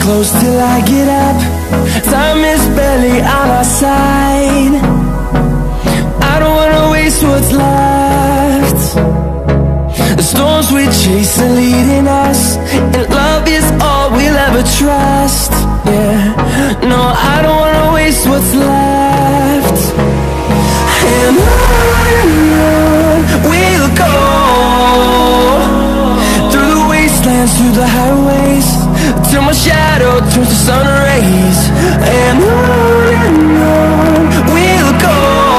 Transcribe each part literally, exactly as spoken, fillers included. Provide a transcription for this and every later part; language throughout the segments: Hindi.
close till I get up. Time is barely on our side. I don't wanna waste what's left. The storms we chase are leading us, and love is all we'll ever trust. Yeah, no, I don't wanna waste what's left. And on we'll go, through the wastelands, through the highways, till my shadow turns to sun rays. And on and on we'll go,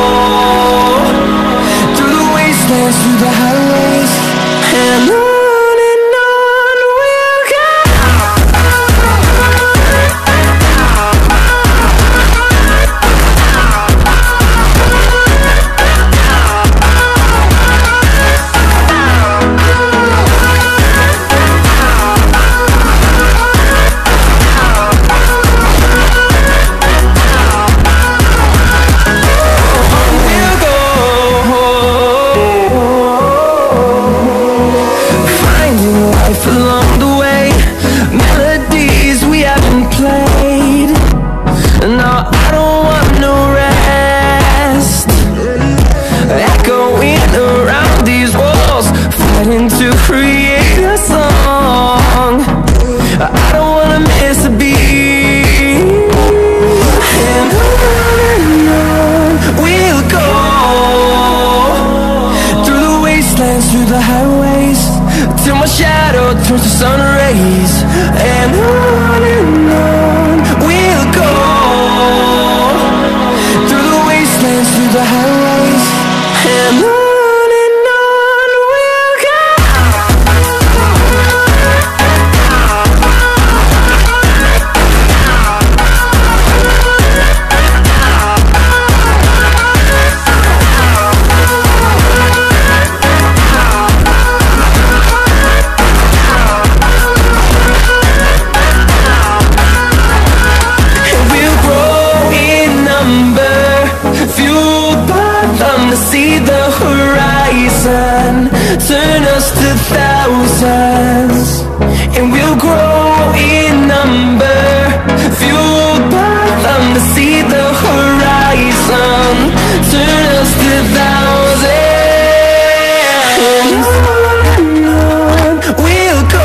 through the wastelands, through the highways, and on. Through the highways, till my shadow turns to sun rays. And on and on we'll go, through the wastelands, through the highways, and on. Turn us to thousands, and we'll grow in number, fueled by them to see the horizon. Turn us to thousands, and on we'll go,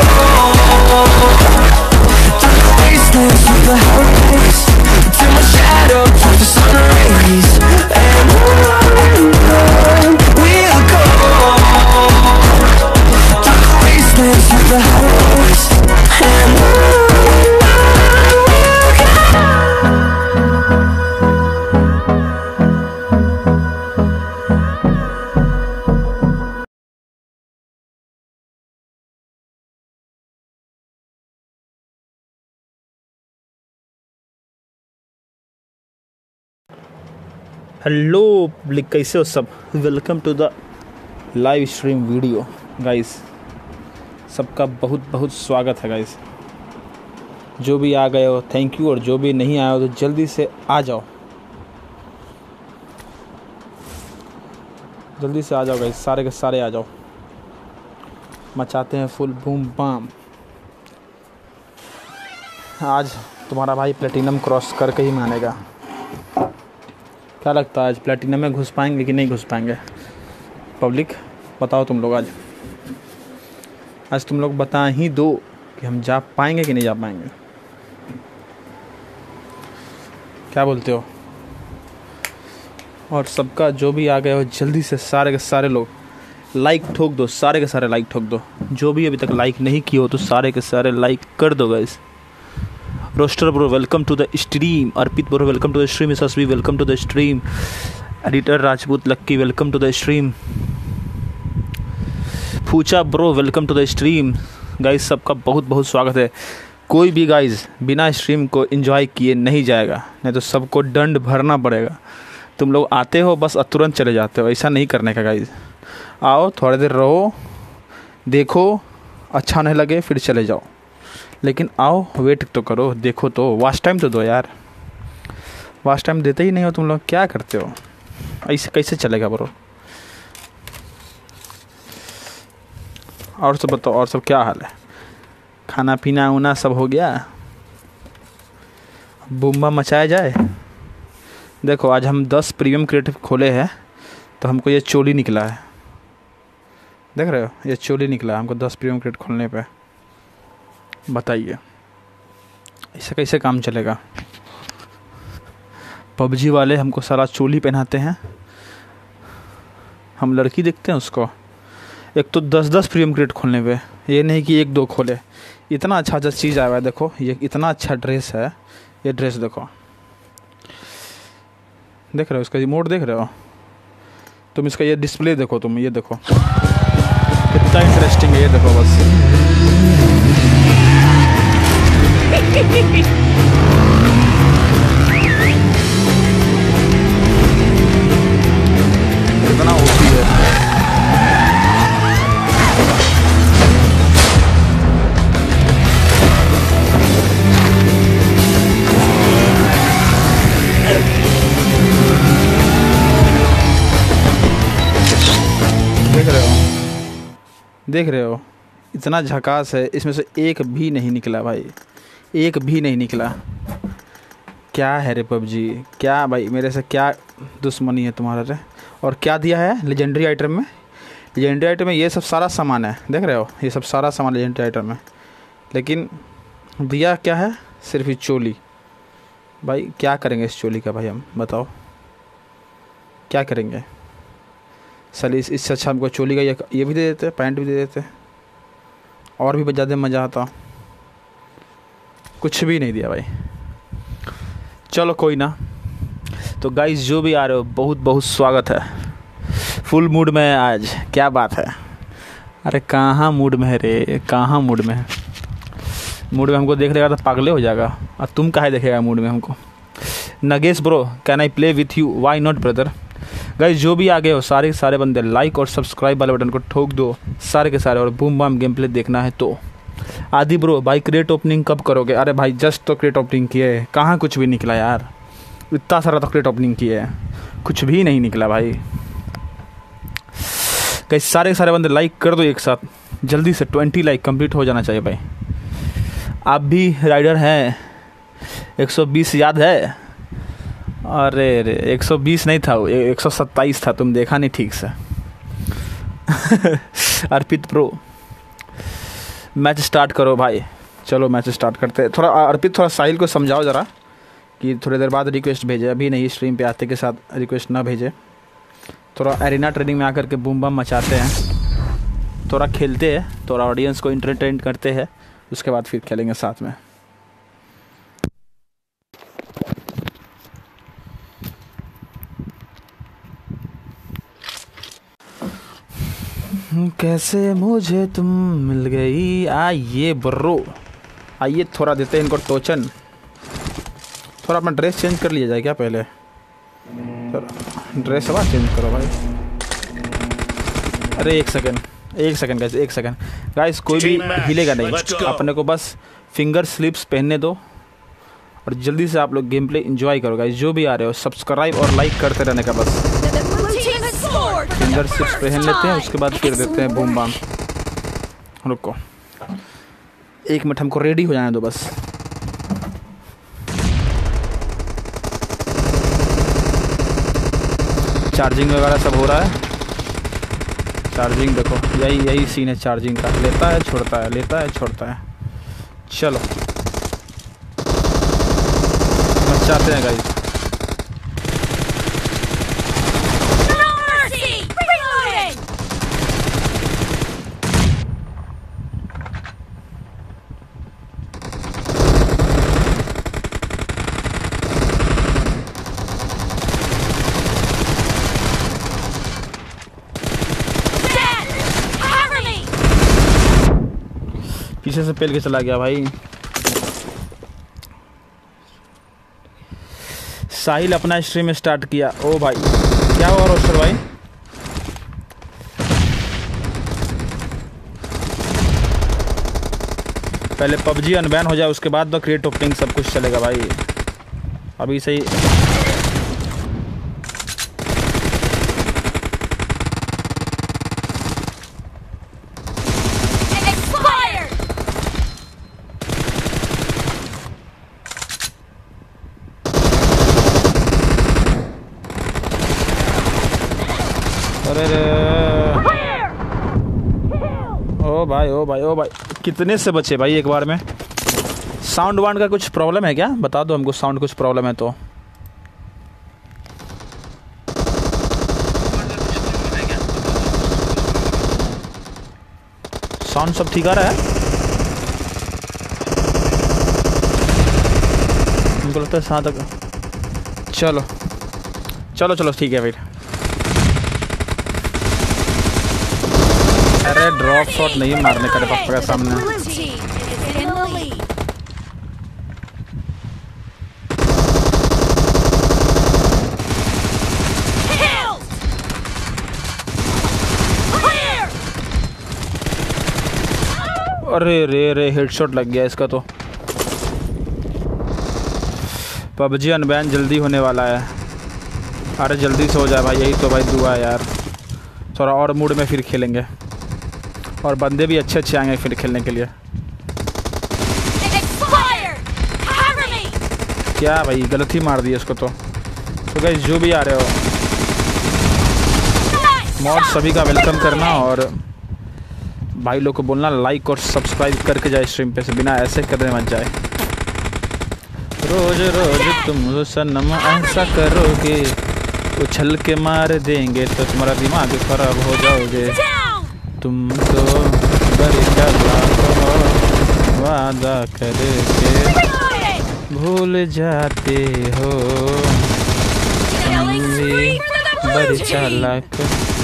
through the wastelands, through the highways, till my shadow turns to sun rays. And on and on we'll go, through the highways, and on hello public, कैसे हो सब। Welcome to the live stream video guys. सबका बहुत बहुत स्वागत है गाइस। जो भी आ गए हो थैंक यू, और जो भी नहीं आए हो तो जल्दी से आ जाओ, जल्दी से आ जाओ गाइस। सारे के सारे आ जाओ, मचाते हैं फुल बूम बाम। आज तुम्हारा भाई प्लेटिनम क्रॉस करके ही मानेगा। क्या लगता है आज प्लेटिनम में घुस पाएंगे कि नहीं घुस पाएंगे? पब्लिक बताओ तुम लोग। आज आज तुम लोग बता ही दो कि हम जा पाएंगे कि नहीं जा पाएंगे। क्या बोलते हो? और सबका जो भी आ गए हो जल्दी से सारे के सारे लोग लाइक ठोक दो, सारे के सारे लाइक ठोक दो। जो भी अभी तक लाइक नहीं किए हो तो सारे के सारे लाइक कर दो guys. Roster bro welcome to the stream, Arpit bro welcome to the stream, Yashasvi welcome to the stream, editor Rajput Lucky welcome to the stream, फूचा bro welcome to the stream. Guys सबका बहुत बहुत स्वागत है। कोई भी गाइस बिना स्ट्रीम को एंजॉय किए नहीं जाएगा, नहीं तो सबको दंड भरना पड़ेगा। तुम लोग आते हो बस तुरंत चले जाते हो, ऐसा नहीं करने का गाइस। आओ थोड़ी देर रहो, देखो, अच्छा नहीं लगे फिर चले जाओ, लेकिन आओ वेट तो करो, देखो तो, वॉच टाइम तो दो यार। वॉच टाइम देते ही नहीं हो तुम लोग, क्या करते हो? ऐसे कैसे चलेगा ब्रो? और सब बताओ, और सब क्या हाल है? खाना पीना उना सब हो गया? बूम्बा मचाया जाए। देखो आज हम दस प्रीमियम क्रेट खोले हैं तो हमको ये चोली निकला है, देख रहे हो, ये चोली निकला है हमको दस प्रीमियम क्रेट खोलने पे। बताइए ऐसे कैसे काम चलेगा। पबजी वाले हमको सारा चोली पहनाते हैं, हम लड़की देखते हैं उसको। एक तो दस दस प्रीमियम क्रेट खोलने पे, ये नहीं कि एक दो खोले। इतना अच्छा अच्छा चीज़ आया है, देखो ये इतना अच्छा ड्रेस है। ये ड्रेस देखो, देख रहे हो इसका रिमोट, देख रहे हो तुम, इसका ये डिस्प्ले देखो तुम, ये देखो कितना इंटरेस्टिंग है, ये देखो बस। इतना ओपी है। देख रहे हो, देख रहे हो इतना झकास है, इसमें से एक भी नहीं निकला भाई, एक भी नहीं निकला। क्या है रे पबजी, क्या भाई मेरे से क्या दुश्मनी है तुम्हारा रे। और क्या दिया है लेजेंडरी आइटम में, लेजेंडरी आइटम में ये सब सारा सामान है, देख रहे हो ये सब सारा सामान लेजेंडरी आइटम में। लेकिन दिया क्या है, सिर्फ ही चोली। भाई क्या करेंगे इस चोली का भाई, हम बताओ क्या करेंगे। चलिए इस इससे अच्छा हमको चोली का ये ये भी दे देते, पैंट भी दे देते, और भी ज़्यादा मज़ा आता। कुछ भी नहीं दिया भाई, चलो कोई ना। तो गाइस जो भी आ रहे हो बहुत बहुत स्वागत है। फुल मूड में है आज, क्या बात है। अरे कहाँ मूड में है रे, कहाँ मूड में है। मूड में हमको देख लेगा तो पागले हो जाएगा, और तुम काहे देखेगा मूड में हमको। Nagesh bro can I play with you, why not brother. Guys जो भी आगे हो सारे के सारे बंदे लाइक और सब्सक्राइब वाले बटन को ठोक दो सारे के सारे। और बूम बाम गेम प्ले देखना है तो। आदि ब्रो भाई क्रेट ओपनिंग कब करोगे। अरे भाई जस्ट तो क्रेट ओपनिंग किए, कहाँ कुछ भी निकला यार। इतना सारा तो क्रेट ओपनिंग किए है, कुछ भी नहीं निकला भाई। गाइस सारे के सारे बंदे लाइक कर दो एक साथ जल्दी से, ट्वेंटी लाइक कंप्लीट हो जाना चाहिए भाई। आप भी राइडर हैं, एक सौ बीस याद है। अरे रे एक सौ बीस नहीं था, एक सौ सत्ताईस था, तुम देखा नहीं ठीक से। अर्पित प्रो मैच स्टार्ट करो भाई। चलो मैच स्टार्ट करते हैं। थोड़ा अर्पित थोड़ा साहिल को समझाओ ज़रा कि थोड़ी देर बाद रिक्वेस्ट भेजे, अभी नहीं स्ट्रीम पे आते के साथ रिक्वेस्ट ना भेजे। थोड़ा एरिना ट्रेनिंग में आकर के बूम बम मचाते हैं, थोड़ा खेलते हैं, थोड़ा ऑडियंस को इंटरटेन करते हैं, उसके बाद फिर खेलेंगे साथ में। कैसे मुझे तुम मिल गई। आइए ब्रो, आइए थोड़ा देते हैं इनको टोचन। थोड़ा अपना ड्रेस चेंज कर लिया जाए क्या पहले, ड्रेस अब चेंज करो भाई। अरे एक सेकंड एक सेकंड गाइस, एक सेकंड गाइस, कोई भी हिलेगा नहीं, अपने को बस फिंगर स्लिप्स पहनने दो और जल्दी से आप लोग गेम प्ले एंजॉय करो। गाइस जो भी आ रहे हो सब्सक्राइब और लाइक करते रहने का बस। फिंगर स्लिप्स पहन लेते हैं, उसके बाद फिर देते हैं बूम बाम। रुको एक मिनट, हमको रेडी हो जाने दो बस। चार्जिंग वगैरह सब हो रहा है। चार्जिंग देखो, यही यही सीन है चार्जिंग का, लेता है छोड़ता है, लेता है छोड़ता है। चलो मचाते हैं गाइस। पीछे से पेल के चला गया भाई। साहिल अपना स्ट्रीम स्टार्ट किया। ओ भाई क्या हुआ रोस्टर भाई। पहले पबजी अनबैन हो जाए उसके बाद तो क्रिएट ओपनिंग सब कुछ चलेगा भाई। अभी सही ओ भाई ओ भाई कितने से बचे भाई एक बार में? साउंड वाउंड का कुछ प्रॉब्लम है क्या? बता दो हमको, साउंड कुछ प्रॉब्लम है तो। साउंड सब ठीक आ रहा है? हमको लगता है साथ तक। चलो चलो चलो ठीक है फिर। अरे ड्रॉप शॉट नहीं मारने का पापा के सामने। अरे रे रे हेडशॉट लग गया इसका तो। पबजी अनबैन जल्दी होने वाला है। अरे जल्दी से हो जाए भाई, यही तो भाई दुआ है यार। थोड़ा और मूड में फिर खेलेंगे और बंदे भी अच्छे अच्छे आएंगे फिर खेलने के लिए। क्या भाई गलत ही मार दिया इसको तो। तो गाइस जो भी आ रहे हो मॉड सभी का वेलकम करना और भाई लोग को बोलना लाइक और सब्सक्राइब करके जाए स्ट्रीम पे से, बिना ऐसे करने मत जाए। रोज रोज तुम सनम ऐसा करोगे, उछल के मार देंगे तो तुम्हारा दिमाग खराब हो जाओगे। तुम तो बड़ी चालाक हो, वादा करके भूल जाते हो। तुम भी बड़ी चालाक।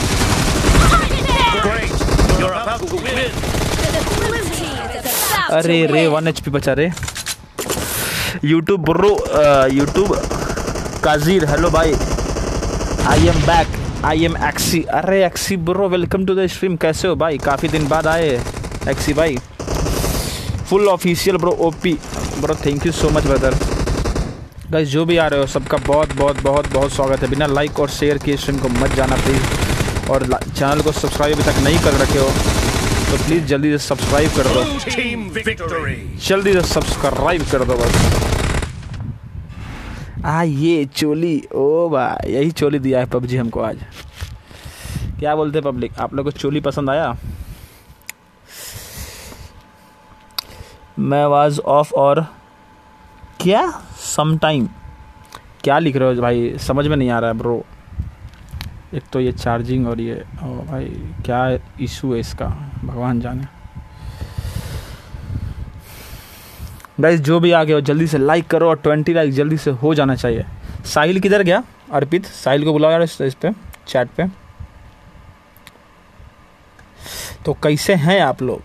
अरे रे वन एच पी बचा रे। यूट्यूब ब्रो, यूट्यूब काजीर हेलो भाई। I am back, I am एक्सी। अरे एक्सी bro welcome to the stream. कैसे हो भाई? काफ़ी दिन बाद आए एक्सी भाई। Full official bro OP bro, thank you so much brother. Guys जो भी आ रहे हो सबका बहुत बहुत बहुत बहुत स्वागत है। बिना लाइक और शेयर किए स्ट्रीम को मत जाना प्लीज़, और चैनल को सब्सक्राइब अभी तक नहीं कर रखे हो तो प्लीज़ जल्दी से सब्सक्राइब कर दो। जल्दी से सब्सक्राइब कर दो बस। आ ये चोली, ओ भाई यही चोली दिया है पबजी हमको आज। क्या बोलते हैं पब्लिक, आप लोग को चोली पसंद आया? मैं वाज ऑफ और क्या सम टाइम, क्या लिख रहे हो भाई? समझ में नहीं आ रहा है ब्रो। एक तो ये चार्जिंग और ये, ओ भाई क्या इशू है इसका, भगवान जाने। गाइस जो भी आ गए हो जल्दी से लाइक करो और ट्वेंटी लाइक जल्दी से हो जाना चाहिए। साहिल किधर गया? अर्पित साहिल को बुलाओ यार इस, इस पे चैट पे। तो कैसे हैं आप लोग?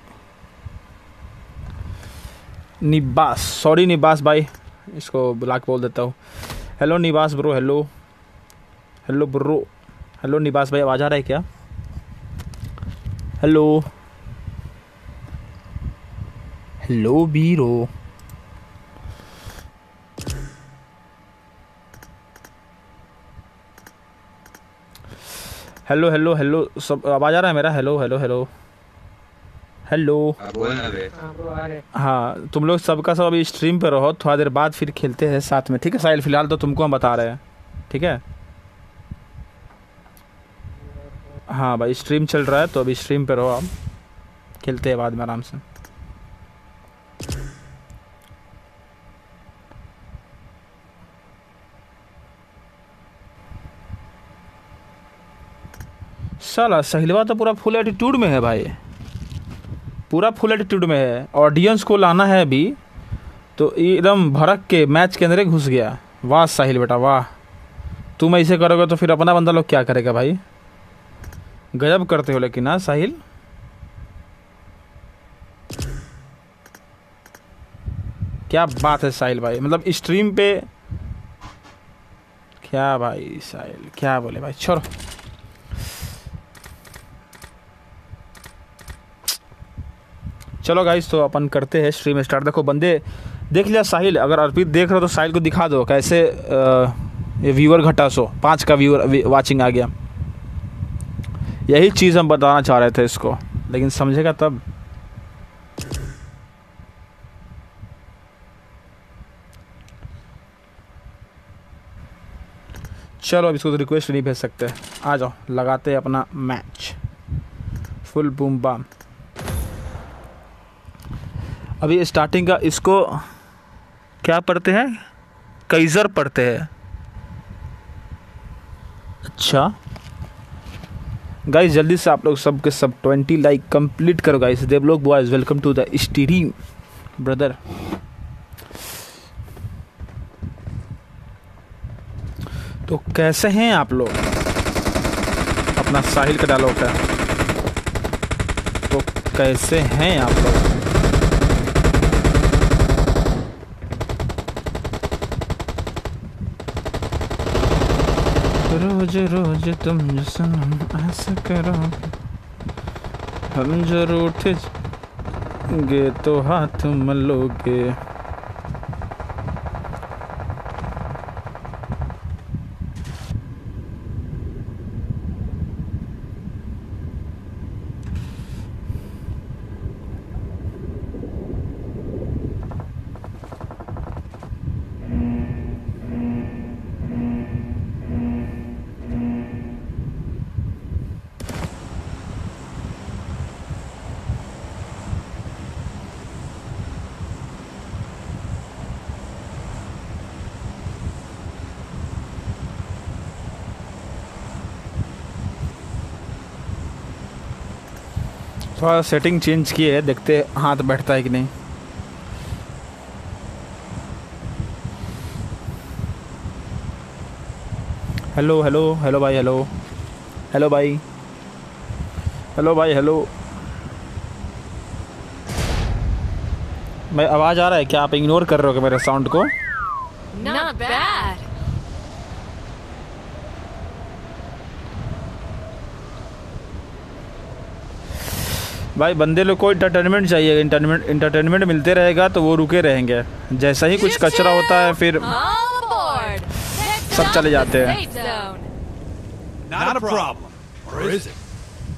निबास, सॉरी निबास भाई, इसको बुला के बोल देता हूँ। Hello Nibas bro, hello hello bro, hello Nibas भाई, आवाज़ आ रहा है क्या? Hello hello bro, hello hello hello, सब आवाज़ आ रहा है मेरा? Hello hello hello hello. हाँ तुम लोग सबका सब अभी स्ट्रीम पे रहो, थोड़ा देर बाद फिर खेलते हैं साथ में, ठीक है साहिल? फिलहाल तो तुमको हम बता रहे हैं, ठीक है? हाँ भाई स्ट्रीम चल रहा है तो अभी स्ट्रीम पे रहो आप, खेलते हैं बाद में आराम से। साला सहिलवा तो पूरा फुल एटीट्यूड में है भाई, पूरा फुल एटीट्यूड में है। ऑडियंस को लाना है अभी तो एकदम भड़क के मैच के अंदर घुस गया। वाह साहिल बेटा वाह, तुम ऐसे करोगे तो फिर अपना बंदा लोग क्या करेगा भाई? गजब करते हो लेकिन ना साहिल। क्या बात है साहिल भाई, मतलब स्ट्रीम पे क्या भाई साहिल क्या बोले भाई। छोड़ो चलो गाइस, तो अपन करते हैं स्ट्रीम स्टार्ट। देखो बंदे देख लिया साहिल, अगर अर्पित देख रहे हो तो साहिल को दिखा दो कैसे आ, ये व्यूअर घटा सो पाँच का व्यूअर वाचिंग आ गया। यही चीज़ हम बताना चाह रहे थे इसको, लेकिन समझेगा तब। चलो अब इसको तो रिक्वेस्ट नहीं भेज सकते, आ जाओ लगाते हैं अपना मैच फुल बूम बाम। अभी स्टार्टिंग का इसको क्या पढ़ते हैं, काइजर पढ़ते हैं। अच्छा गाइस, जल्दी से आप लोग सब के सब ट्वेंटी लाइक कंप्लीट करो guys. Devlok boys, welcome to the stream brother. तो कैसे हैं आप लोग? अपना साहिल का डायलॉग है। तो कैसे हैं आप लोग? रोज रोज तुम जो सनम ऐसा करो, हम जो रूठेंगे तो हाथ मलोगे। थोड़ा सेटिंग चेंज की है, देखते हाथ बैठता है कि नहीं। हेलो हेलो हेलो भाई, हेलो हेलो भाई, हेलो भाई, हेलो भाई। आवाज़ आ रहा है क्या? आप इग्नोर कर रहे हो क्या मेरे साउंड को? Not bad. भाई बंदे लोग को इंटरटेनमेंट चाहिए। इंटरटेनमेंट इंटरटेनमेंट मिलते रहेगा तो वो रुके रहेंगे। जैसा ही कुछ कचरा होता है फिर All aboard. सब चले जाते हैं। Safe zone. Not a problem. Or is it?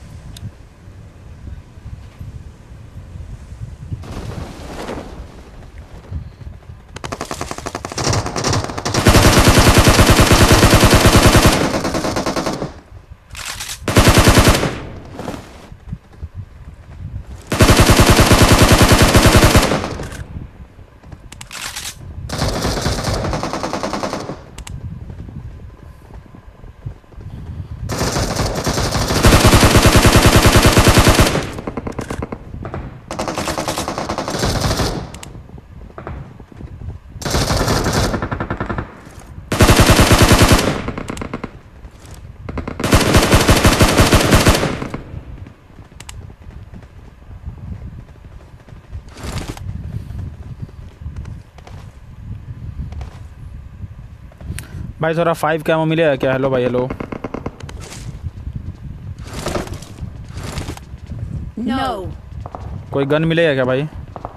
भाई थोड़ा फाइव कैमो मिलेगा क्या? हेलो भाई, हेलो। No. कोई गन मिलेगा क्या भाई?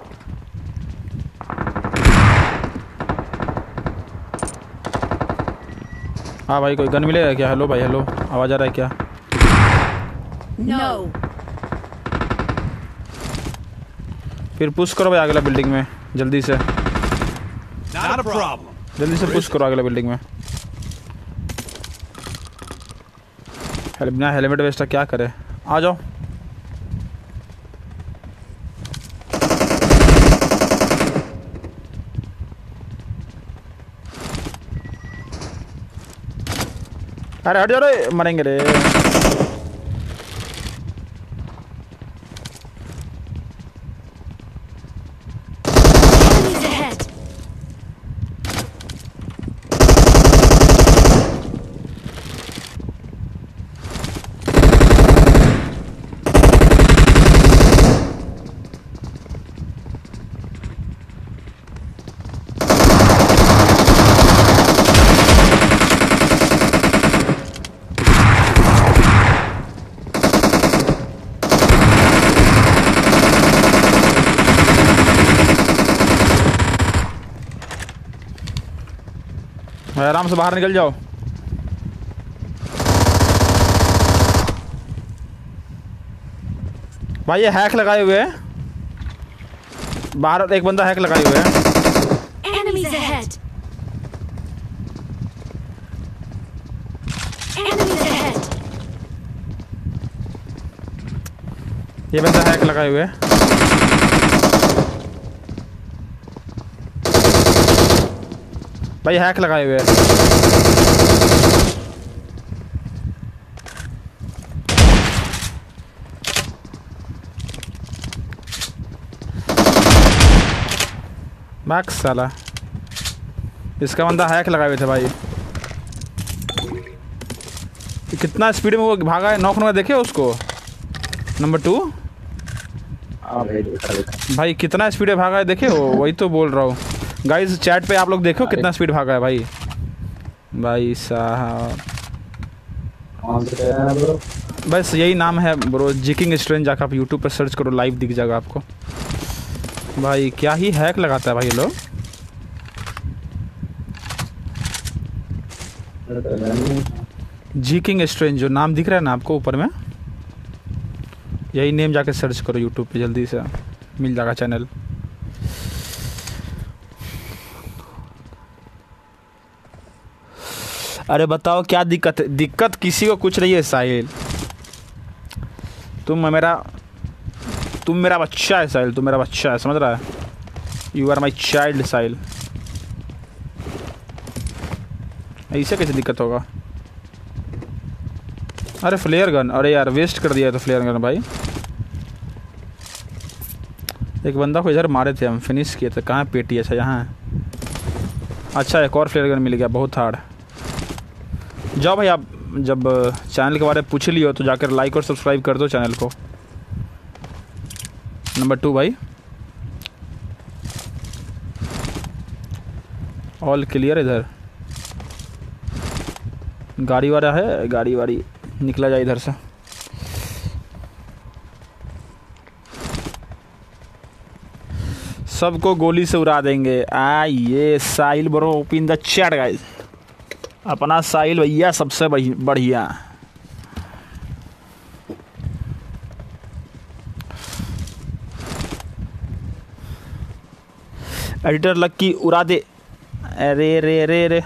हाँ भाई, कोई गन मिलेगा क्या? हेलो भाई, हेलो। आवाज़ आ रहा है क्या? No. फिर पुश करो भाई अगला बिल्डिंग में जल्दी से। Not a problem. जल्दी से पुश करो अगला बिल्डिंग में। बिना हेलमेट वेस्ट क्या करे? आ जाओ। अरे हट जाओ रे, मरेंगे रे। Enemies ahead. भाई आराम से बाहर निकल जाओ। भाई ये हैक लगाए हुए हैं बाहर, एक बंदा हैक लगाए हुए है। Enemies ahead. Enemies ahead. ये बंदा हैक लगाए हुए है। भाई हैक लगाए हुए हैं। मैक्स साला, इसका बंदा हैक लगाए हुए थे भाई। कितना स्पीड में वो भागा है, नॉक नंबर देखे उसको। नंबर टू भाई कितना स्पीड में भागा है देखे हो, वही तो बोल रहा हूँ गाइस। चैट पे आप लोग देखो कितना स्पीड भागा है भाई। भाई साहब बस यही नाम है ब्रो, जिकिंग स्ट्रेंज। जाकर आप यूट्यूब पर सर्च करो, लाइव दिख जाएगा आपको। भाई क्या ही हैक लगाता है भाई ये लोग। जिकिंग स्ट्रेंज जो नाम दिख रहा है ना आपको ऊपर में, यही नेम जाके सर्च करो यूट्यूब पे, जल्दी से मिल जाएगा चैनल। अरे बताओ क्या दिक्कत है? दिक्कत किसी को कुछ नहीं है साहिल। तुम मेरा तुम मेरा बच्चा है साहिल, तुम मेरा बच्चा है, समझ रहा है? You are my child Sahil. ऐसे कैसे दिक्कत होगा? अरे फ्लेयर गन, अरे यार वेस्ट कर दिया है तो फ्लेयर गन भाई। एक बंदा को इधर मारे थे हम, फिनिश किए थे। कहाँ पेटी? अच्छा यहाँ है। अच्छा एक और फ्लेयर गन मिल गया, बहुत हार्ड। जाओ भाई, आप जब चैनल के बारे में पूछ लियो तो जाकर लाइक और सब्सक्राइब कर दो चैनल को। नंबर टू भाई, ऑल क्लियर। इधर गाड़ी वाला है, गाड़ी वाड़ी निकला जाए इधर से। सबको गोली से उड़ा देंगे। आ ये Sahil bro open the chat guys. अपना साहिल भैया सबसे बढ़िया। एडिटर लक्की उड़ा दे। अरे रे रे रे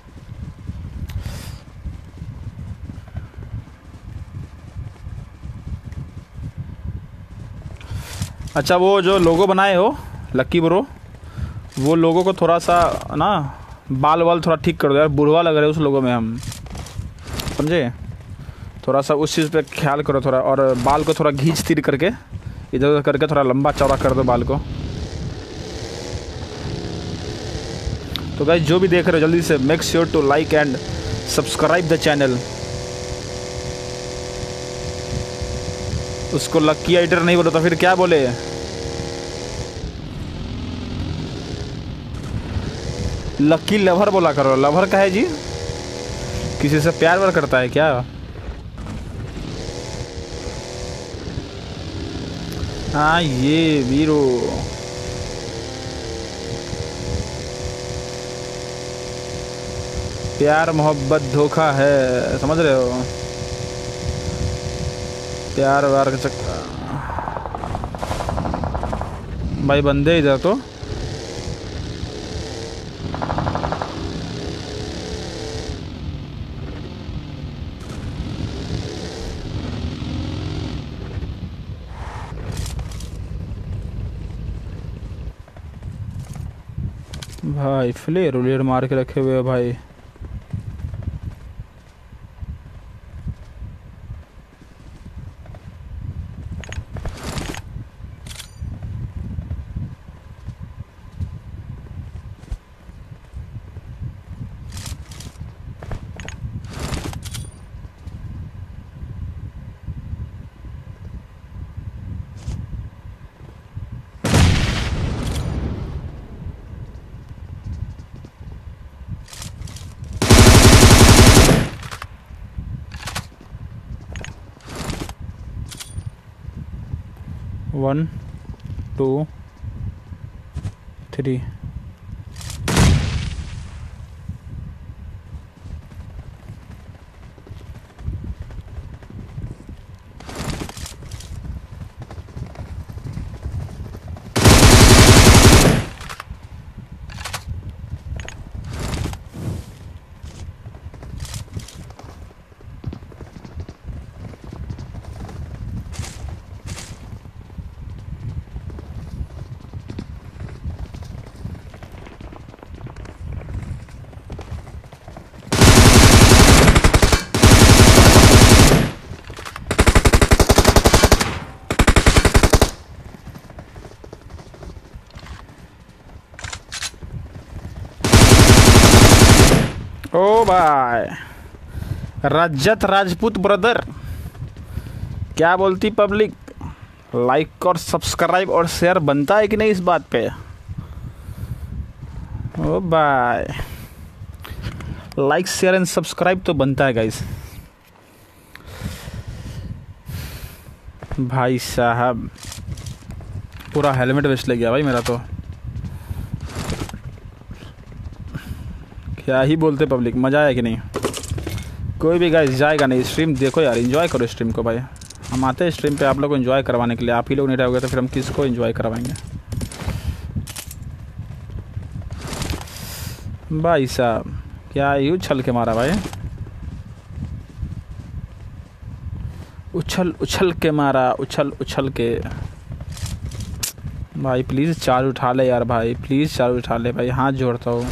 अच्छा, वो जो लोगो बनाए हो लक्की ब्रो, वो लोगों को थोड़ा सा ना बाल वाल थोड़ा ठीक कर दो यार, बुढ़वा लग रहे हैं उस लोगों में हम, समझे? थोड़ा सा उस चीज़ पे ख्याल करो थोड़ा, और बाल को थोड़ा घींच तीर करके इधर उधर करके थोड़ा लंबा चौड़ा कर दो बाल को। तो गाइस जो भी देख रहे हो जल्दी से make sure to like and subscribe the channel. उसको लक्की एडिटर नहीं बोलो तो फिर क्या बोले? लक्की लवर बोला करो। लवर का है जी? किसी से प्यार व्यार करता है क्या? हाँ ये वीरो प्यार मोहब्बत धोखा है, समझ रहे हो? प्यार वार का चक्कर भाई। बंदे इधर तो भाई फ्लेयर उलेयर मार के रखे हुए हैं भाई। वन टू थ्री ओ भाई रजत राजपूत ब्रदर, क्या बोलती पब्लिक? लाइक और सब्सक्राइब और शेयर बनता है कि नहीं इस बात पे? ओ भाई लाइक शेयर एंड सब्सक्राइब तो बनता है गाइस। भाई साहब पूरा हेलमेट वेस्ट ले गया भाई मेरा तो। क्या ही बोलते पब्लिक, मज़ा आया कि नहीं? कोई भी गाइस जाएगा नहीं, स्ट्रीम देखो यार, एंजॉय करो स्ट्रीम को भाई। हम आते हैं स्ट्रीम पे आप लोग को एंजॉय करवाने के लिए, आप ही लोग नहीं रहोगे तो फिर हम किसको एंजॉय करवाएंगे? भाई साहब क्या ही उछल के मारा भाई, उछल उछल के मारा, उछल उछल के। भाई प्लीज़ चार्ज उठा ले यार भाई, प्लीज़ चार्ज उठा ले भाई, हाथ जोड़ता हूँ।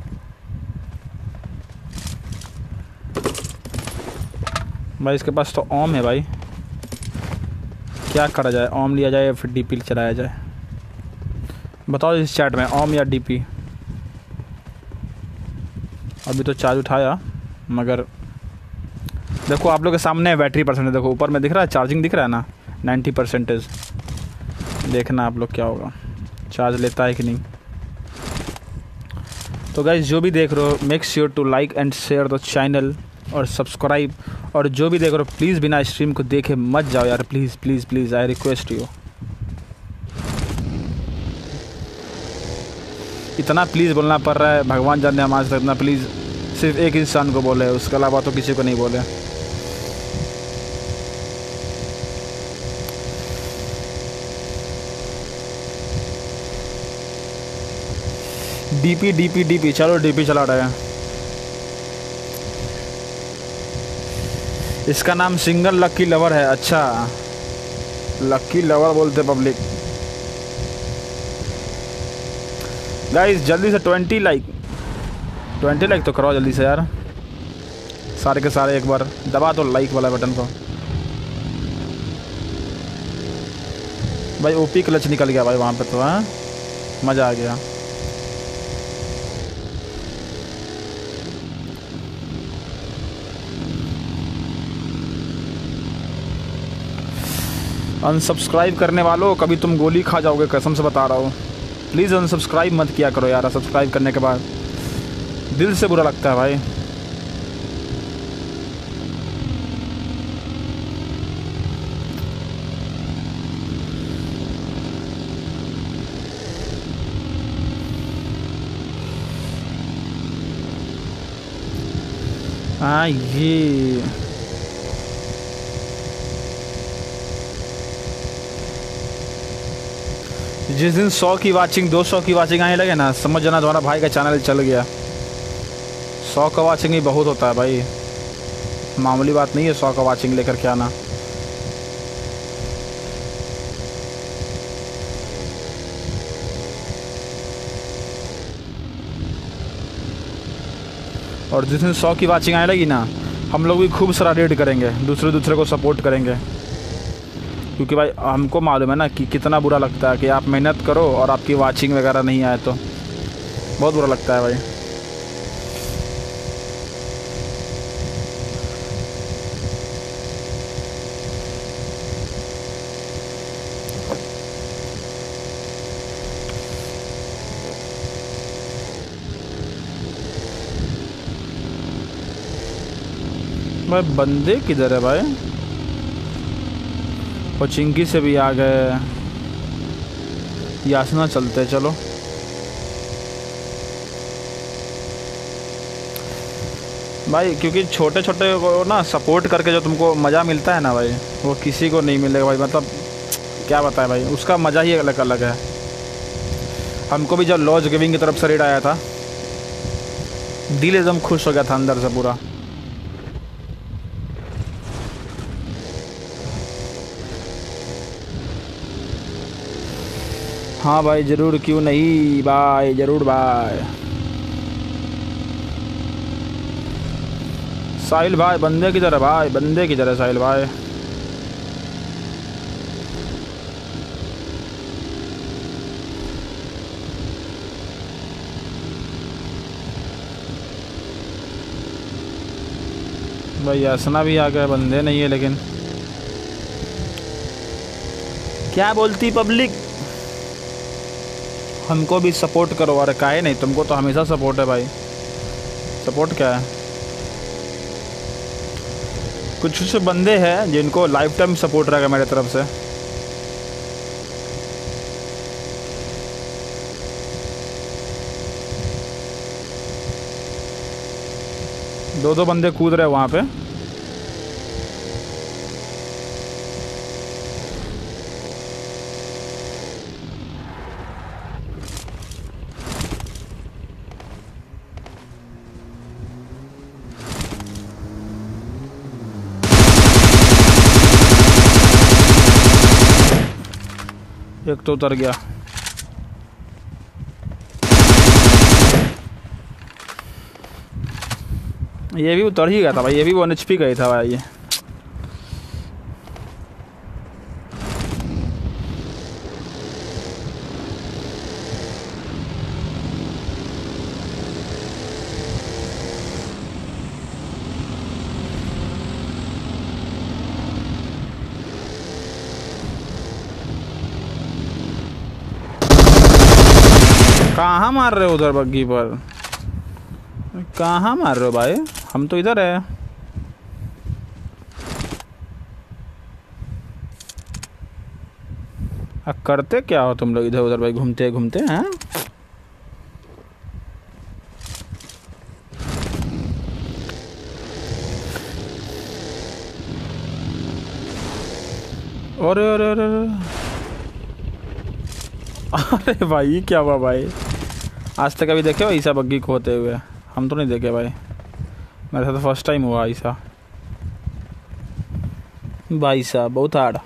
भाई इसके पास तो ओम है भाई, क्या करा जाए? ओम लिया जाए या फिर डीपी चलाया जाए? बताओ इस चैट में, ओम या डीपी? अभी तो चार्ज उठाया मगर देखो आप लोग के सामने बैटरी परसेंटेज देखो, ऊपर में दिख रहा है चार्जिंग दिख रहा है ना, नाइन्टी परसेंटेज। देखना आप लोग क्या होगा, चार्ज लेता है कि नहीं। तो गाइस जो भी देख रहे हो make sure to like and share the channel और सब्सक्राइब, और जो भी देख रहे हो प्लीज़ बिना स्ट्रीम को देखे मत जाओ यार, please please please I request you. इतना प्लीज़ बोलना पड़ रहा है, भगवान जाने हम आज तक इतना प्लीज़ सिर्फ एक इंसान को बोले, उसके अलावा तो किसी को नहीं बोले। डीपी डीपी डीपी चलो डीपी चला रहे हैं। इसका नाम सिंगल लक्की लवर है। अच्छा लक्की लवर बोलते पब्लिक। गाइस जल्दी से ट्वेंटी लाइक ट्वेंटी लाइक तो करो जल्दी से यार, सारे के सारे एक बार दबा दो लाइक वाला बटन को। भाई ओपी क्लच निकल गया भाई वहाँ पे तो, हाँ मज़ा आ गया। अनसब्सक्राइब करने वालों कभी तुम गोली खा जाओगे, कसम से बता रहा हूँ। प्लीज़ अनसब्सक्राइब मत किया करो यार, सब्सक्राइब करने के बाद दिल से बुरा लगता है भाई। हाँ ये जिस दिन सौ की वाचिंग दो सौ की वाचिंग आने लगे ना, समझ जाना तुम्हारा भाई का चैनल चल गया। सौ का वाचिंग ही बहुत होता है भाई, मामूली बात नहीं है सौ का वाचिंग लेकर के आना। और जिस दिन सौ की वाचिंग आने लगी ना, हम लोग भी खूब सारा रेड करेंगे, दूसरे दूसरे को सपोर्ट करेंगे, क्योंकि भाई हमको मालूम है ना कि कितना बुरा लगता है कि आप मेहनत करो और आपकी वाचिंग वगैरह नहीं आए तो बहुत बुरा लगता है भाई। भाई बंदे किधर है भाई? पचिंकी से भी आ गए, यासना चलते चलो। भाई क्योंकि छोटे छोटे को ना सपोर्ट करके जो तुमको मज़ा मिलता है ना भाई, वो किसी को नहीं मिलेगा भाई। मतलब क्या बताएं भाई, उसका मज़ा ही अलग अलग है। हमको भी जब लॉज गेमिंग की तरफ से रेड आया था, दिल एकदम खुश हो गया था अंदर से पूरा। हाँ भाई ज़रूर, क्यों नहीं भाई, ज़रूर भाई। साहिल भाई बंदे किधर है भाई, बंदे किधर है साहिल भाई? भाई असना भी आ गए, बंदे नहीं है लेकिन क्या बोलती पब्लिक, हमको भी सपोर्ट करो। अरे काहे नहीं, तुमको तो हमेशा सपोर्ट है भाई। सपोर्ट क्या है, कुछ कुछ बंदे हैं जिनको लाइफ टाइम सपोर्ट रहेगा मेरे तरफ से। दो दो बंदे कूद रहे वहाँ पे। एक तो उतर गया। ये भी उतर ही गया था भाई, ये भी वन एच पी गई था भाई ये। कहाँ मार रहे हो उधर बग्गी पर, कहाँ मार रहे हो भाई, हम तो इधर है। अब करते क्या हो तुम लोग इधर उधर भाई, घूमते घूमते हैं। अरे अरे अरे अरे भाई क्या हुआ भाई, आज तक अभी देखे हो ईसा बग्गी को होते हुए? हम तो नहीं देखे भाई, मेरे साथ तो फर्स्ट टाइम हुआ ईसा। भाई साहब बहुत हार्ड।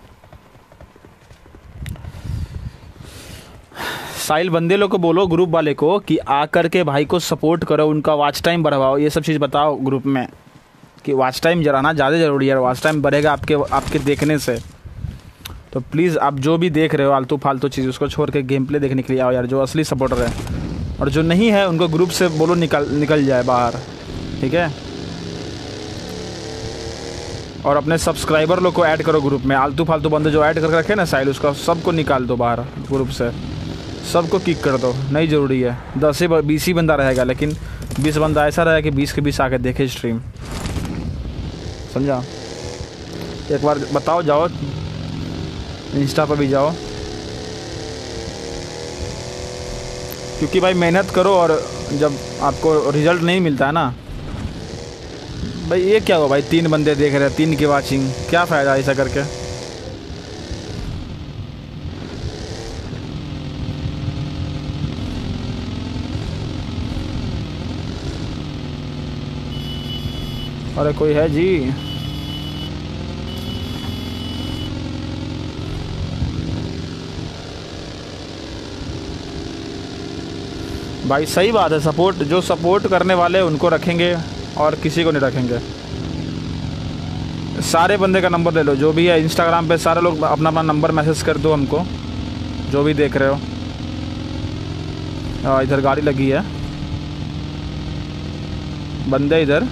साहिल बंदे लोग को बोलो, ग्रुप वाले को, कि आकर के भाई को सपोर्ट करो, उनका वॉच टाइम बढ़वाओ, ये सब चीज़ बताओ ग्रुप में कि वॉच टाइम जराना ज़्यादा ज़रूरी है। वॉच टाइम बढ़ेगा आपके आपके देखने से। तो प्लीज़ आप जो भी देख रहे हो आलतू फालतू चीज़, उसको छोड़ के गेम प्ले देखने के लिए आओ यार, जो असली सपोर्टर है। और जो नहीं है उनको ग्रुप से बोलो निकल निकल जाए बाहर, ठीक है। और अपने सब्सक्राइबर लोग को ऐड करो ग्रुप में। आलतू फालतू बंदे जो ऐड करके रखे ना साइल, उसका सबको निकाल दो बाहर ग्रुप से, सबको किक कर दो। नहीं ज़रूरी है दस ही बीस ही बंदा रहेगा, लेकिन बीस बंदा ऐसा रहेगा कि बीस के बीस आके देखे स्ट्रीम, समझा। एक बार बताओ, जाओ इंस्टा पर भी जाओ, क्योंकि भाई मेहनत करो और जब आपको रिजल्ट नहीं मिलता है ना भाई, ये क्या हुआ भाई, तीन बंदे देख रहे हैं, तीन की वाचिंग, क्या फ़ायदा ऐसा करके। अरे कोई है जी? भाई सही बात है, सपोर्ट जो सपोर्ट करने वाले उनको रखेंगे और किसी को नहीं रखेंगे। सारे बंदे का नंबर ले लो, जो भी है इंस्टाग्राम पे सारे लोग अपना अपना नंबर मैसेज कर दो हमको, जो भी देख रहे हो। आ, इधर गाड़ी लगी है, बंदे इधर।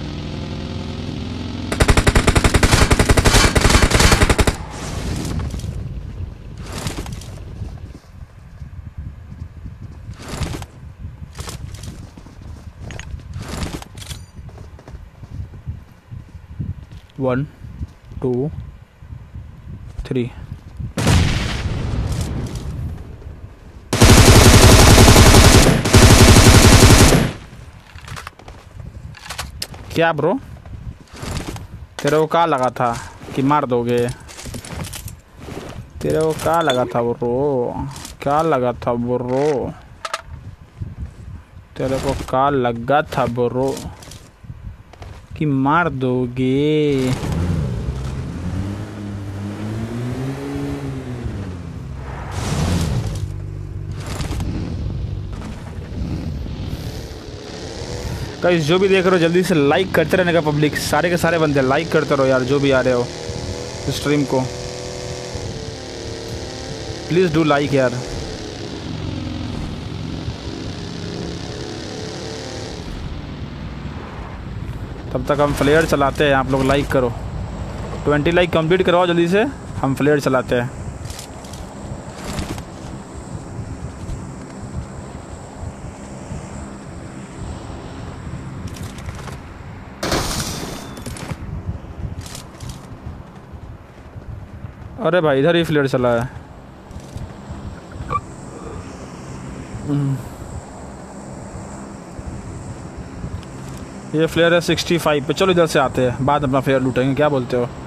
One two three. क्या ब्रो, तेरे को क्या लगा था कि मार दोगे? तेरे को क्या लगा था ब्रो, क्या लगा था ब्रो, तेरे को क्या लगा था ब्रो कि मार दोगे? गाइस जो भी देख रहे हो जल्दी से लाइक करते रहने का पब्लिक, सारे के सारे बंदे लाइक करते रहो यार, जो भी आ रहे हो स्ट्रीम को प्लीज़ डू लाइक यार। तब तक हम फ्लेयर चलाते हैं। आप लोग लाइक करो, ट्वेंटी लाइक कंप्लीट करवाओ जल्दी से, हम फ्लेयर चलाते हैं। अरे भाई इधर ही फ्लेयर चला है। ये फ्लेयर है सिक्सटी फाइव पे। चलो इधर से आते हैं, बाद में अपना फ्लेयर लूटेंगे, क्या बोलते हो?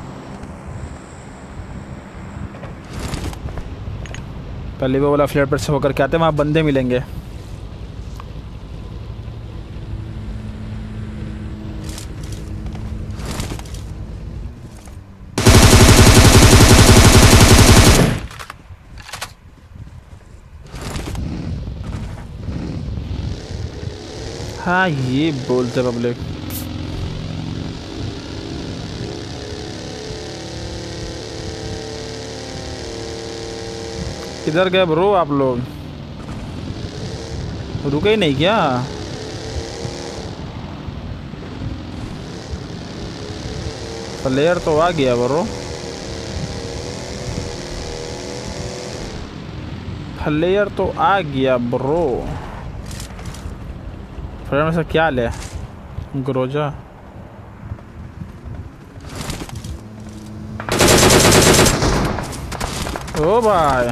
पहले वो वाला फ्लेयर पर से होकर के आते हैं, वहाँ बंदे मिलेंगे। हाँ ये बोलते पब्लिक। किधर गए ब्रो आप लोग? रुके ही नहीं क्या? प्लेयर तो आ गया ब्रो, प्लेयर तो आ गया ब्रो। फ्रेंड में से क्या ले? ग्रोजा। ओ भाई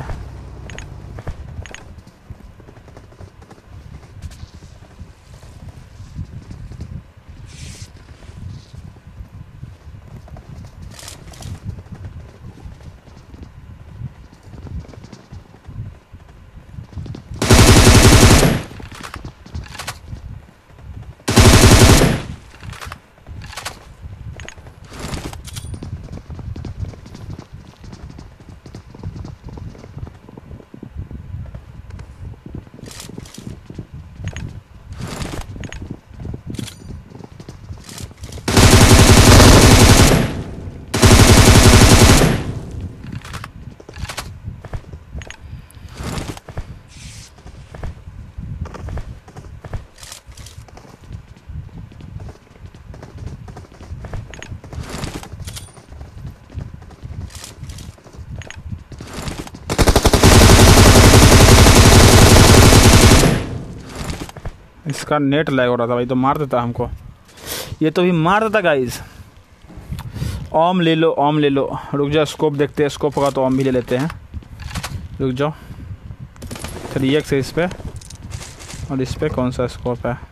इसका नेट लैग हो रहा था भाई, तो मार देता हमको, ये तो भी मार देता गाइस। ओम ले लो, ओम ले लो। रुक जाओ, स्कोप देखते हैं, स्कोप होगा तो ओम भी ले लेते हैं। रुक जाओ, थ्री एक्स है इस पर, और इस पर कौन सा स्कोप है?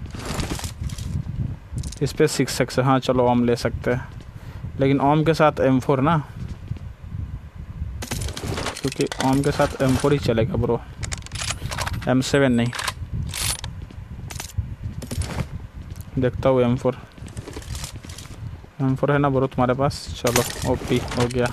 इस पर सिक्स एक्स है। हाँ चलो ओम ले सकते हैं, लेकिन ओम के साथ एम फोर ना, क्योंकि ओम के साथ एम फोर ही चलेगा ब्रो, एम सेवन नहीं। देखता हूँ एम फोर, एम फोर है ना ब्रो तुम्हारे पास? चलो ओपी हो गया।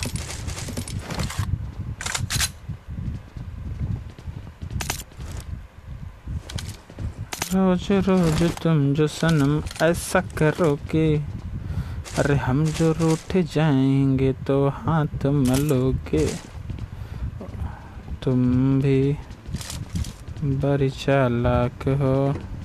रोज रोज तुम जो सनम ऐसा करोगे, अरे हम जो रूठ जाएंगे तो हाथ मलोगे। तुम भी बड़ी चालाक हो।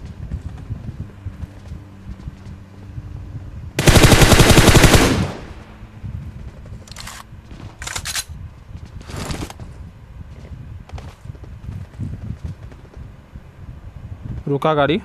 रुका गाड़ी।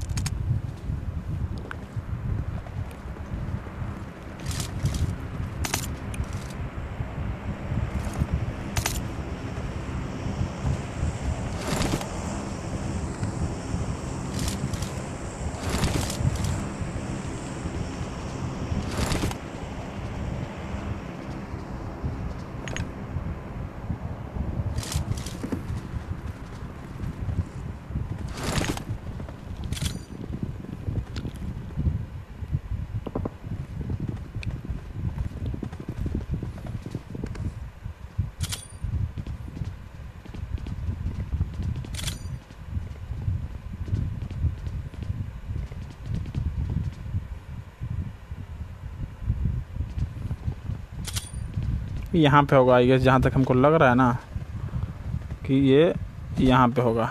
यहाँ पे होगा आई गेस, जहाँ तक हमको लग रहा है ना कि ये यहाँ पे होगा।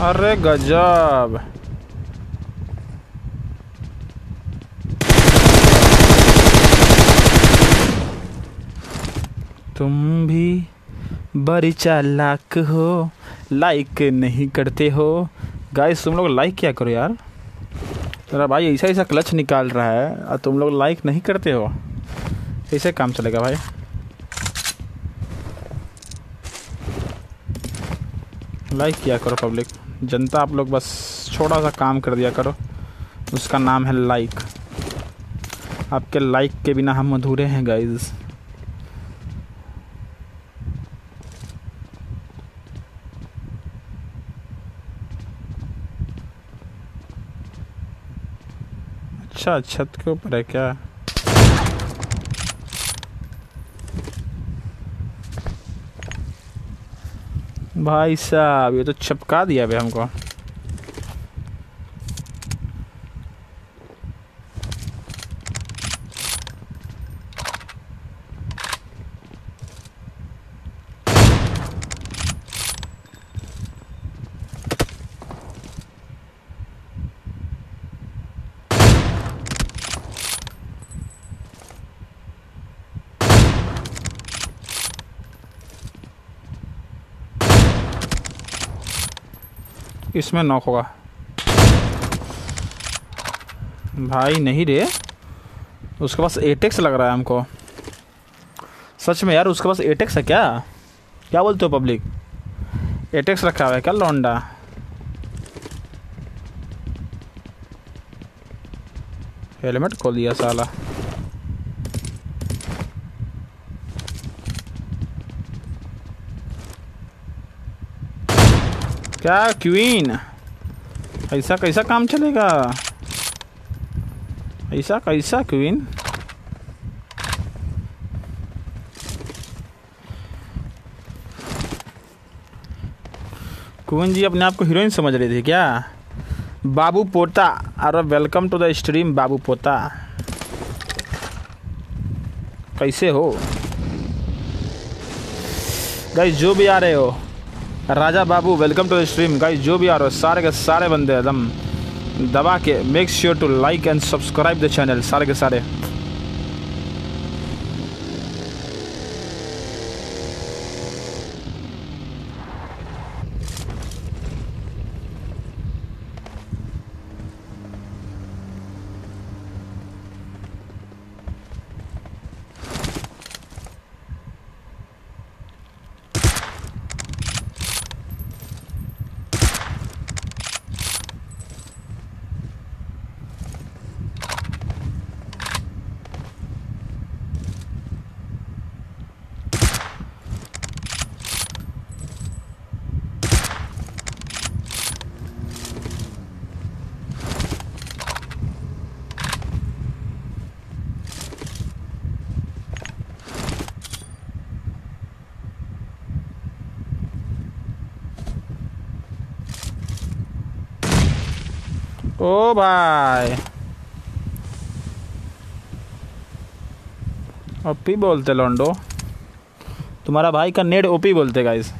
अरे गजब। तुम भी बड़ी चालाक हो, लाइक नहीं करते हो। गाइस तुम लोग लाइक क्या करो यार। तेरा भाई ऐसा ऐसा क्लच निकाल रहा है और तुम लोग लाइक नहीं करते हो। ऐसे काम चलेगा भाई। लाइक किया करो पब्लिक, जनता आप लोग बस छोटा सा काम कर दिया करो, उसका नाम है लाइक। आपके लाइक के बिना हम अधूरे हैं गाइस। अच्छा छत के ऊपर है क्या? भाई साहब ये तो चपका दिया भाई हमको। इसमें नॉक होगा भाई। नहीं रे, उसके पास एटेक्स लग रहा है हमको। सच में यार उसके पास एटेक्स है क्या? क्या बोलते हो पब्लिक? एटेक्स रखा हुआ है क्या लौंडा? हेलमेट खोल दिया साला। क्या क्वीन? ऐसा कैसा काम चलेगा? ऐसा कैसा क्वीन? क्वीन जी अपने आप को हीरोइन समझ रही थी क्या? बाबू पोता, अरे वेलकम टू द स्ट्रीम बाबू पोता। कैसे हो गाइस? जो भी आ रहे हो, Raja Babu welcome to the stream guys. जो भी आ रहे हो सारे के सारे बंदे एकदम दबा के make sure to like and subscribe the channel, सारे के सारे। ओ भाई ओपी बोलते लोंडो, तुम्हारा भाई का नेट ओपी बोलते गाइस।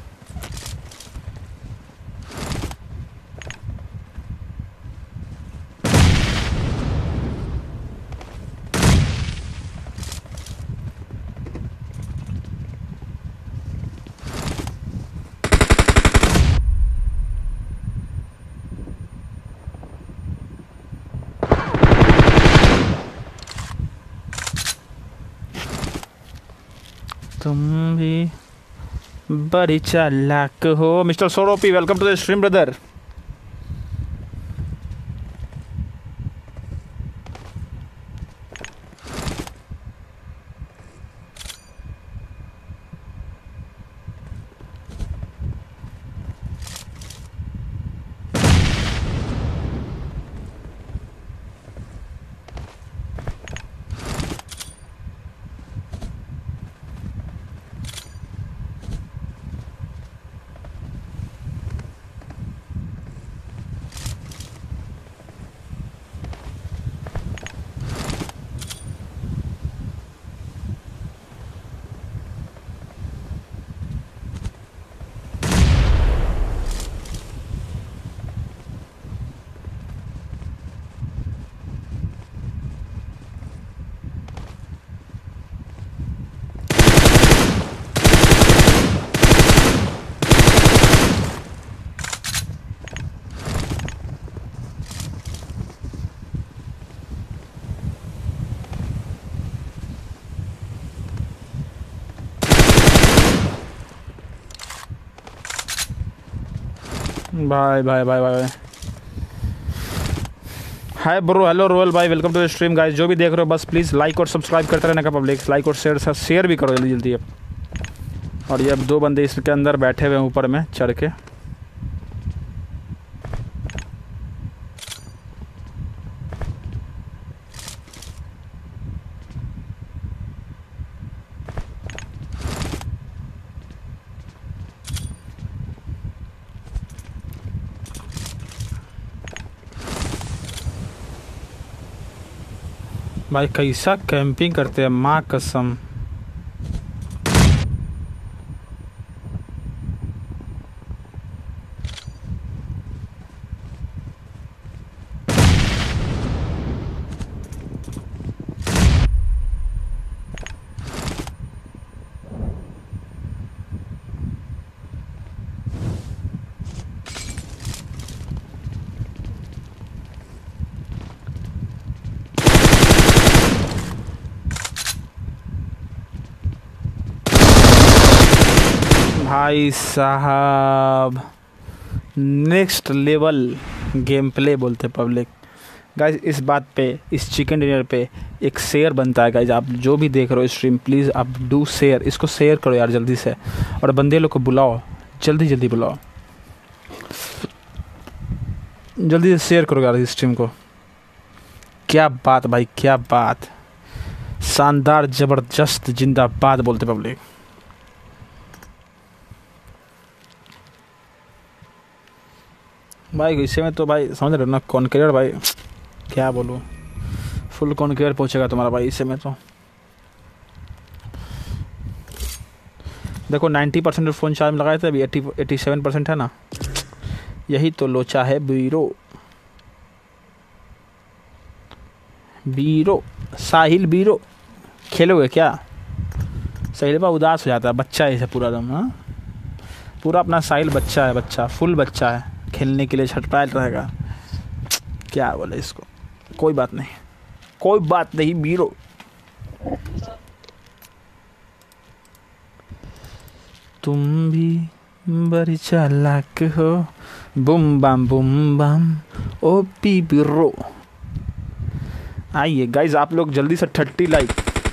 तुम भी बड़ी चालाक हो। मिस्टर सोरोपी welcome to the stream brother. भाई भाई भाई भाई हाय ब्रो, हेलो रोयल भाई, welcome to the stream guys. जो भी देख रहे हो बस प्लीज़ लाइक और सब्सक्राइब करते रहने का पब्लिक, लाइक और शेयर शेयर भी करो जल्दी जल्दी अब। और ये अब दो बंदे इसके अंदर बैठे हुए हैं ऊपर में चढ़ के। भाई कैसा कैंपिंग करते हैं माँ कसम। भाई साहब नेक्स्ट लेवल गेम प्ले बोलते पब्लिक। गाइज इस बात पे, इस चिकन डिनर पे एक शेयर बनता है गाइज। आप जो भी देख रहे हो स्ट्रीम प्लीज़ आप डू शेयर, इसको शेयर करो यार जल्दी से। और बंदे लोग को बुलाओ, जल्दी जल्दी बुलाओ, जल्दी से शेयर करो यार इस स्ट्रीम को। क्या बात भाई, क्या बात, शानदार ज़बरदस्त जिंदाबाद बोलते पब्लिक। भाई इसे में तो भाई समझ रहे हो ना, कॉन्करियर भाई क्या बोलूँ, फुल कॉन्करियर पहुँचेगा तुम्हारा भाई इसे में। तो देखो नाइन्टी परसेंट फ़ोन चार्ज में लगाए थे, अभी एट्टी एट्टी सेवन परसेंट है ना। यही तो लोचा है बीरो, बीरो साहिल बीरो। खेलोगे क्या? साहिल बा उदास हो जाता है, बच्चा है इसे पूरा दम। हाँ पूरा अपना साहिल बच्चा है, बच्चा फुल बच्चा है, खेलने के लिए छटपटाया रहेगा। क्या बोले इसको, कोई बात नहीं, कोई बात नहीं बीरो। तुम भी बड़ी चालाक हो, बुम बम बुम बम ओ पी बीरो। आइए गाइज आप लोग जल्दी से थर्टी लाइक,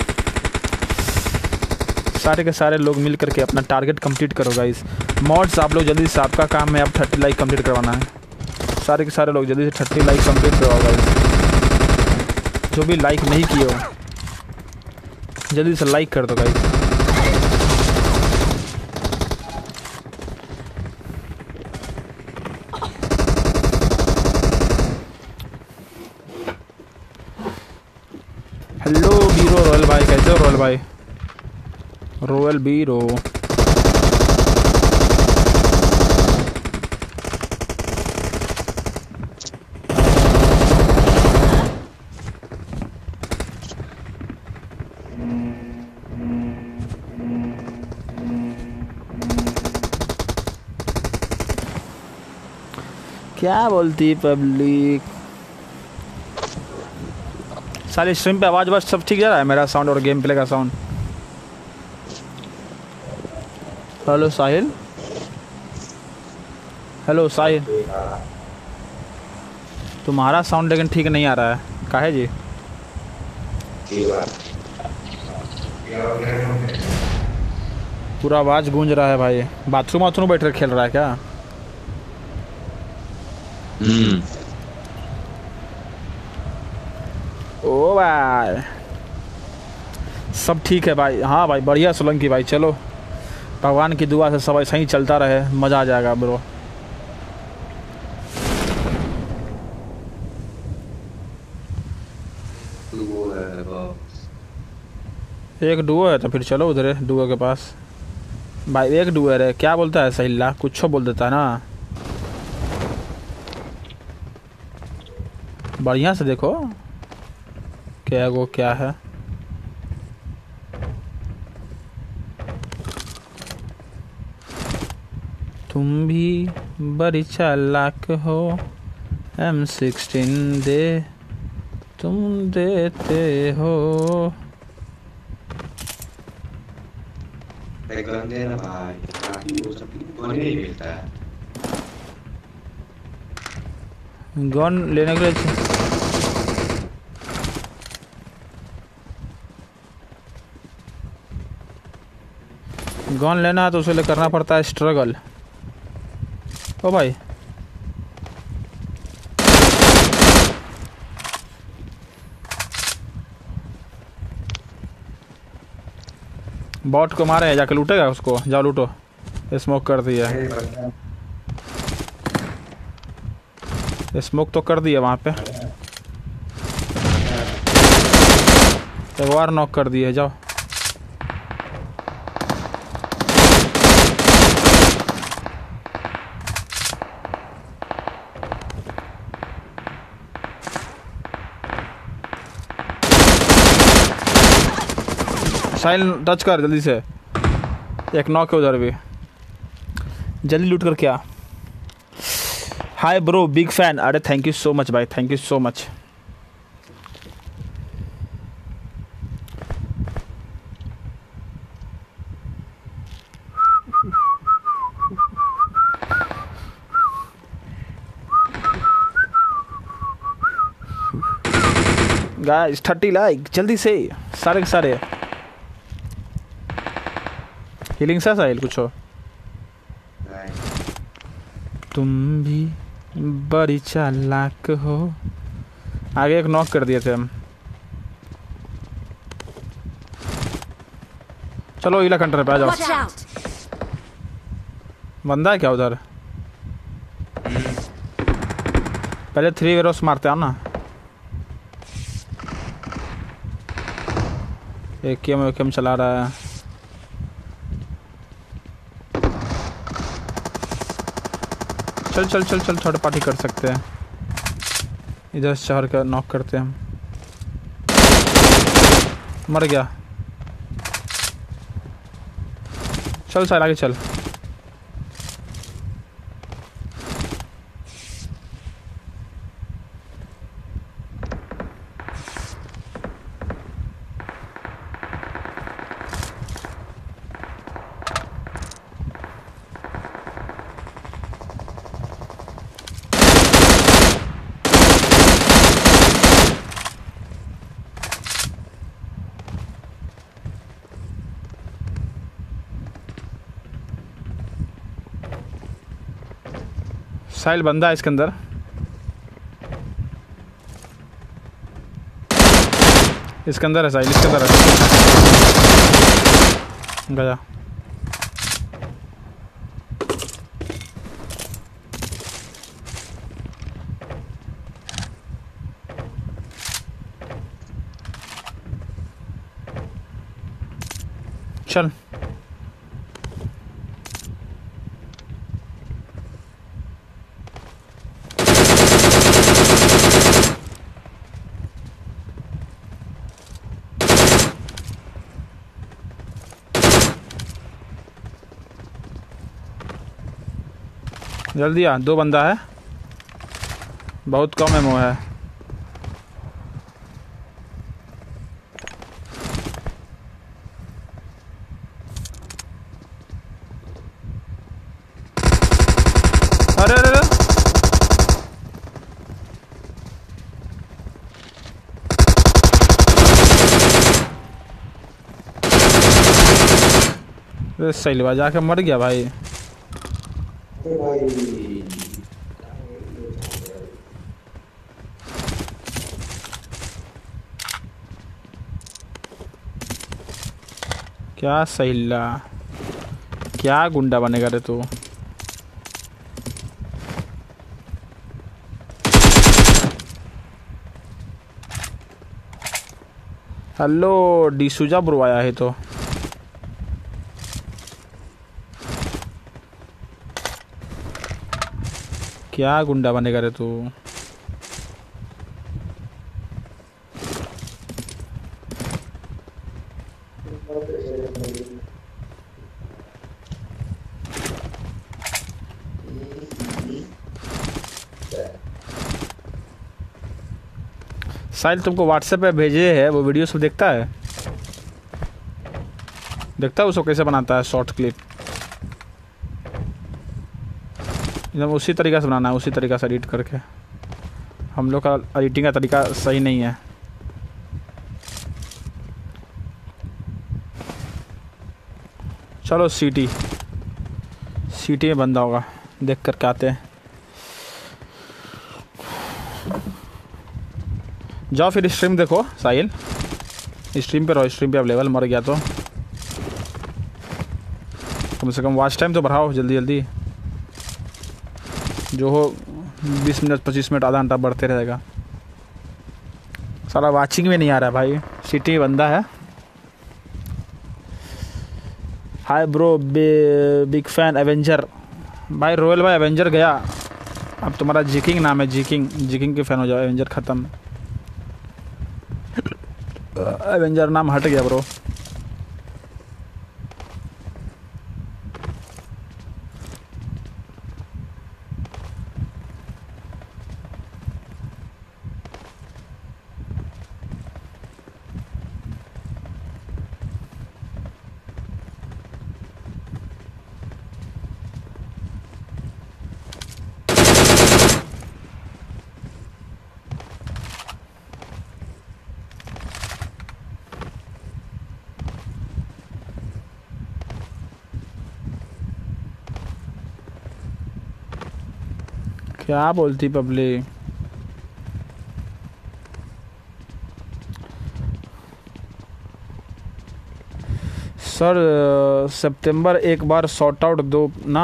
सारे के सारे लोग मिल करके अपना टारगेट कंप्लीट करो गाइज। मॉड्स आप लोग जल्दी से, आपका काम है अब थर्टी लाइक कंप्लीट करवाना है। सारे के सारे लोग जल्दी से थर्टी लाइक कंप्लीट करवाओ गाइज। जो भी लाइक नहीं किए हो जल्दी से लाइक कर दो गाइज। हेलो बीरो रॉयल भाई, कैसे हो रॉयल भाई? रॉयल बीरो क्या बोलती पब्लिक? सारी स्ट्रीम पे आवाज़ बस सब ठीक जा रहा है, मेरा साउंड और गेम प्ले का sound? Hello Sahil, hello Sahil, तुम्हारा साउंड लेकिन ठीक नहीं आ रहा है, काहे जी? पूरा आवाज़ गूंज रहा है भाई। बाथरूम वाथरूम बैठ कर खेल रहा है क्या? हम्म ओ भाई सब ठीक है भाई। हाँ भाई बढ़िया सोलंकी भाई, चलो भगवान की दुआ से सब ऐसा ही चलता रहे, मज़ा आ जाएगा ब्रो। एक डुओ है तो फिर चलो उधर डुओ के पास। भाई एक डुओ है, क्या बोलता है सहिल्ला, कुछ बोल देता है ना। बढ़िया से देखो क्या वो क्या है। तुम भी बड़ी चालाक हो, एम सिक्सटीन दे तुम देते हो। गन देना भाई, बाकी वो सब को नहीं मिलता है। गन लेने के लिए गन लेना है तो उसके लिए करना पड़ता है स्ट्रगल। ओ भाई बॉट को मारे, जाके लूटेगा उसको, जाओ लूटो। स्मोक कर दिया, स्मोक तो कर दिया वहाँ पे, एक बार नॉक कर दिए, जाओ। साइल टच कर जल्दी से, एक नॉक है उधर भी, जल्दी लूट कर। क्या हाय ब्रो, बिग फैन। अरे थैंक यू सो मच भाई, thank you so much. Guys thirty like जल्दी से, सारे के सारे। हीलिंग सा साहिल कुछ हो, तुम भी बड़ी चालाक हो। आगे एक नॉक कर दिए थे हम। चलो इला कंटर पे आ जाओ। Watch out! बंदा है क्या उधर? पहले थ्री वेरोस मारते हैं ना। एक केम एक केम चला रहा है। चल चल चल चल थर्ड पार्टी कर सकते हैं। इधर शहर का नॉक करते हैं हम। मर गया। चल साइड आगे चल। साहिल बंदा है इसके अंदर। इसके अंदर है साहिल, इसके अंदर है। गया। चल जल्दी आ, दो बंदा है, बहुत कम एमो है। अरे अरे अरे अरे सही बात, जाके मर गया भाई। क्या सहिला, क्या गुंडा बनेगा रे तू। हेलो डिसूजा ब्रो आया है तो। क्या गुंडा बनेगा रे तू। साहिल तुमको व्हाट्सएप पे भेजे है, वो वीडियो सब देखता है? देखता है उसको कैसे बनाता है शॉर्ट क्लिप? एकदम उसी तरीका से बनाना है, उसी तरीका से एडिट करके। हम लोग का एडिटिंग का तरीका सही नहीं है। चलो सिटी सिटी में बंदा होगा, देख कर के आते हैं। जाओ फिर स्ट्रीम देखो साहिल, स्ट्रीम पे रहो, स्ट्रीम पे अवेलेबल। मर गया तो कम से कम वॉच टाइम तो बढ़ाओ जल्दी जल्दी, जो हो बीस मिनट पच्चीस मिनट आधा घंटा बढ़ते रहेगा। सारा वाचिंग में नहीं आ रहा है भाई, सिटी बंदा है। Hi bro, big fan avenger भाई। रोयल भाई एवेंजर गया, अब तुम्हारा जिकिंग नाम है, जिकिंग जिकिंग के फैन हो जाओ। एवेंजर ख़त्म, एवेंजर नाम हट गया ब्रो। क्या बोलती पब्लिक? सर सितंबर एक बार सॉर्ट आउट दो ना।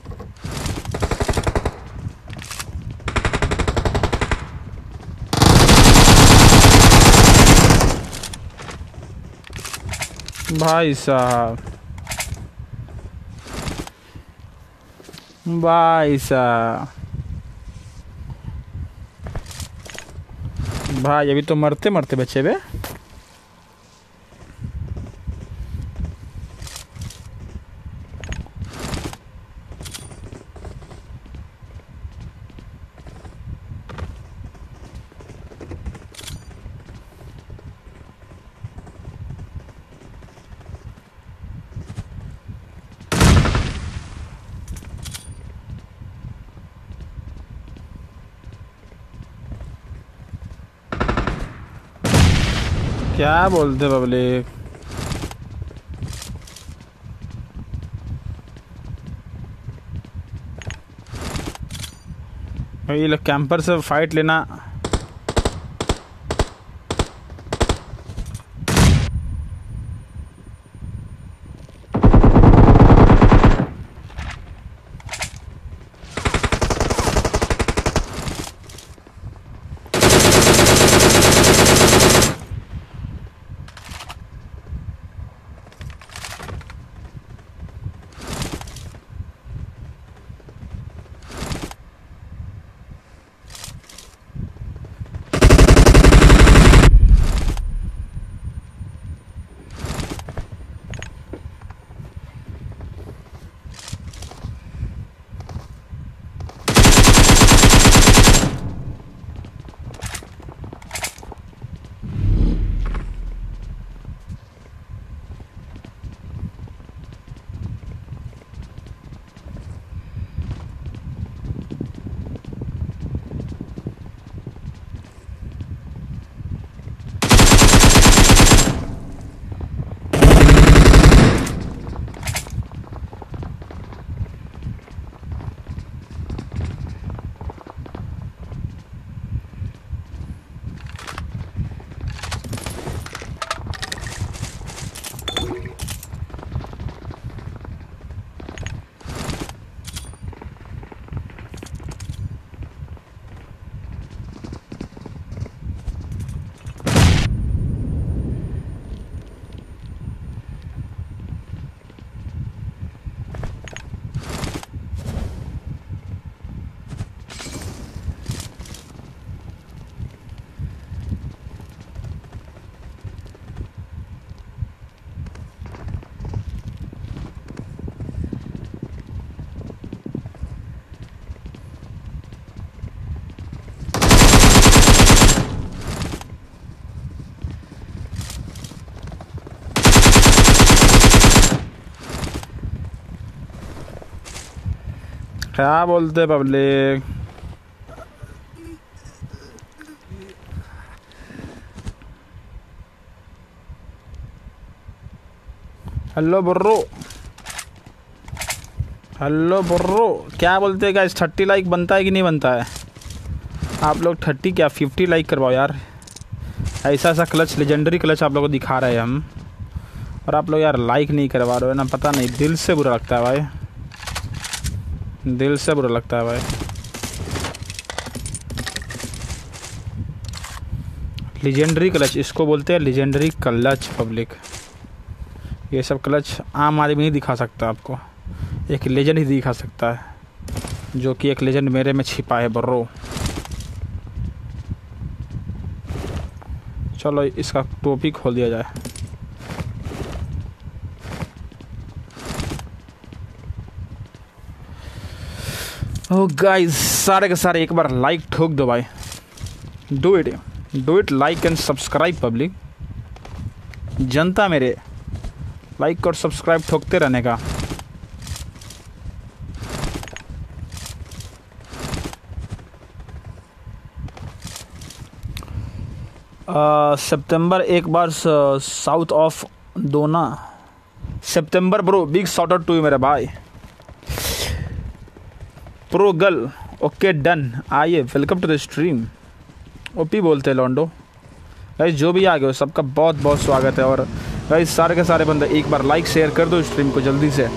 भाई साहब भाई साहब भाई, अभी तो मरते मरते बचे बे। क्या बोलते पब्लिक? ये लोग कैंपर से फाइट लेना। क्या बोलते public? Hello bro, hello bro, क्या बोलते हैं गाइस? थर्टी लाइक बनता है कि नहीं बनता है? आप लोग थर्टी क्या फिफ्टी लाइक करवाओ यार। ऐसा ऐसा क्लच, लेजेंडरी क्लच आप लोगों को दिखा रहे हैं हम, और आप लोग यार लाइक नहीं करवा रहे हो ना। पता नहीं, दिल से बुरा लगता है भाई, दिल से बुरा लगता है भाई। लेजेंडरी क्लच इसको बोलते हैं, लेजेंडरी क्लच पब्लिक। ये सब क्लच आम आदमी नहीं दिखा सकता आपको, एक लेजेंड ही दिखा सकता है, जो कि एक लेजेंड मेरे में छिपा है ब्रो। चलो इसका टोपी खोल दिया जाए। ओ गाइस, सारे के सारे एक बार लाइक ठोक दो भाई, do it, do it, like and subscribe public. जनता मेरे लाइक और सब्सक्राइब ठोकते रहने का। सितंबर एक बार साउथ ऑफ दोना सितंबर bro, big shout out to you मेरे भाई। प्रो गर्ल, ओके डन, आइए welcome to the stream. OP बोलते हैं लॉन्डो। गाइस जो भी आ गए सबका बहुत बहुत स्वागत है। और गाइस सारे के सारे बंदे एक बार लाइक शेयर कर दो स्ट्रीम को जल्दी से।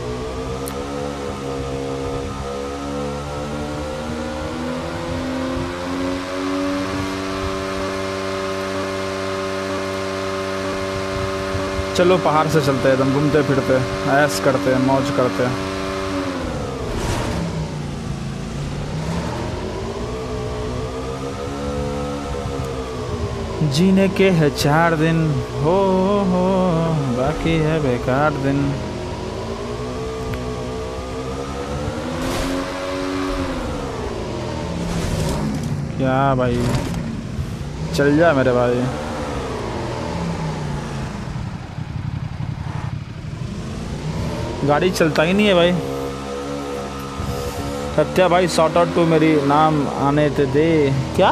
चलो पहाड़ से चलते हैं, एकदम घूमते फिरते ऐश करते हैं, मौज करते हैं। जीने के है चार दिन, हो हो बाकी है बेकार दिन। क्या भाई, चल जा मेरे भाई। गाड़ी चलता ही नहीं है भाई। सत्या भाई शॉर्ट आउट टू मेरी नाम आने ते दे। क्या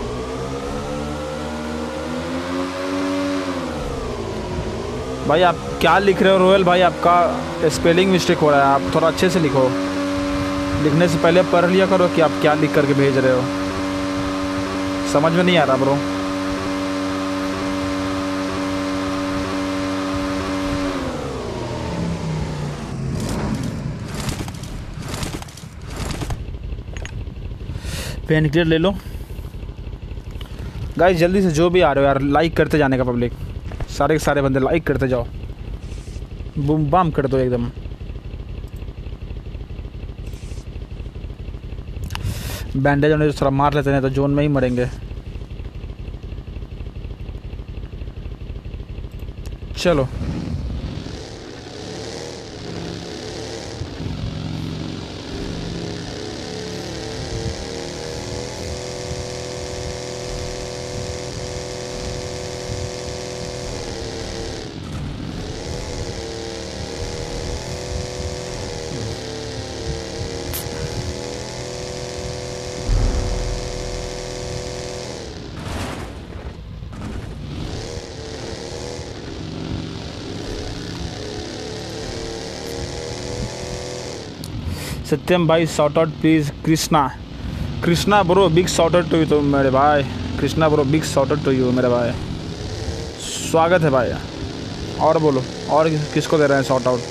भाई आप क्या लिख रहे हो रोयल भाई? आपका स्पेलिंग मिस्टेक हो रहा है, आप थोड़ा अच्छे से लिखो। लिखने से पहले पढ़ लिया करो कि आप क्या लिख करके भेज रहे हो, समझ में नहीं आ रहा ब्रो। पेन क्लियर ले लो गाइस, जल्दी से जो भी आ रहे हो यार लाइक करते जाने का पब्लिक। सारे के सारे बंदे लाइक करते जाओ, बूम बाम कर दो एकदम। बैंडेज होने तो थोड़ा मार लेते हैं, तो जोन में ही मरेंगे। चलो सत्यम भाई shout out please. Krishna, Krishna bro big shout out to you तो मेरे भाई। Krishna bro big shout out to you मेरे भाई, स्वागत है भाई। और बोलो, और किसको दे रहे हैं शॉर्ट आउट?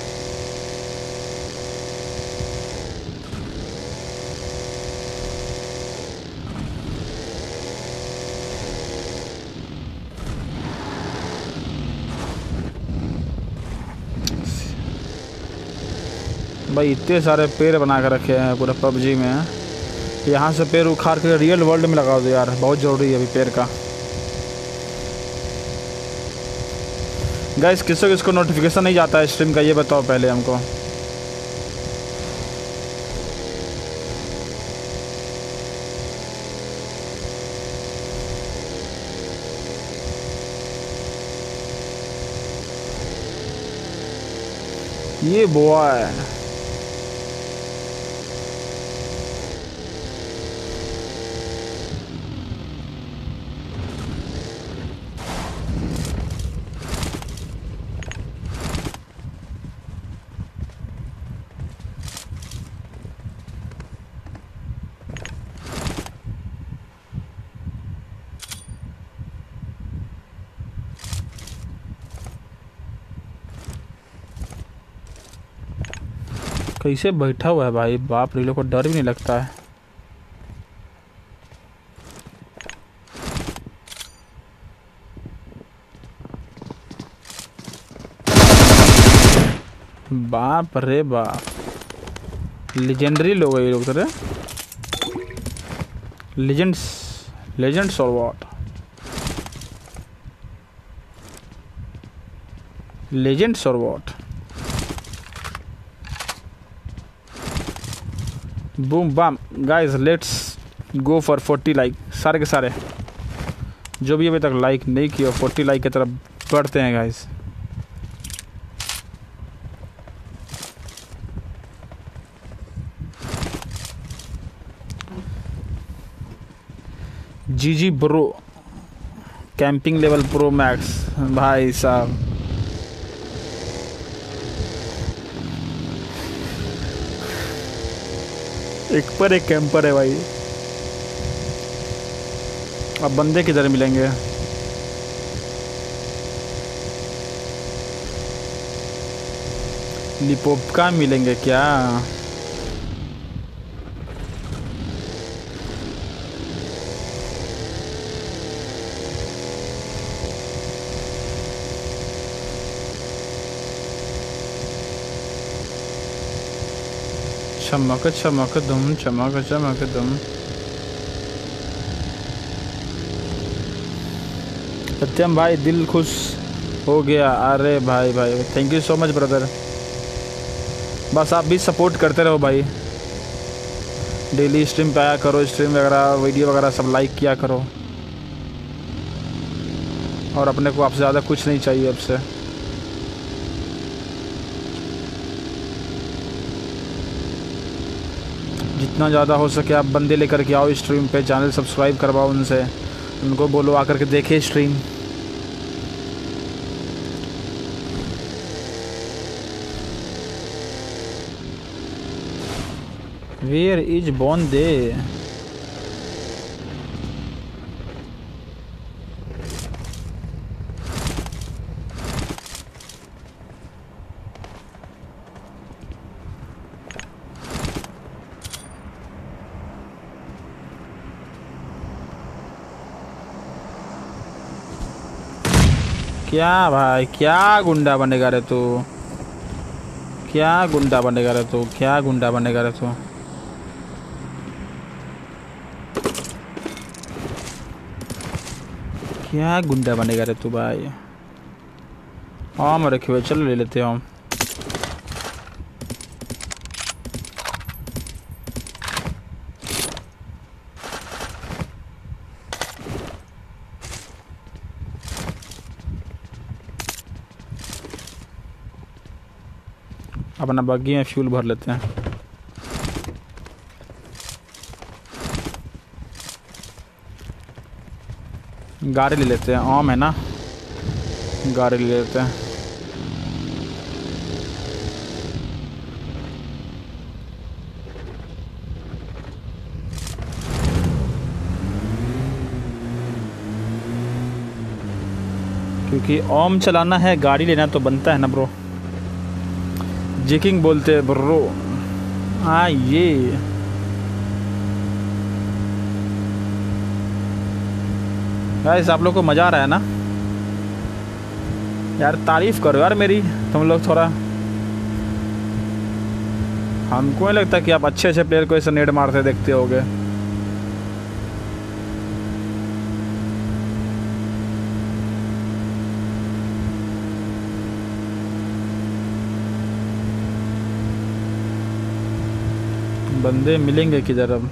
भाई इतने सारे पेड़ बना कर रखे हैं पूरे पबजी में। यहाँ से पेड़ उखाड़ के रियल वर्ल्ड में लगा दो यार, बहुत ज़रूरी है अभी पेड़ का। गाइस किसको किसको नोटिफिकेशन नहीं जाता है स्ट्रीम का, ये बताओ पहले हमको। ये बॉय कैसे बैठा हुआ है भाई, बाप रे, लोग को डर भी नहीं लगता है। बाप रे बाप, लेजेंडरी लोग है ये लोग तेरे। लेजेंड्स लेजेंड्स और व्हाट? लेजेंड्स और what? Boom bam guys, let's go for forty like. सारे के सारे जो भी अभी तक लाइक नहीं किया, फोर्टी लाइक की तरफ बढ़ते हैं guys. G G bro, camping level pro max भाई साहब। एक पर एक कैंपर है भाई। अब बंदे किधर मिलेंगे? लिपोपका मिलेंगे क्या? चमक चमक दुम, चमक चमक दुम। सत्यम भाई दिल खुश हो गया। अरे भाई भाई thank you so much brother. बस आप भी सपोर्ट करते रहो भाई, डेली स्ट्रीम पे आया करो, स्ट्रीम वगैरह वीडियो वगैरह सब लाइक किया करो। और अपने को आपसे ज़्यादा कुछ नहीं चाहिए आपसे। जितना ज़्यादा हो सके आप बंदे लेकर के आओ स्ट्रीम पे, चैनल सब्सक्राइब करवाओ उनसे, उनको बोलो आकर के देखे स्ट्रीम। Where is बॉन्दे? क्या भाई, क्या गुंडा बनेगा रे तू? क्या गुंडा बनेगा रे तू? क्या गुंडा बनेगा रे तू? क्या गुंडा बनेगा रे तू भाई? आम रखे हुए, चलो ले लेते हैं आम। अपना बग्गी में फ्यूल भर लेते हैं। गाड़ी ले लेते हैं, आम है ना, गाड़ी ले लेते हैं। क्योंकि ओम चलाना है, गाड़ी लेना तो बनता है ना ब्रो। जिकिंग बोलते हैं ब्रो। हाँ ये गाइस आप लोग को मज़ा आ रहा है ना यार? तारीफ़ करो यार मेरी तुम लोग थोड़ा। हमको नहीं लगता कि आप अच्छे अच्छे प्लेयर को ऐसे नेट मारते देखते होगे। बंदे मिलेंगे किधर अब?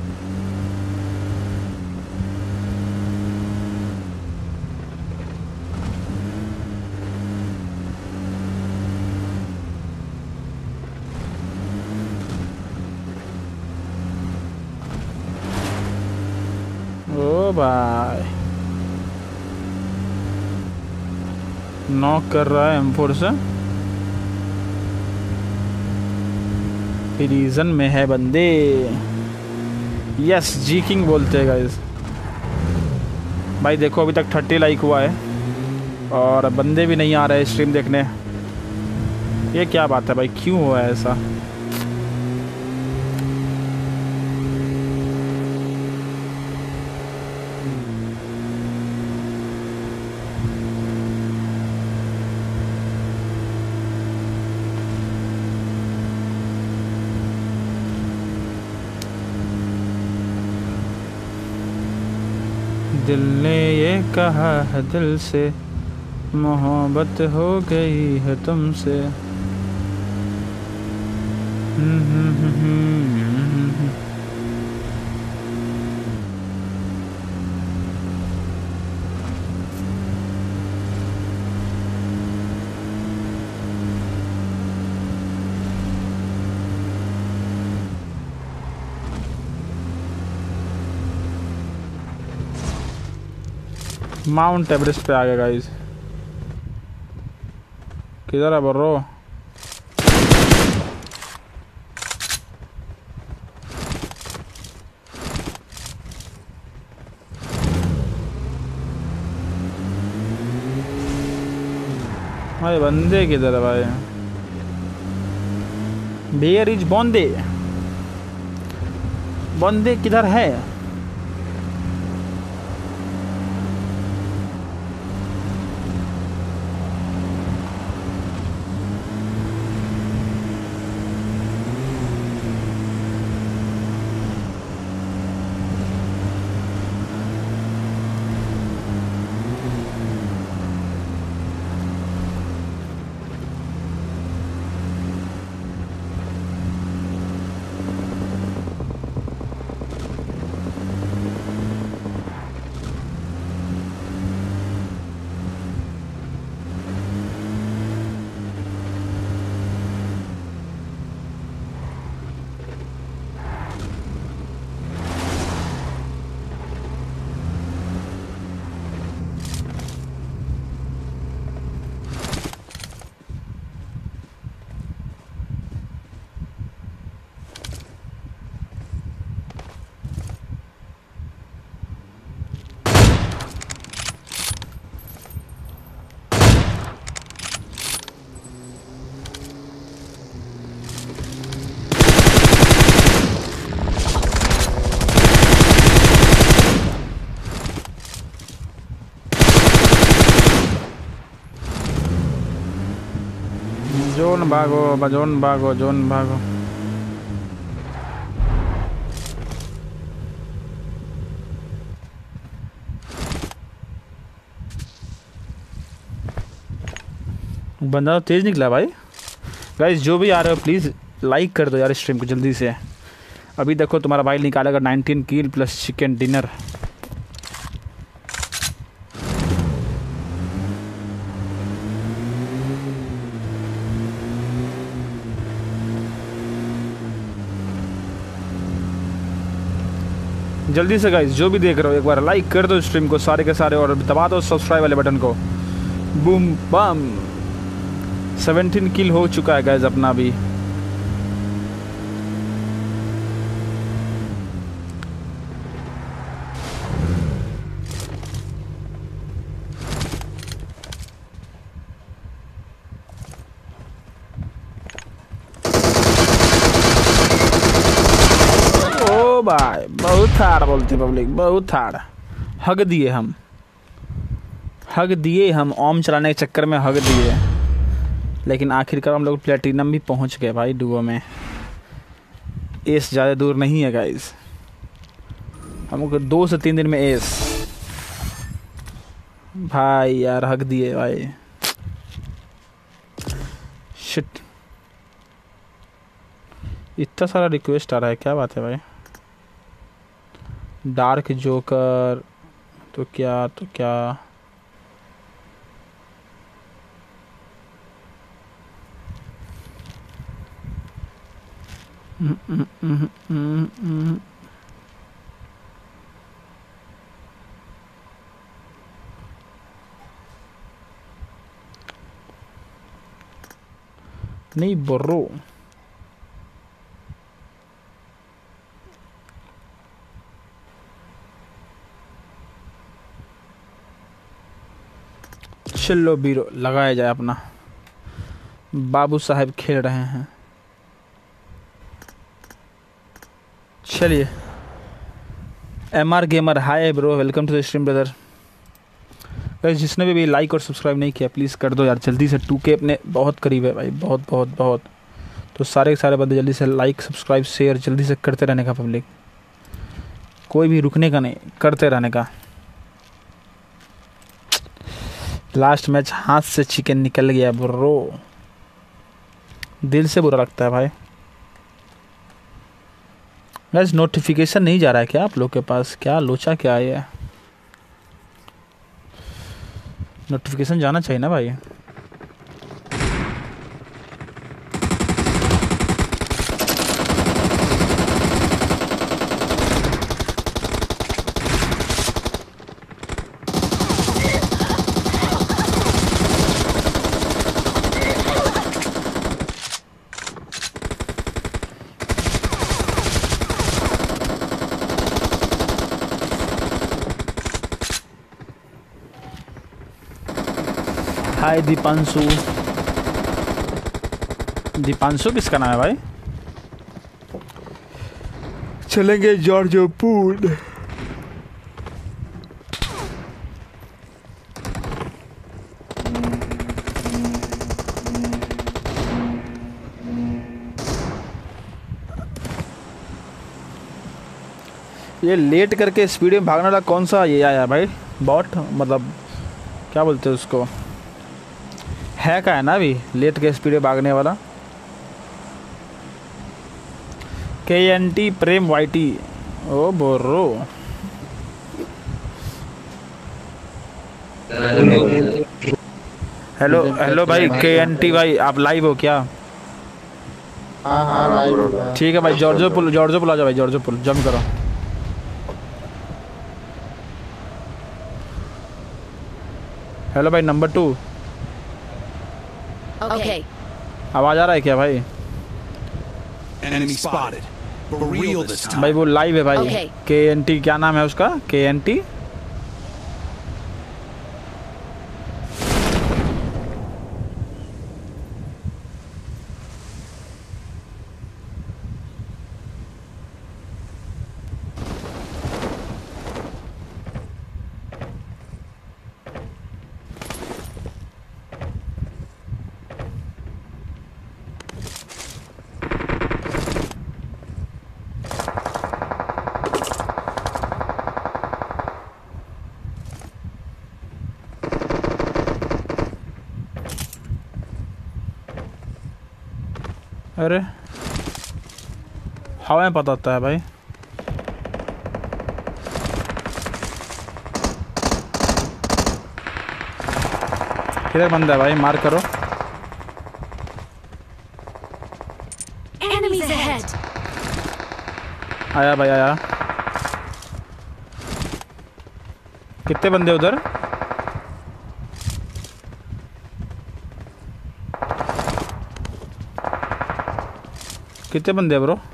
ओ भाई नॉक कर रहा है एम फोर से। प्रिजन में है बंदे। यस जी किंग बोलते हैं गाइस। भाई देखो अभी तक थर्टी लाइक हुआ है और बंदे भी नहीं आ रहे स्ट्रीम देखने। ये क्या बात है भाई, क्यों हुआ है ऐसा? दिल ने ये कहा है दिल से, मोहब्बत हो गई है तुमसे। हम्म, हम्म, हम्म, हम्म, हम्म। माउंट एवरेस्ट पे आ गया गाइस। किधर है बर्रो? भाई बंदे किधर है भाई? वेयर इज बंदे? बंदे किधर है? जोन भागो जोन भागो जोन भागो। बंदा तेज निकला भाई। गाइस जो भी आ रहे हो प्लीज़ लाइक कर दो यार स्ट्रीम को जल्दी से। अभी देखो तुम्हारा भाई निकालेगा nineteen kill plus chicken dinner. जल्दी से गाइस जो भी देख रहे हो एक बार लाइक कर दो स्ट्रीम को सारे के सारे और दबा दो सब्सक्राइब वाले बटन को। बूम बम सेवनटीन किल हो चुका है गाइस अपना भी। भाई बहुत हार्ड बोलते पब्लिक, बहुत हार्ड। हग दिए हम हग दिए हम ओम चलाने के चक्कर में हग दिए, लेकिन आखिरकार हम लोग प्लेटिनम भी पहुंच गए भाई डुओ में। एस ज़्यादा दूर नहीं है गाइस, हमको दो से तीन दिन में एस। भाई यार हग दिए भाई। शिट इतना सारा रिक्वेस्ट आ रहा है, क्या बात है भाई। डार्क जोकर तो क्या तो क्या mm, mm, mm, mm, mm. नहीं बोर्रो चलो बीरो लगाया जाए अपना। बाबू साहब खेल रहे हैं। चलिए M R gamer hi bro, welcome to the stream brother. Guys जिसने भी, भी लाइक और सब्सक्राइब नहीं किया प्लीज़ कर दो यार जल्दी से। टू के अपने बहुत करीब है भाई, बहुत बहुत बहुत। तो सारे के सारे बंदे जल्दी से लाइक सब्सक्राइब शेयर जल्दी से करते रहने का पब्लिक, कोई भी रुकने का नहीं, करते रहने का। लास्ट मैच हाथ से चिकन निकल गया ब्रो, दिल से बुरा लगता है भाई। गाइस नोटिफिकेशन नहीं जा रहा है क्या आप लोग के पास? क्या लोचा क्या है? नोटिफिकेशन जाना चाहिए ना भाई। हाय दीपांशु। दीपांशु किसका नाम है भाई? चलेंगे जॉर्जपुर। ये लेट करके स्पीड में भागने वाला कौन सा ये आया भाई? बॉट मतलब क्या बोलते हैं उसको? है का है ना अभी लेट के स्पीड में भागने वाला। K N T Prem YT. ओ बोरो। हेलो हेलो भाई के एन टी भाई, आप लाइव हो क्या? हाँ हाँ लाइव। ठीक है भाई, जॉर्जो पुल जॉर्जो पुल आ जाओ भाई, जॉर्जो पुल जम करो। हेलो भाई नंबर टू। Okay. आवाज आ रहा है क्या भाई? Enemy spotted. For real this time. भाई वो लाइव है भाई। Okay. के एन टी क्या नाम है उसका? के एन टी। अरे हवा में पता होता है भाई। किधर बंदा है भाई? मार करो। Enemies ahead. आया भाई आया। कितने बंदे उधर? कितने बंदे हैं ब्रो?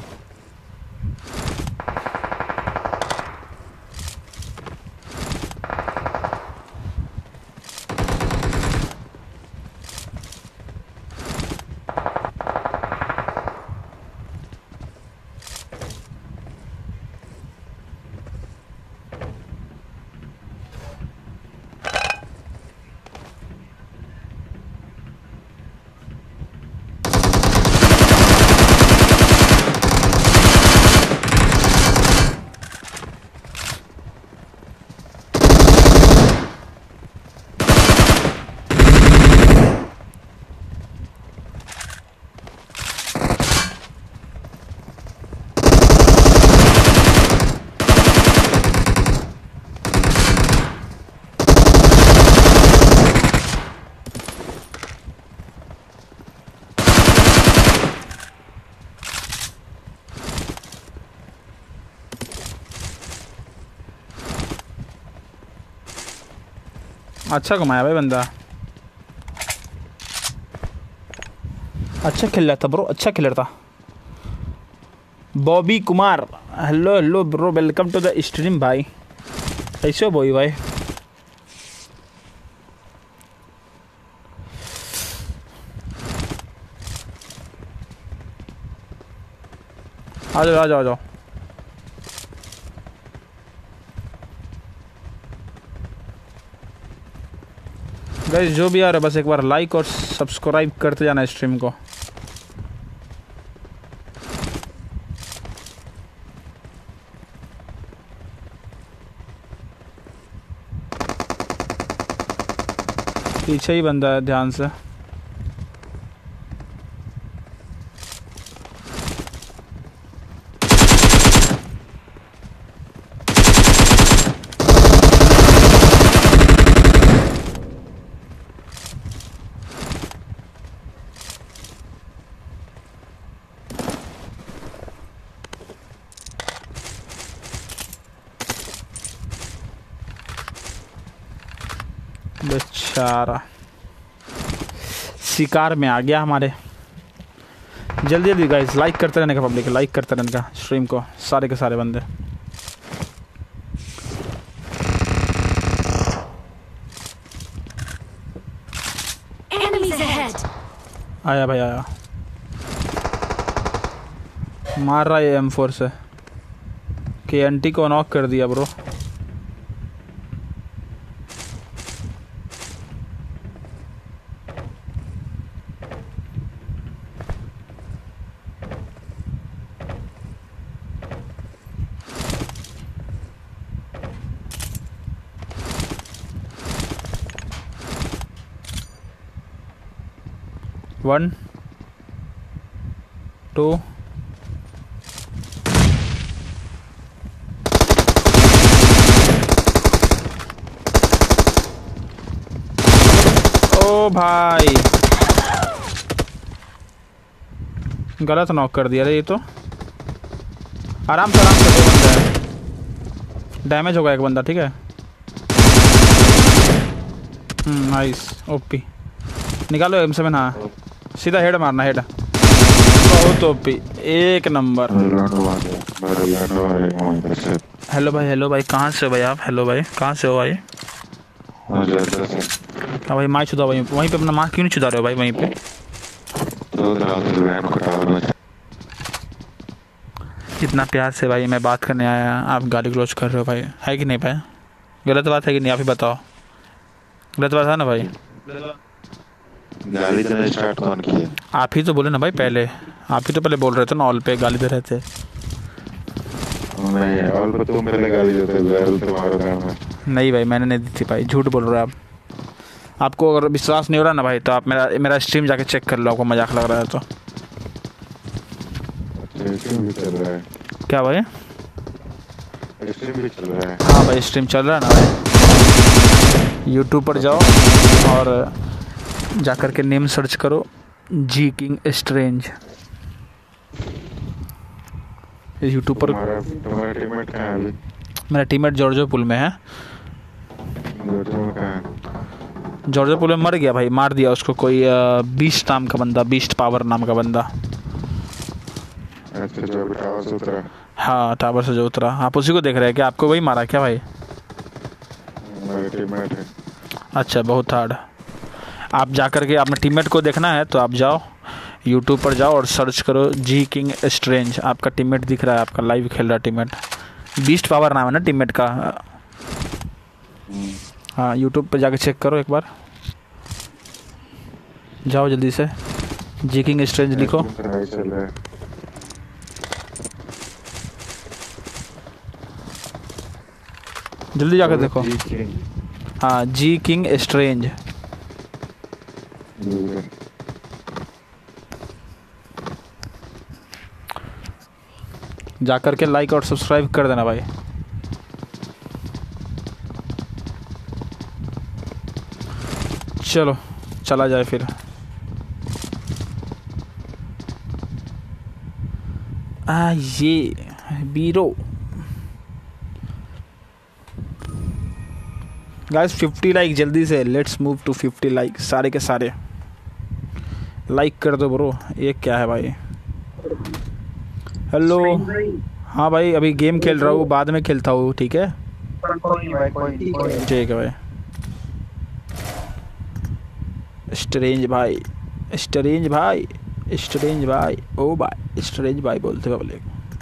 अच्छा घुमाया भाई बंदा, अच्छा खेल रहा था ब्रो, अच्छा खेल रहा था। Bobby Kumar, hello hello bro, welcome to the stream भाई। कैसे हो बॉबी भाई? आ जाओ आ जाओ आ जाओ। गाइस जो भी आ रहा है बस एक बार लाइक और सब्सक्राइब करते जाना स्ट्रीम को। पीछे ही बंदा है, ध्यान से। बेचारा शिकार में आ गया हमारे। जल्दी जल्दी गाइस लाइक करते रहने का, पब्लिक लाइक करते रहने का स्ट्रीम को, सारे के सारे बंदे। Enemies ahead! आया भाई आया, मार रहा है एम फोर से। के एन टी को नॉक कर दिया ब्रो। वन टू ओ भाई गलत नॉक कर दिया रे ये तो। आराम से आराम से, दो बंदा है, डैमेज होगा एक बंदा, ठीक है। Hmm nice OP. निकालो एम सेवन। हाँ सीधा हेड मारना, हेड बहुत ओपी, एक नंबर। हेलो भाई, हेलो भाई, कहाँ से हो भाई आप? हेलो भाई, कहाँ से हो भाई? हाँ भाई माइक छुदा भाई, वहीं पे अपना माइक क्यों नहीं छुदा रहे हो भाई वहीं पे? इतना प्यार से भाई मैं बात करने आया, आप गाली गलौज कर रहे हो भाई, है कि नहीं भाई? गलत बात है कि नहीं, आप ही बताओ। गलत बात है ना भाई? गाली देना स्टार्ट कौन किया? आप ही तो बोले ना भाई पहले, आप ही तो पहले बोल रहे थे ना ऑल पे गाली दे रहे थे। नहीं ऑल पे तुम पहले गाली देते थे, तुम्हारा काम है। नहीं भाई मैंने नहीं दी थी भाई, झूठ बोल रहे हो आप। आपको अगर विश्वास नहीं हो रहा ना भाई तो आप मेरा मेरा स्ट्रीम जाके चेक कर लो, आपको मजाक लग रहा है तो। स्ट्रीम भी चल रहा है क्या भाई? स्ट्रीम भी चल रहा है। हाँ भाई स्ट्रीम चल रहा है ना भाई। यूट्यूब पर जाओ और जाकर के नेम सर्च करो जी किंग स्ट्रेंज। यूट्यूब पर तुम्हारा तुम्हारा टीममेट कहाँ है अभी? मेरा टीममेट जॉर्जो पुल में है। जॉर्जो कहाँ है? जॉर्जो पुल में मर गया भाई, मार दिया उसको कोई बीस्ट नाम का बंदा, बीस्ट पावर नाम का बंदा। अच्छा जो अभी टावर से उतरा? हाँ टावर से जो उतरा, आप उसी को देख रहे हैं क्या? आपको वही मारा क्या भाई? मेरा टीममेट है। अच्छा बहुत हार्ड। आप जाकर के अपने टीममेट को देखना है तो आप जाओ यूट्यूब पर जाओ और सर्च करो जी किंग स्ट्रेंज। आपका टीममेट दिख रहा है, आपका लाइव खेल रहा है टीममेट। बीस्ट पावर नाम है ना टीममेट का। हाँ यूट्यूब पर जाके चेक करो एक बार, जाओ जल्दी से, जी किंग स्ट्रेंज लिखो। चल रहा है। जल्दी जाकर देखो। हाँ जी किंग स्ट्रेंज। जाकर के लाइक और सब्सक्राइब कर देना भाई। चलो चला जाए फिर। आ ये बीरो गाइस फिफ्टी लाइक जल्दी से, let's move to fifty like. सारे के सारे लाइक कर दो ब्रो। ये क्या है भाई? हेलो हाँ भाई अभी गेम खेल रहा हूँ, बाद में खेलता हूँ, ठीक है? ठीक है भाई। स्ट्रेंज भाई, स्ट्रेंज भाई, स्ट्रेंज भाई, ओ भाई स्ट्रेंज भाई बोलते पब्लिक।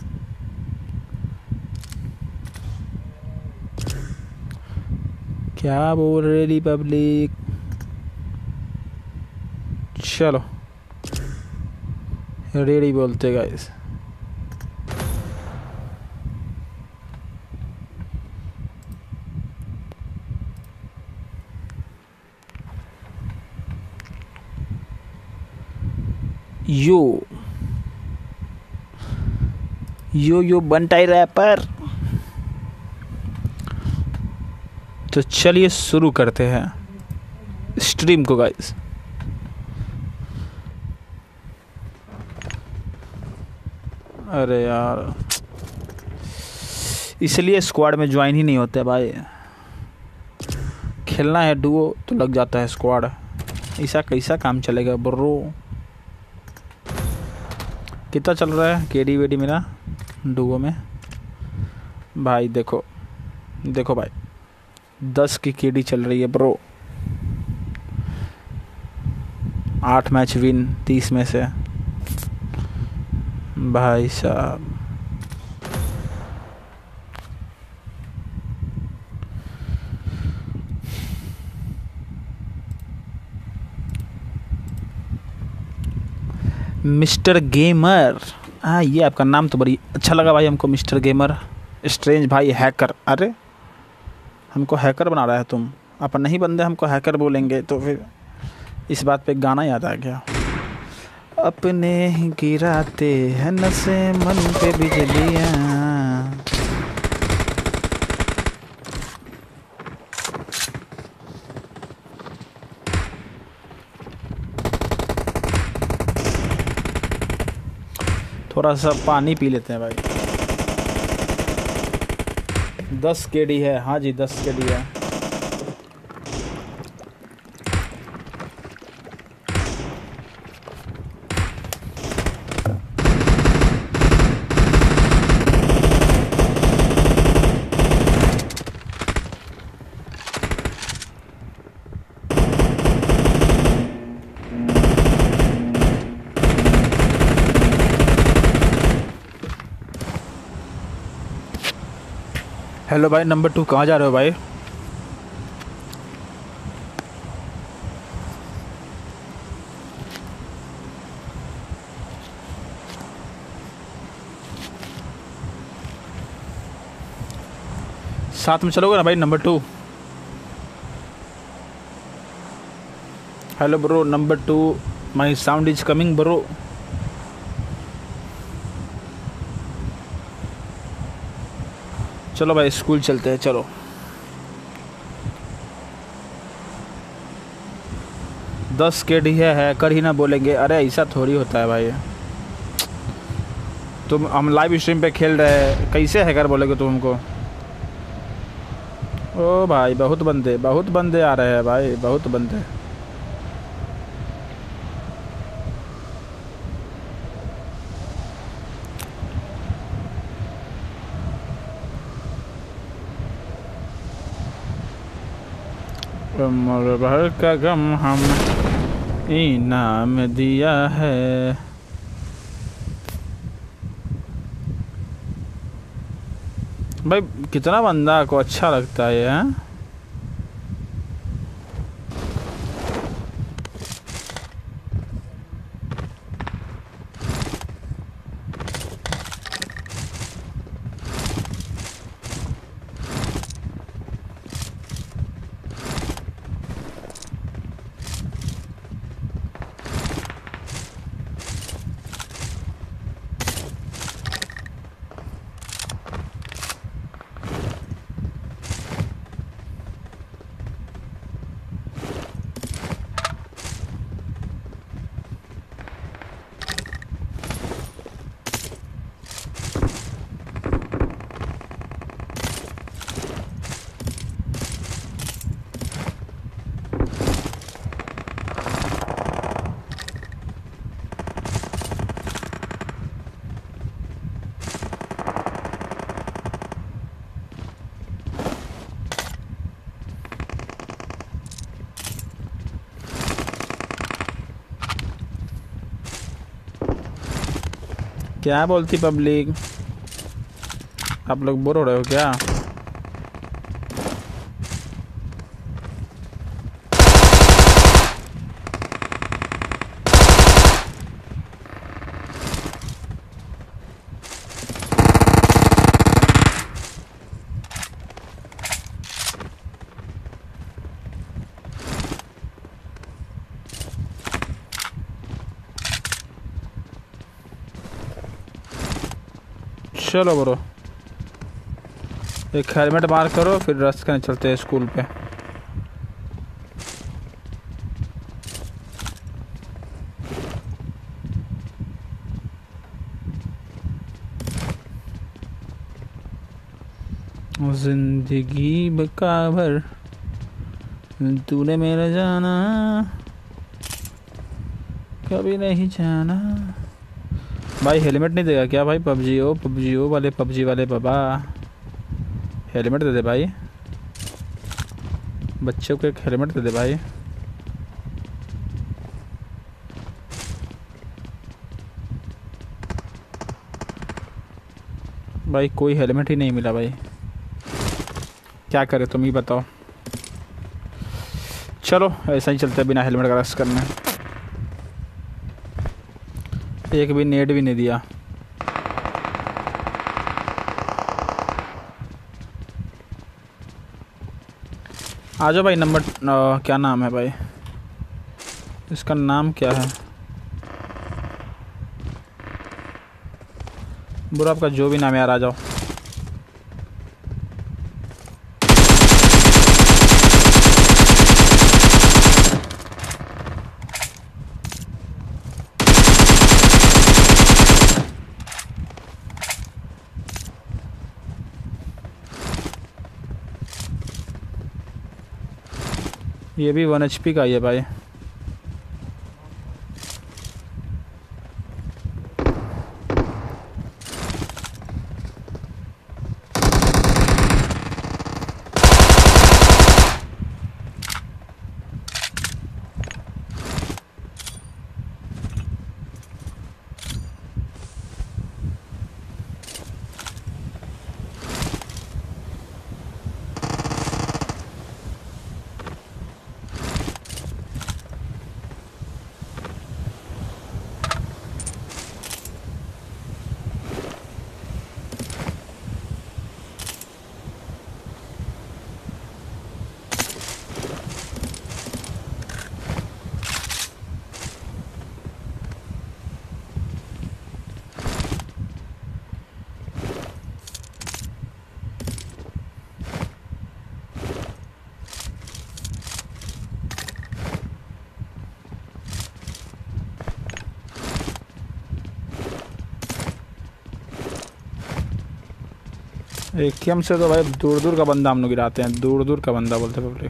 क्या बोल रही पब्लिक? चलो रेडी बोलते गाइस। यो यो यो बंटाई रैपर। तो चलिए शुरू करते हैं स्ट्रीम को गाइस। अरे यार इसलिए स्क्वाड में ज्वाइन ही नहीं होते भाई। खेलना है डुओ तो लग जाता है स्क्वाड। ऐसा कैसा काम चलेगा ब्रो। कितना चल रहा है केडी वेडी मेरा डुओ में भाई? देखो देखो भाई दस की केडी चल रही है ब्रो। आठ मैच विन तीस में से भाई साहब। मिस्टर गेमर, हाँ ये आपका नाम तो बड़ी अच्छा लगा भाई हमको, मिस्टर गेमर। स्ट्रेंज भाई हैकर, अरे हमको हैकर बना रहा है तुम। अपन नहीं बंदे हमको हैकर बोलेंगे तो फिर इस बात पे गाना याद आ गया। अपने ही गिराते हैं नशे मन पे बिजलियाँ। थोड़ा सा पानी पी लेते हैं भाई। दस केडी है, हाँ जी दस केडी है। हेलो भाई नंबर टू, कहाँ जा रहे हो भाई? साथ में चलोगे ना भाई number two? Hello bro number two, my sound is coming bro. चलो भाई स्कूल चलते हैं चलो। दस के डी है हैकर ही ना बोलेंगे, अरे ऐसा थोड़ी होता है भाई। तुम हम लाइव स्ट्रीम पे खेल रहे हैं, कैसे हैकर बोलोगे तुम हमको? ओ भाई बहुत बंदे बहुत बंदे आ रहे हैं भाई, बहुत बंदे। उम्र भर का गम हम इनाम दिया है। भाई कितना बंदा को अच्छा लगता है हैं? क्या बोलती पब्लिक? आप लोग बोर हो रहे हो क्या? चलो ब्रो, एक हेलमेट मार करो फिर रस करने चलते हैं स्कूल पे। जिंदगी बकाबर तूने मेरा जाना कभी नहीं जाना। भाई हेलमेट नहीं देगा क्या भाई? पबजी ओ पबजी ओ वाले पबजी वाले बाबा, हेलमेट दे दे भाई, बच्चों को एक हेलमेट दे दे भाई। भाई कोई हेलमेट ही नहीं मिला भाई, क्या करे तुम ही बताओ। चलो ऐसा ही चलते हैं बिना हेलमेट का रस करने। एक भी नेट भी नहीं दिया। आ जाओ भाई। नंबर क्या नाम है भाई इसका? नाम क्या है बुरा? आपका जो भी नाम है यार, आ जाओ। ये भी वन एच पी का ही है भाई। एकदम से तो भाई दूर दूर का बंदा हम लोग गिराते हैं, दूर दूर का बंदा बोलते पब्लिक।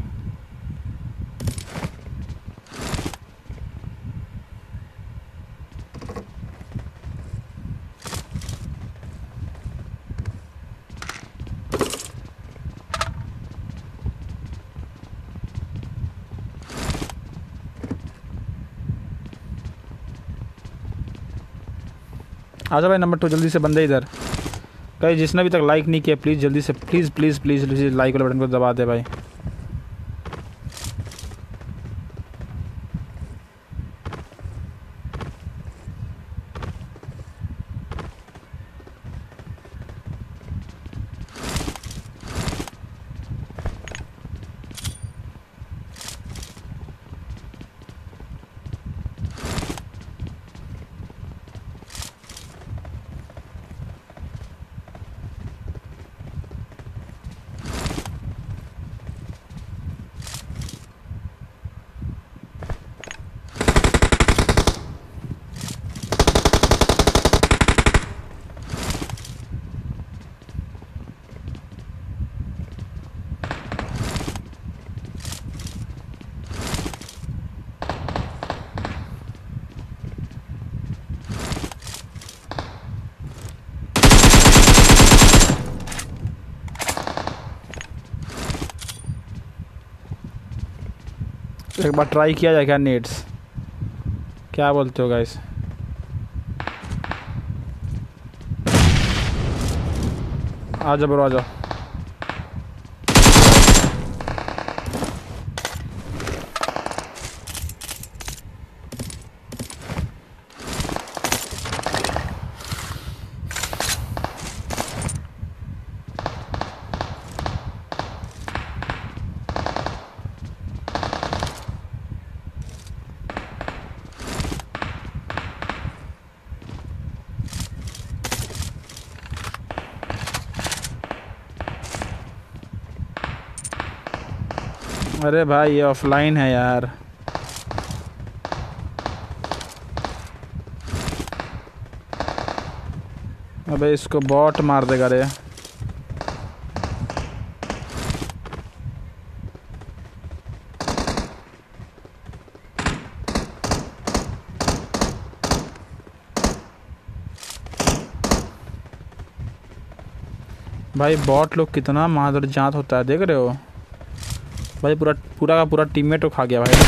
आजा भाई नंबर टू, जल्दी से बंदे इधर। भाई जिसने अभी तक लाइक नहीं किया प्लीज़ जल्दी से please please please please like वाले बटन को दबा दे भाई। एक बार ट्राई किया जाए क्या नेट्स? क्या बोलते हो गाइस? आ जाओ ब्रो आ जाओ। अरे भाई ये ऑफलाइन है यार। अबे इसको बॉट मार देगा रे। भाई बॉट लोग कितना मादर जात होता है, देख रहे हो भाई। पूरा पूरा का पूरा टीममेट को खा गया भाई।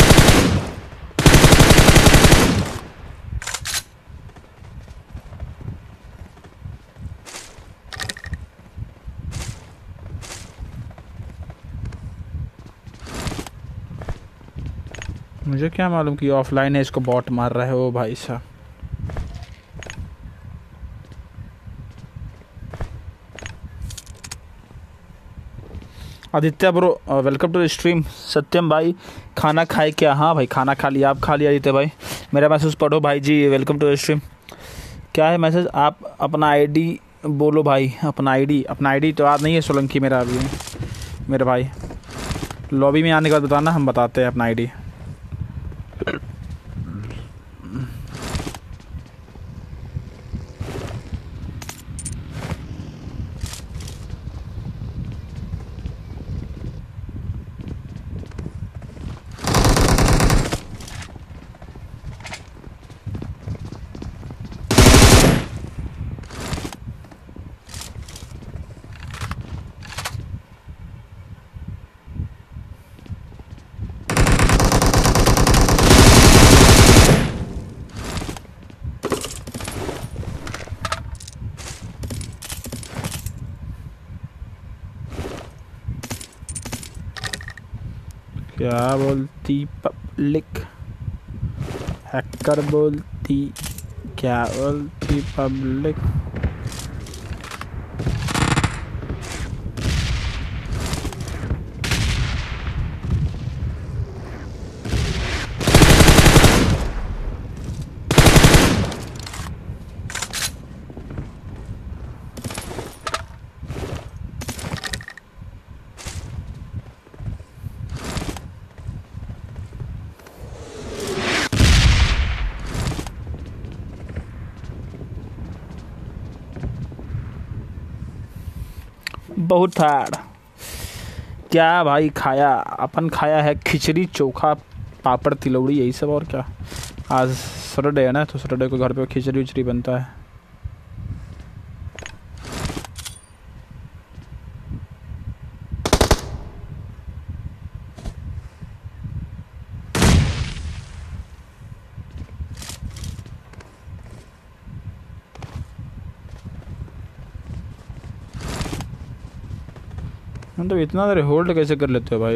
मुझे क्या मालूम कि ऑफलाइन है, इसको बॉट मार रहा है वो भाई साहब। Aditya bro welcome to the stream. Satyam भाई खाना खाए क्या? हाँ भाई खाना खा लिया। आप खा लिया आदित्य भाई? मेरा मैसेज पढ़ो भाई जी। Welcome to the stream. क्या है मैसेज? आप अपना आईडी बोलो भाई। अपना आईडी अपना आईडी तो याद नहीं है सोलंकी मेरा अभी मेरे भाई। लॉबी में आने के बाद बताना, हम बताते हैं अपना आईडी। क्या बोलती पब्लिक? हैकर बोलती क्या बोलती पब्लिक? बहुत थाड़ क्या भाई खाया? अपन खाया है खिचड़ी चोखा पापड़ तिलौड़ी यही सब। और क्या, आज सैटरडे है ना, तो सैटरडे को घर पे खिचड़ी उचड़ी बनता है। तो इतना देर होल्ड कैसे कर लेते हो भाई?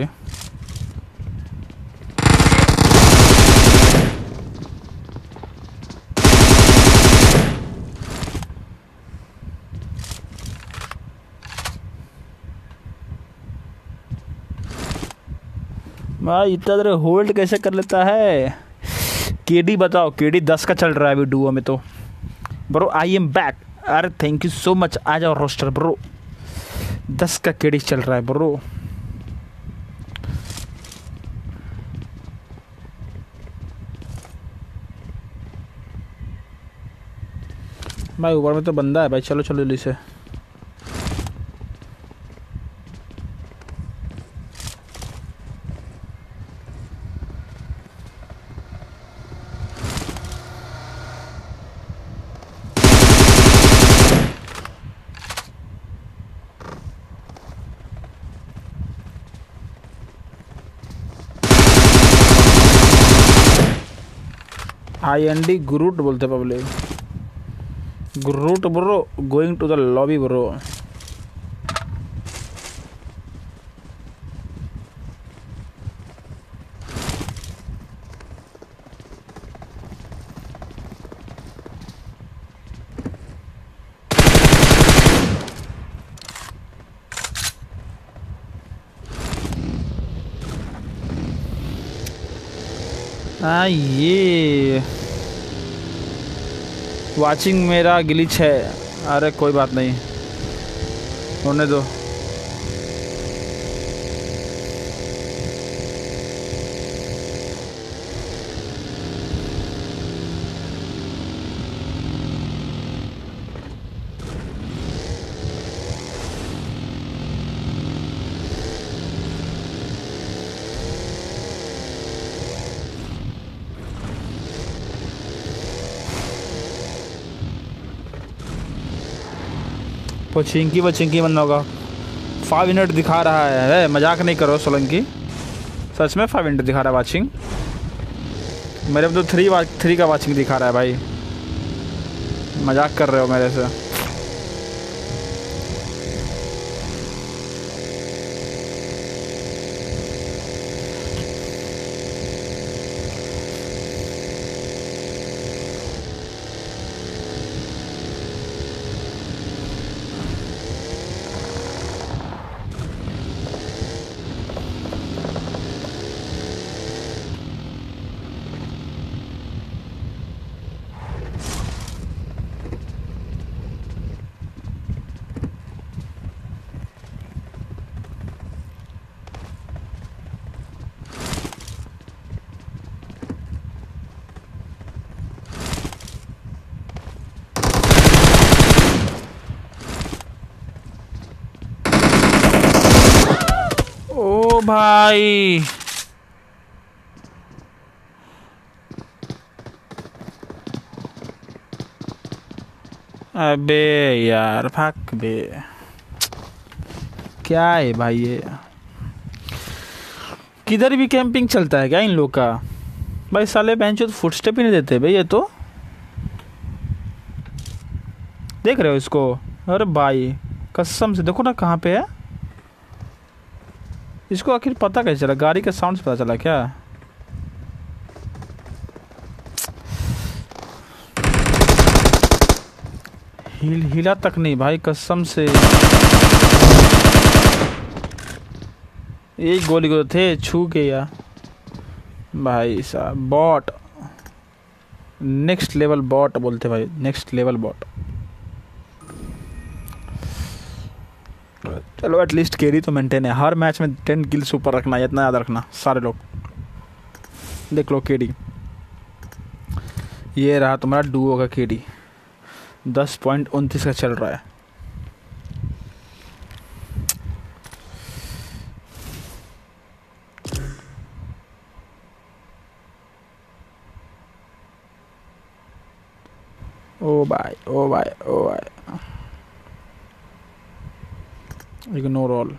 भाई इतना देर होल्ड कैसे कर लेता है? केडी बताओ। केडी दस का चल रहा है अभी डुओ में तो। Bro I am back. अरे थैंक यू सो मच। आ जाओ रोस्टर ब्रो। दस का केडी चल रहा है ब्रो। भाई ऊपर में तो बंदा है भाई। चलो चलो जल्दी से। आई एन डी गुरूट बोलते पब्लिक। गुरूट bro going to the lobby bro. हाँ ये वाचिंग मेरा ग्लिच है। अरे कोई बात नहीं, होने दो। पोचिंकी वचिंकी बंद होगा। फाइव मिनट दिखा रहा है, है मजाक नहीं करो सोलंकी, सच में फाइव मिनट दिखा रहा है वाचिंग। मेरे में तो थ्री वा थ्री का वाचिंग दिखा रहा है भाई, मजाक कर रहे हो मेरे से। ओ भाई अबे यार फक बे, क्या है भाई ये, किधर भी कैंपिंग चलता है क्या इन लोग का भाई? साले बेंच तो फुटस्टेप ही नहीं देते भाई। ये तो देख रहे हो इसको? अरे भाई कसम से देखो ना कहाँ पे है। इसको आखिर पता कैसे चला? गाड़ी के साउंड से पता चला क्या? हिल हिला तक नहीं भाई कसम से। एक गोली को थे छू के या भाई साहब। बॉट, नेक्स्ट लेवल बॉट बोलते भाई, नेक्स्ट लेवल बॉट। चलो एटलीस्ट कैरी तो मेंटेन है। हर मैच में टेन किल्स ऊपर रखना है, इतना याद रखना सारे लोग। देख लो केडी, ये रहा तुम्हारा डुओ का केडी, दस पॉइंट उनतीस का चल रहा है। ओ भाई ओ भाई ओ भाई, इग्नोर ऑल,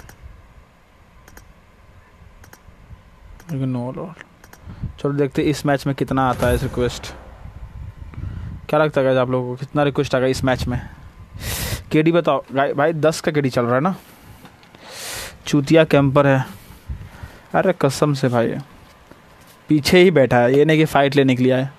इग्नोर ऑल। चलो देखते इस मैच में कितना आता है इस रिक्वेस्ट। क्या लगता है आप लोगों को कितना रिक्वेस्ट आएगा इस मैच में? केडी बताओ भाई। दस का केडी चल रहा है ना। चूतिया कैंपर है, अरे कसम से भाई पीछे ही बैठा है, ये नहीं कि फाइट लेने के लिए आए।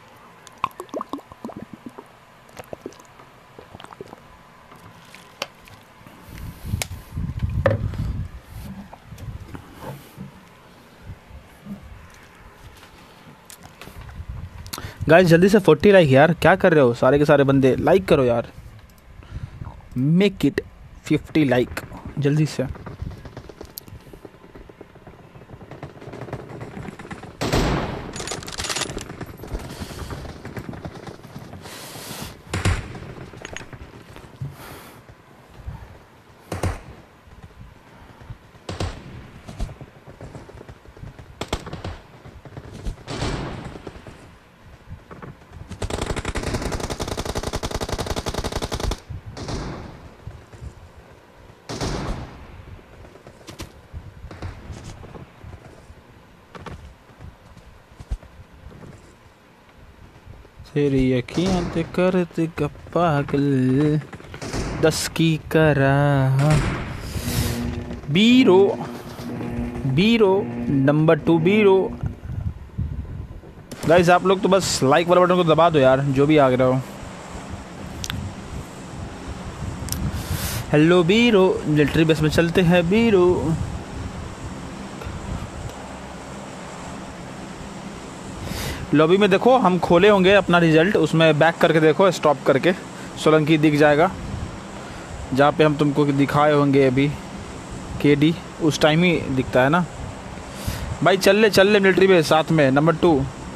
गाइस जल्दी से फोर्टी लाइक यार, क्या कर रहे हो सारे के सारे बंदे? लाइक करो यार, मेक इट फिफ्टी लाइक जल्दी से। तेरी अखियां ते करते पागल दस की करा। बीरो बीरो नंबर टू बीरो। गाइस आप लोग तो बस लाइक वाला बटन को दबा दो यार, जो भी आ रहा हो। हेलो बीरो, मिलिट्री बेस में चलते हैं बीरो। लॉबी में देखो हम खोले होंगे अपना रिजल्ट, उसमें बैक करके देखो, स्टॉप करके सोलंकी दिख जाएगा जहाँ पे हम तुमको दिखाए होंगे अभी। केडी उस टाइम ही दिखता है ना भाई। चल ले चल ले मिलिट्री बेस साथ में नंबर टू।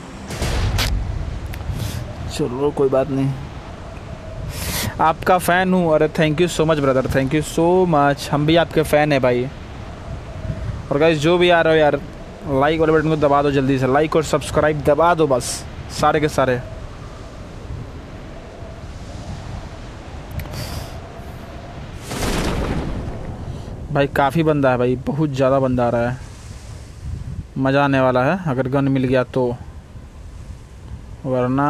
चलो कोई बात नहीं, आपका फ़ैन हूँ। अरे thank you so much brother, thank you so much. हम भी आपके फ़ैन है भाई। और गाइस जो भी आ रहे हो यार, लाइक वाले बटन को दबा दो जल्दी से, लाइक और सब्सक्राइब दबा दो बस सारे के सारे। भाई काफ़ी बंदा है भाई, बहुत ज़्यादा बंदा आ रहा है, मज़ा आने वाला है अगर गन मिल गया तो, वरना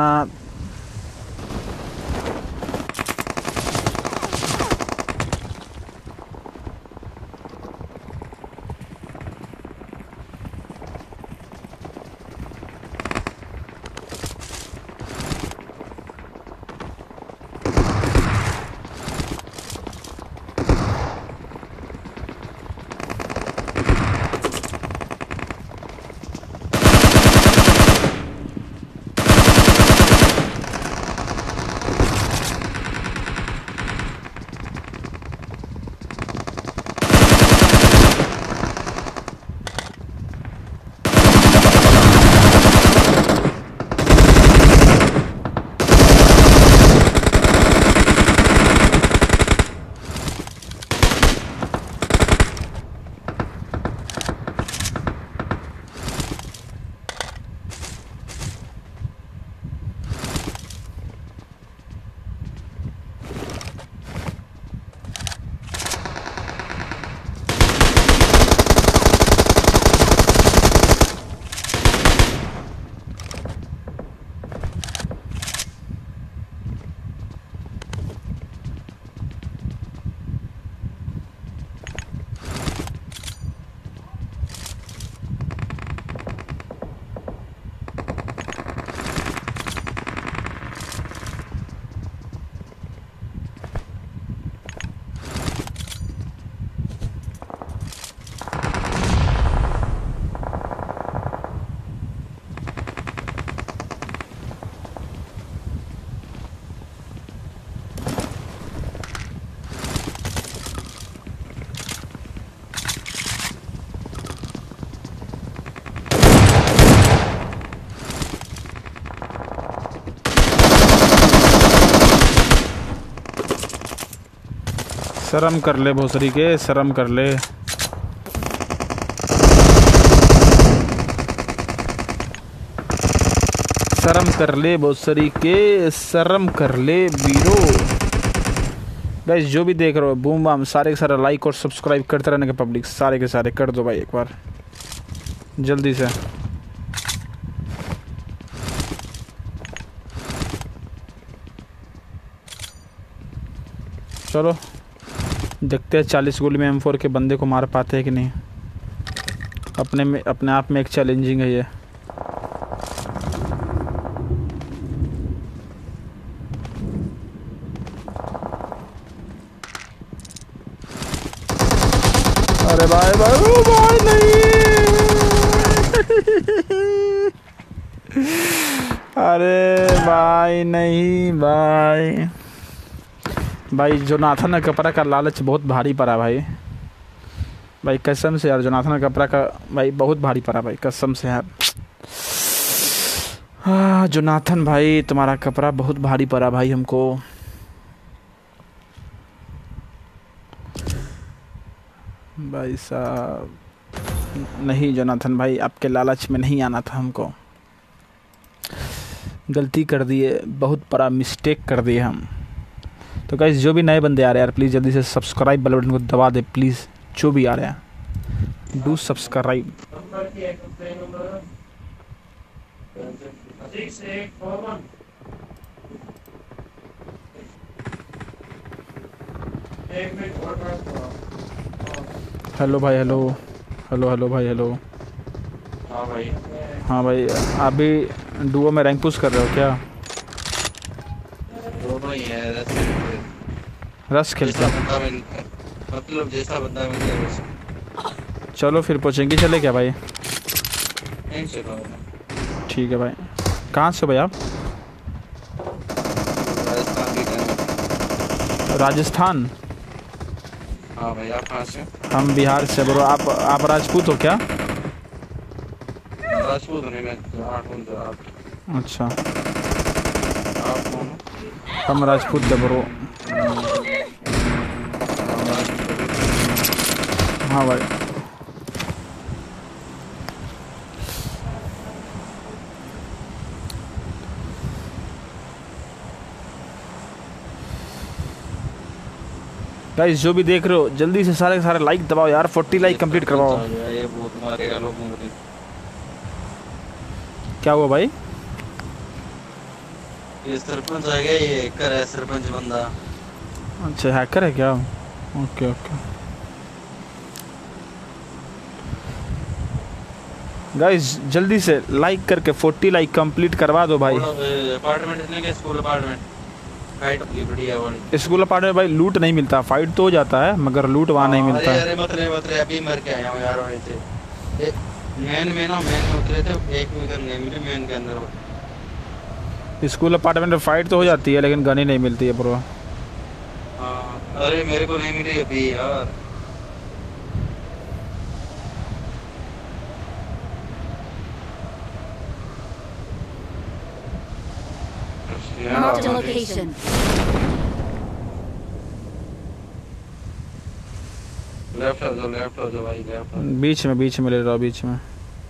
शर्म कर ले भोसरी के, शर्म कर ले। शर्म कर ले भोसरी के, शर्म कर ले वीरो। गाइस जो भी देख रहे हो बूम बाम सारे के सारे लाइक और सब्सक्राइब करते रहने के पब्लिक, सारे के सारे कर दो भाई एक बार जल्दी से। चलो देखते हैं चालीस गोली में एम फोर के बंदे को मार पाते हैं कि नहीं। अपने में अपने आप में एक चैलेंजिंग है ये। अरे भाई भाई ओ भाई नहीं अरे भाई नहीं भाई भाई जोनाथन कपड़ा का लालच बहुत भारी पड़ा भाई। भाई कसम से यार जोनाथन कपड़ा का भाई बहुत भारी पड़ा भाई, कसम से यार। हाँ जोनाथन भाई तुम्हारा कपड़ा बहुत भारी पड़ा भाई हमको। भाई साहब नहीं जोनाथन भाई, आपके लालच में नहीं आना था हमको। गलती कर दिए, बहुत बड़ा मिस्टेक कर दिए हम। तो गाइस जो भी नए बंदे आ रहे हैं यार प्लीज़ जल्दी से सब्सक्राइब वाले बटन को दबा दे प्लीज़। जो भी आ रहे हैं डू सब्सक्राइब। हेलो भाई हेलो हेलो हेलो भाई हेलो। हाँ भाई हाँ भाई आप भी डुओ में रैंक पुश कर रहे हो क्या? दोनों ही है, रस रस खेलते हैं बंदा मिल मतलब जैसा बंदा मिल जाए वैसा। चलो फिर पहुँचेंगे, चले क्या भाई? नहीं चलो ठीक है भाई। कहाँ से भाई आप? राजस्थान की टाइम। राजस्थान? हाँ भाई आप कहाँ से? हम बिहार से ब्रो। आप आप राजपूत हो क्या? राजपूत नहीं, मैं झारखंड हूँ तो आप। अच्छा आप कौन हो? हम राजपूत थे ब्रो। हाँ भाई गाइस जो भी देख रहे हो जल्दी से सारे के सारे लाइक दबाओ यार, फोर्टी लाइक कंप्लीट करवाओ। ये भूत मारेगा लोगों को। क्या हुआ भाई? ये सरपंच आ गया, ये हैकर है सरपंच बंदा। अच्छा हैकर है क्या? ओके ओके गाइस जल्दी से लाइक करके फोर्टी लाइक कंप्लीट करवा दो भाई। अपार्टमेंट लेंगे, स्कूल अपार्टमेंट फाइट होगी बढ़िया वाली। स्कूल अपार्टमेंट भाई लूट नहीं मिलता, फाइट तो हो जाता है मगर लूट वहाँ नहीं मिलता अरे है। अरे मत रे मत रे, अभी मर के आया हूँ यार वहीं से। ये मेन में ना मेन में उतरे थे, एक में गन नहीं मिली मेन के अंदर। स्कूल अपार्टमेंट में फाइट तो हो जाती है लेकिन गन ही नहीं मिलती है ब्रो। हाँ अरे मेरे को नहीं मिली अभी यार। Marked a location. लेफ्ट हो जाओ, लेफ्ट हो जाओ भाई, लेफ्ट हो। बीच में बीच में ले रहा हूँ बीच में।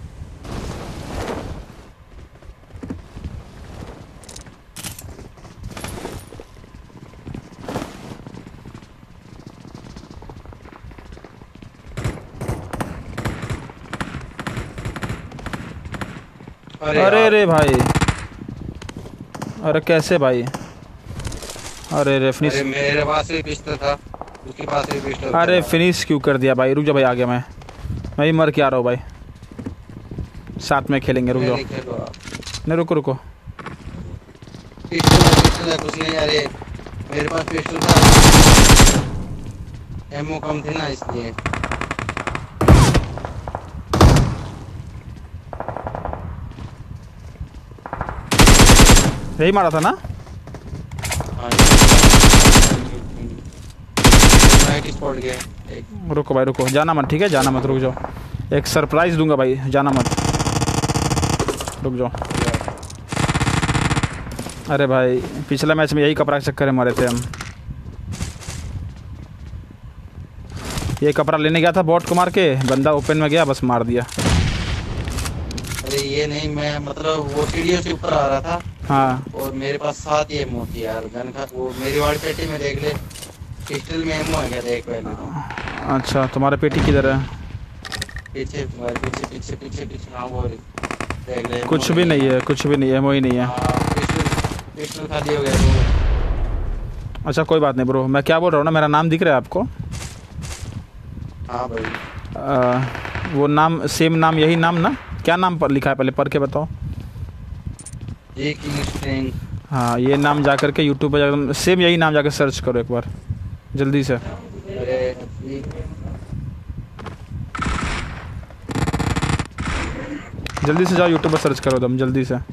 अरे रे भाई, अरे कैसे भाई? अरे रे फिनिश। अरे मेरे पास भी पिस्टल था, उसके पास भी पिस्टल। अरे फिनिश क्यों कर दिया भाई? रुक जा भाई, आ गया मैं मैं ही मर के आ रहा हूँ भाई, साथ में खेलेंगे। रुक जाओ, नहीं रुको रुको। पिस्टल पिस्टल है कुछ नहीं। अरे मेरे पास पिस्टल था, एमओ कम थी ना इसलिए। यही मारा था ना? स्पॉट गया। रुको भाई रुको, जाना मत, ठीक है जाना मत, रुक जाओ। एक सरप्राइज दूंगा भाई, जाना मत, रुक जाओ। अरे भाई पिछला मैच में यही कपड़ा के चक्कर में मारे थे हम। ये कपड़ा लेने गया था बॉट को मार के, बंदा ओपन में गया बस मार दिया। अरे ये नहीं, मैं मतलब वो सीढ़ियों से ऊपर आ रहा था। हाँ और मेरे पास सात ये एमओ थी यार गन का। वो मेरी वाली पेटी में देख ले, पिस्टल में एमओ है क्या देख पहले तो। अच्छा तुम्हारा पेटी किधर है? पीछे पीछे पीछे पीछे पीछे हाँ वो देख ले। कुछ भी नहीं है, कुछ भी नहीं है, एमओ ही नहीं है। पिस्टल पिस्टल खाली हो गया। अच्छा कोई बात नहीं ब्रो, मैं क्या बोल रहा हूँ ना, मेरा नाम दिख रहा है आपको? हाँ भाई। आ, वो नाम सेम नाम, यही नाम ना? क्या नाम पर लिखा है पहले पढ़ के बताओ। ये किंग स्ट्रिंग। हाँ ये नाम जा करके यूट्यूब पर जाकर सेम यही नाम जाकर सर्च करो एक बार जल्दी से। अरे जल्दी से जाओ यूट्यूब पर सर्च करो दम जल्दी से।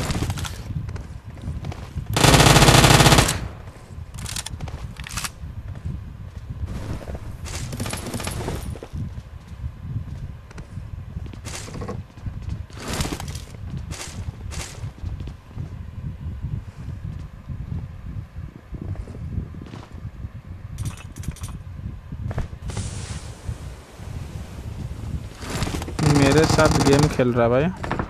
मेरे साथ गेम खेल रहा है भाई।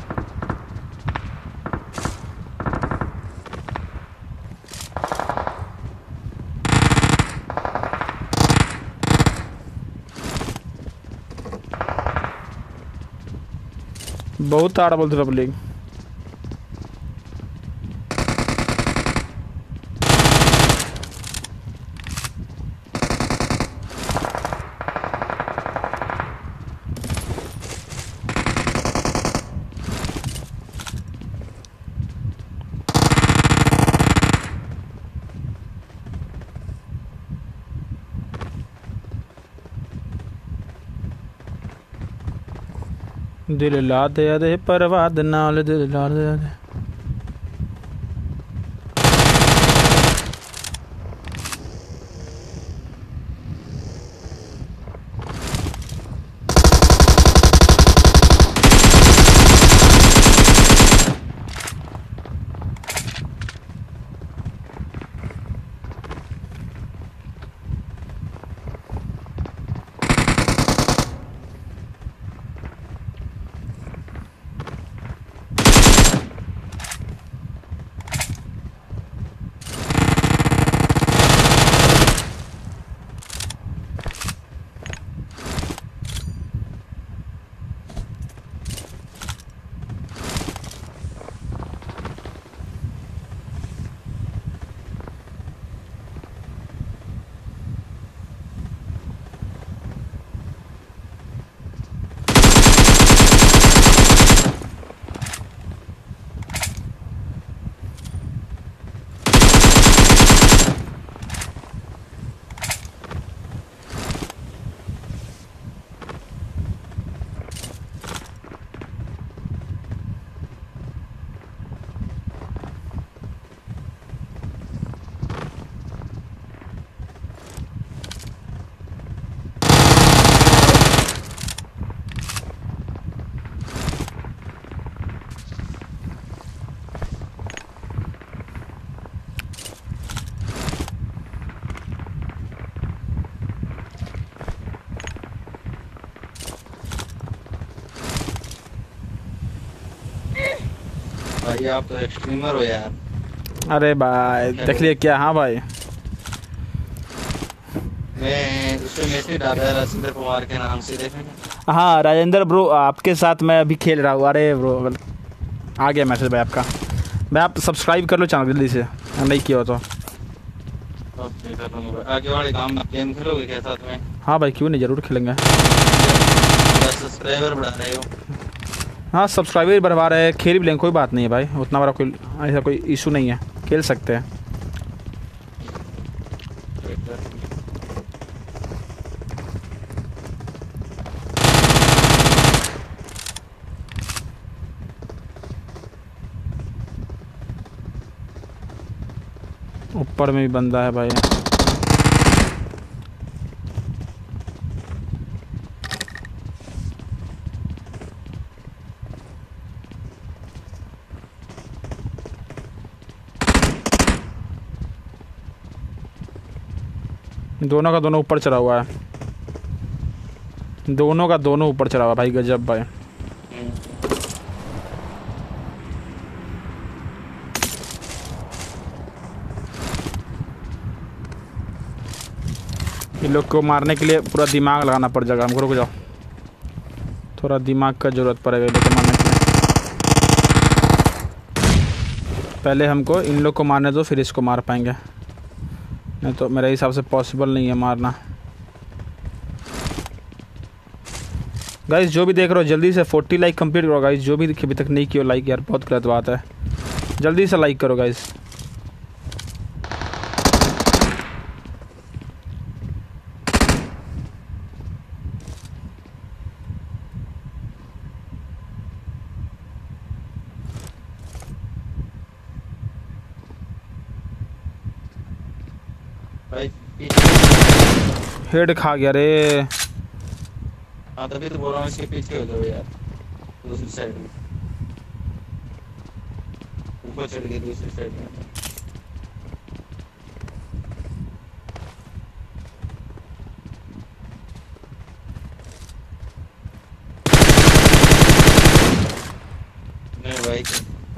बहुत आड़ा बोलते पब्लिक। दिल ला दे दे परवाद नाल दिल ला दे दे। भाई आप तो एक्सट्रीमर हो यार। अरे भाई देख लिए क्या। हाँ भाई मैं उससे मैसेज डाला है राजेंद्र कुमार के नाम से, देखेंगे। हाँ राजेंद्र ब्रो आपके साथ मैं अभी खेल रहा हूँ। अरे ब्रो आ गया मैसेज भाई आपका। भाई आप सब्सक्राइब कर लो चैनल जल्दी से, नहीं किया हो तो। ओके कर लूँगा भाई। आगे वाले काम गेम खेलोगे क्या साथ में? हाँ भाई क्यों नहीं, ज़रूर खेलेंगे। सब्सक्राइबर बढ़ा रहे हो? हाँ सब्सक्राइबर बढ़वा रहे हैं, खेल भी लेंगे, कोई बात नहीं है भाई, उतना बड़ा कोई ऐसा कोई इशू नहीं है, खेल सकते हैं। ऊपर में भी बंदा है भाई। दोनों का दोनों ऊपर चढ़ा हुआ है, दोनों का दोनों ऊपर चढ़ा हुआ भाई, गजब भाई। इन लोग को मारने के लिए पूरा दिमाग लगाना पड़ जाएगा हमको। रुक जाओ, थोड़ा दिमाग का ज़रूरत पड़ेगा इन लोग को मारने के लिए। पहले हमको इन लोग को मारने दो, फिर इसको मार पाएंगे, नहीं तो मेरे हिसाब से पॉसिबल नहीं है मारना। गाइस जो भी देख रहे हो जल्दी से चालीस लाइक कंप्लीट करो गाइस। जो भी अभी तक नहीं किया लाइक, यार बहुत गलत बात है, जल्दी से लाइक करो गाइस। भाई हेड खा गया रे। हाँ तभी तो बोल रहा हूँ इसके पीछे हो जाओ यार, दूसरी साइड में ऊपर चढ़ गए दूसरी साइड में। नहीं भाई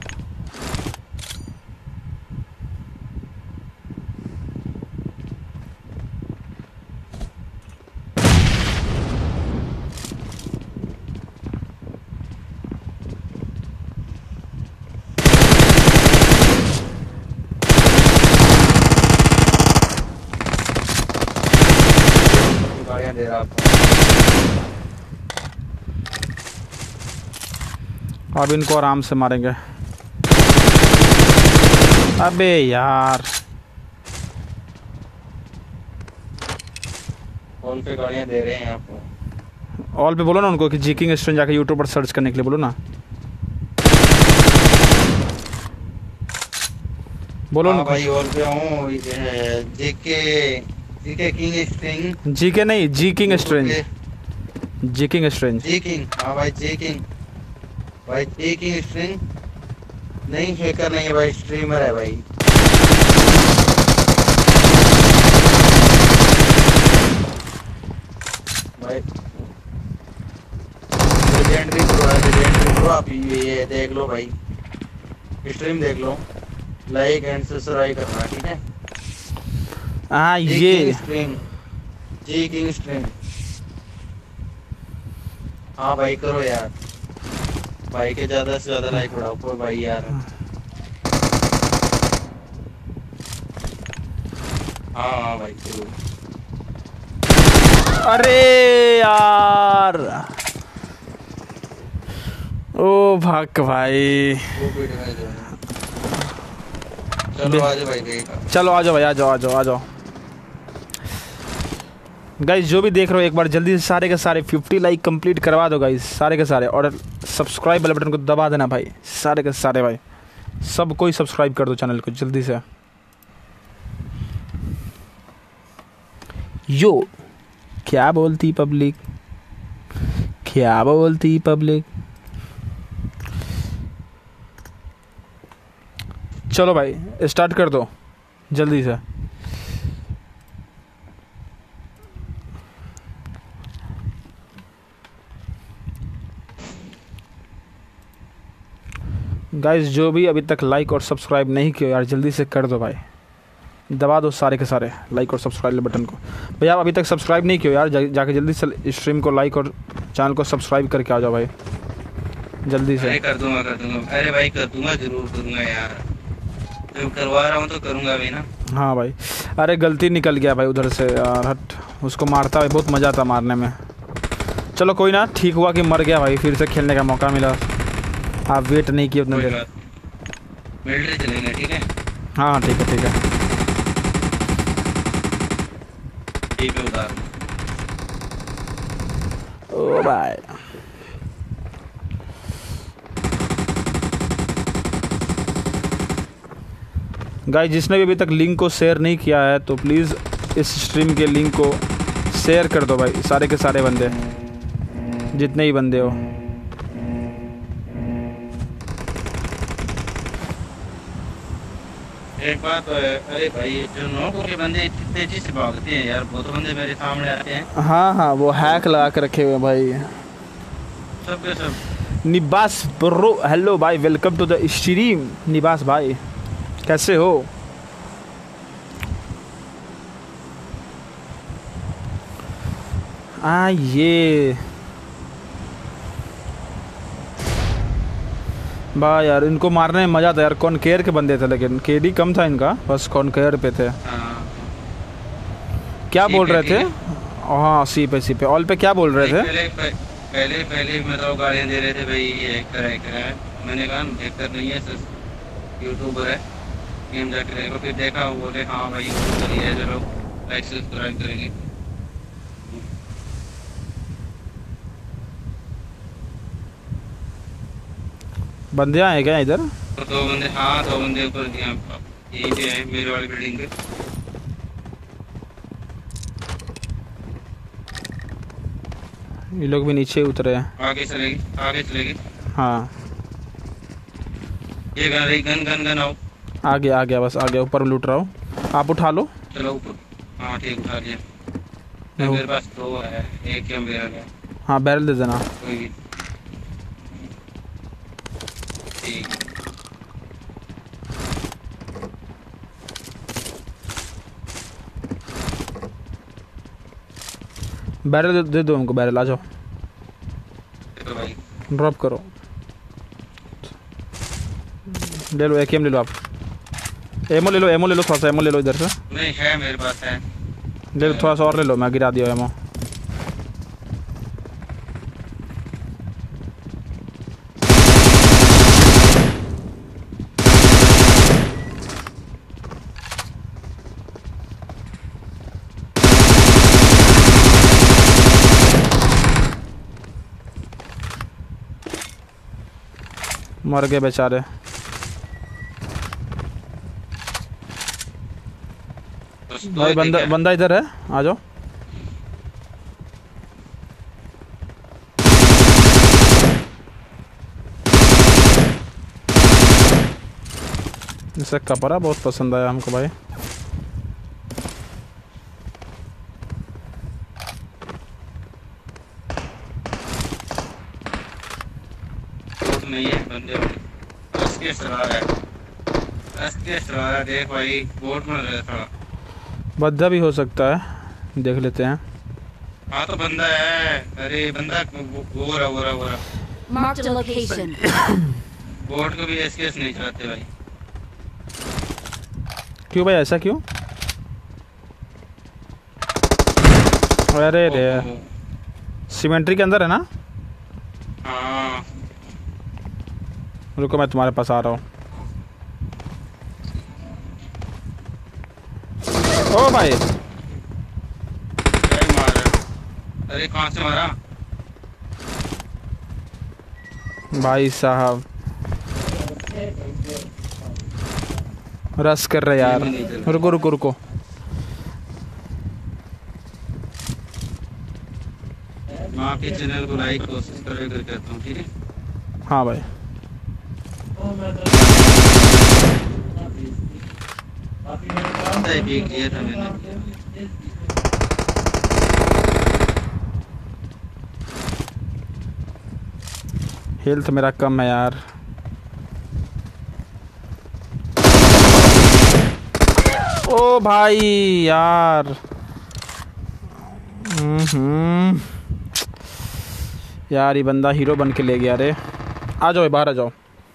गाड़ियाँ दे रहा आपको। अब इनको आराम से मारेंगे। अबे यार ऑल पे गाड़ियाँ दे रहे हैं आपको। ऑल पे बोलो ना उनको कि जीकिंग स्ट्रेंज जाके यूट्यूब पर सर्च करने के लिए बोलो ना, बोलो हाँ उनको। भाई ऑल पे हूँ। JK JK king string. GK नहीं, G king strange, G king strange. G king, हाँ भाई जी किंग, भाई जी किंग स्ट्रिंग नहीं, हैकर नहीं है भाई, स्ट्रीमर है भाई। भाई लेजेंडरी प्रो है, लेजेंडरी प्रो। आप ये देख लो भाई, स्ट्रीम देख लो, लाइक एंड सब्सक्राइब करना, ठीक है। हाँ जी ये king stream, G king stream. हाँ भाई करो यार, भाई के ज्यादा से ज्यादा लाइक बढ़ाओ कोई भाई यार। हाँ हाँ भाई जरूर। अरे यार ओ भाग भाई। वो कोई डैमेज नहीं। चलो आ जाओ भाई देखा। चलो आ जाओ भाई, आ जाओ आ जाओ आ जाओ गाइस। जो भी देख रहे हो एक बार जल्दी से सारे के सारे पचास लाइक कंप्लीट करवा दो गाइस, सारे के सारे, और सब्सक्राइब वाले बटन को दबा देना भाई, सारे के सारे भाई, सब कोई सब्सक्राइब कर दो चैनल को जल्दी से। यो क्या बोलती पब्लिक, क्या बोलती पब्लिक। चलो भाई स्टार्ट कर दो जल्दी से। गाइस जो भी अभी तक लाइक और सब्सक्राइब नहीं किया यार जल्दी से कर दो भाई, दबा दो सारे के सारे लाइक और सब्सक्राइब बटन को। भैया आप अभी तक सब्सक्राइब नहीं किया यार, जा, जाके जल्दी से स्ट्रीम को लाइक और चैनल को सब्सक्राइब करके आ जाओ भाई जल्दी से। अरे कर दूंगा कर दूंगा अरे भाई कर दूंगा, जरूर करूंगा यार, तो करवा रहा हूँ तो करूंगा भी ना। हाँ भाई, अरे गलती निकल गया भाई उधर से यार, हट उसको मारता भाई, बहुत मज़ा आता मारने में। चलो कोई ना, ठीक हुआ कि मर गया भाई, फिर से खेलने का मौका मिला। आप वेट नहीं किए उतने देर। मिलिट्री चलेंगे ठीक है। हाँ ठीक है ठीक है। ठीक है उतार। ओ भाई गाइस जिसने भी अभी तक लिंक को शेयर नहीं किया है तो प्लीज़ इस स्ट्रीम के लिंक को शेयर कर दो भाई, सारे के सारे बंदे, जितने ही बंदे हो। एक बात तो है, अरे भाई जो नोटों के बंदे इतनी तेजी से भागते हैं यार, बहुत बंदे मेरे सामने आते हैं। हाँ हाँ वो हैक लगा के रखे हुए हैं भाई सब के सब। निबास ब्रो, हेलो भाई, welcome to the stream. Nibas भाई कैसे हो? आ ये भाई यार इनको मारने में मज़ा था यार, कौन केयर के बंदे थे लेकिन केडी कम था इनका, बस कौन केयर पे थे। क्या बोल रहे थे? हाँ सी पे सी पे ऑल पे क्या बोल रहे थे? पहले पहले पहले मतलब गालियाँ दे रहे थे भाई, ये हैकर हैकर है। मैंने कहा हैकर नहीं है सर, यूट्यूबर है, गेम जाकर रहेगा। फिर देखा वो बोले हाँ भाई यूट्यूबर ही है, चलो लाइक सब्सक्राइब करेंगे। बंदे आए क्या इधर? तो दो बंदे, हाँ दो बंदे ऊपर यहीं पे हैं मेरे वाली बिल्डिंग पे। ये लोग भी नीचे उतरे हैं। आगे चलेगी आगे चलेगी। हाँ ये गन रही, गन गन गन आओ। आ गया आ गया, बस आ गया, ऊपर लूट रहा हूँ, आप उठा लो। चलो ऊपर। हाँ ठीक उठा लिया। मेरे पास दो है, एक ही मेरा है। हाँ बैरल दे देना। कोई भी ठीक। बैरल दे, दे दो हमको, बैरल आ जाओ, तो भाई ड्रॉप करो, ले लो एकेएम ले लो, आप एमओ ले लो, एमओ ले लो, थोड़ा सा एमओ ले लो इधर से। नहीं है मेरे पास है, ले लो थोड़ा सा और ले लो, मैं गिरा दिया एमओ। मर गए बेचारे। भाई बंदा बंदा इधर है, आ जाओ। इसे कपड़ा बहुत पसंद आया हमको भाई। नहीं है बंदे, बस के सवार है, बस के सवार है। देख भाई बोट में रहा था, बद्दा भी हो सकता है, देख लेते हैं। हाँ तो बंदा है, अरे बंदा वो रहा वो रहा वो रहा। Marked a location. बोट को भी एसकेएस नहीं चलाते भाई। क्यों भाई, ऐसा क्यों? अरे रे, सीमेंट्री के अंदर है ना? हाँ रुको मैं तुम्हारे पास आ रहा हूँ। ओ भाई क्या मारा? अरे कहाँ से मारा भाई साहब? रस कर रहे यार, रुको रुको रुको। माँ के चैनल को लाइक और सब्सक्राइब करके आता हूँ, ठीक है? हाँ भाई पीक दिया था मैंने। हेल्थ मेरा कम है यार। ओ भाई यार, हम्म यार ये बंदा हीरो बन के ले गया रे। आ जाओ बाहर आ जाओ।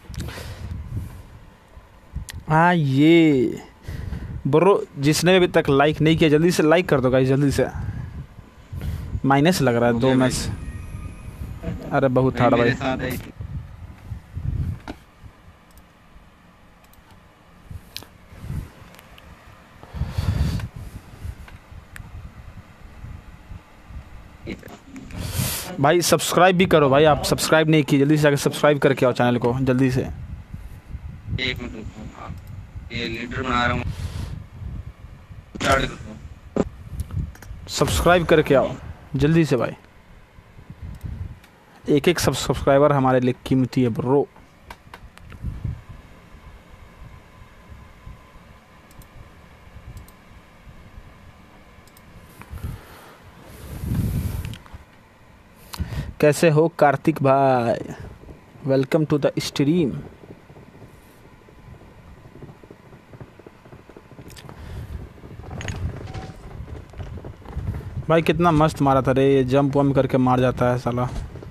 हाँ ये ब्रो, जिसने अभी तक लाइक नहीं किया जल्दी से लाइक कर दो गाइस, जल्दी से। माइनस लग रहा है दो मैच। अरे बहुत हार्ड भाई। भाई सब्सक्राइब भी करो भाई, आप सब्सक्राइब नहीं किए जल्दी से जाकर सब्सक्राइब करके आओ चैनल को जल्दी से। एक मिनट, ये लीडर बना रहा हूँ, सब्सक्राइब करके आओ जल्दी से भाई। एक एक सब सब्सक्राइबर हमारे लिए कीमती है ब्रो। कैसे हो कार्तिक भाई, वेलकम टू द स्ट्रीम। भाई कितना मस्त मारा था रे, ये जंप वम्प करके मार जाता है साला।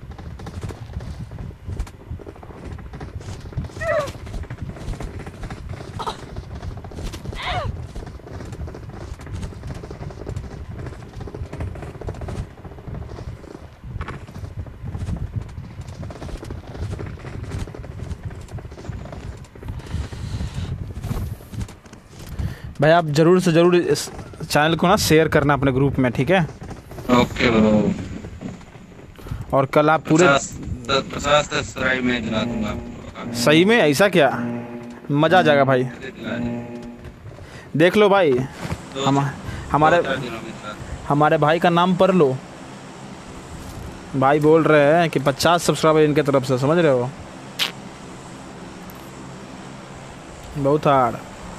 भाई आप जरूर से जरूर इस चैनल को ना शेयर करना अपने ग्रुप में, ठीक है? Okay bro. और कल आप पूरे पचास सब्सक्राइब में दिला दूंगा। सही में? ऐसा क्या? मज़ा आ जाएगा भाई। देख लो भाई, हम हमारे हमारे भाई का नाम पढ़ लो। भाई बोल रहे हैं कि पचास सब्सक्राइबर इनके तरफ से, समझ रहे हो? बहुत हार्ड।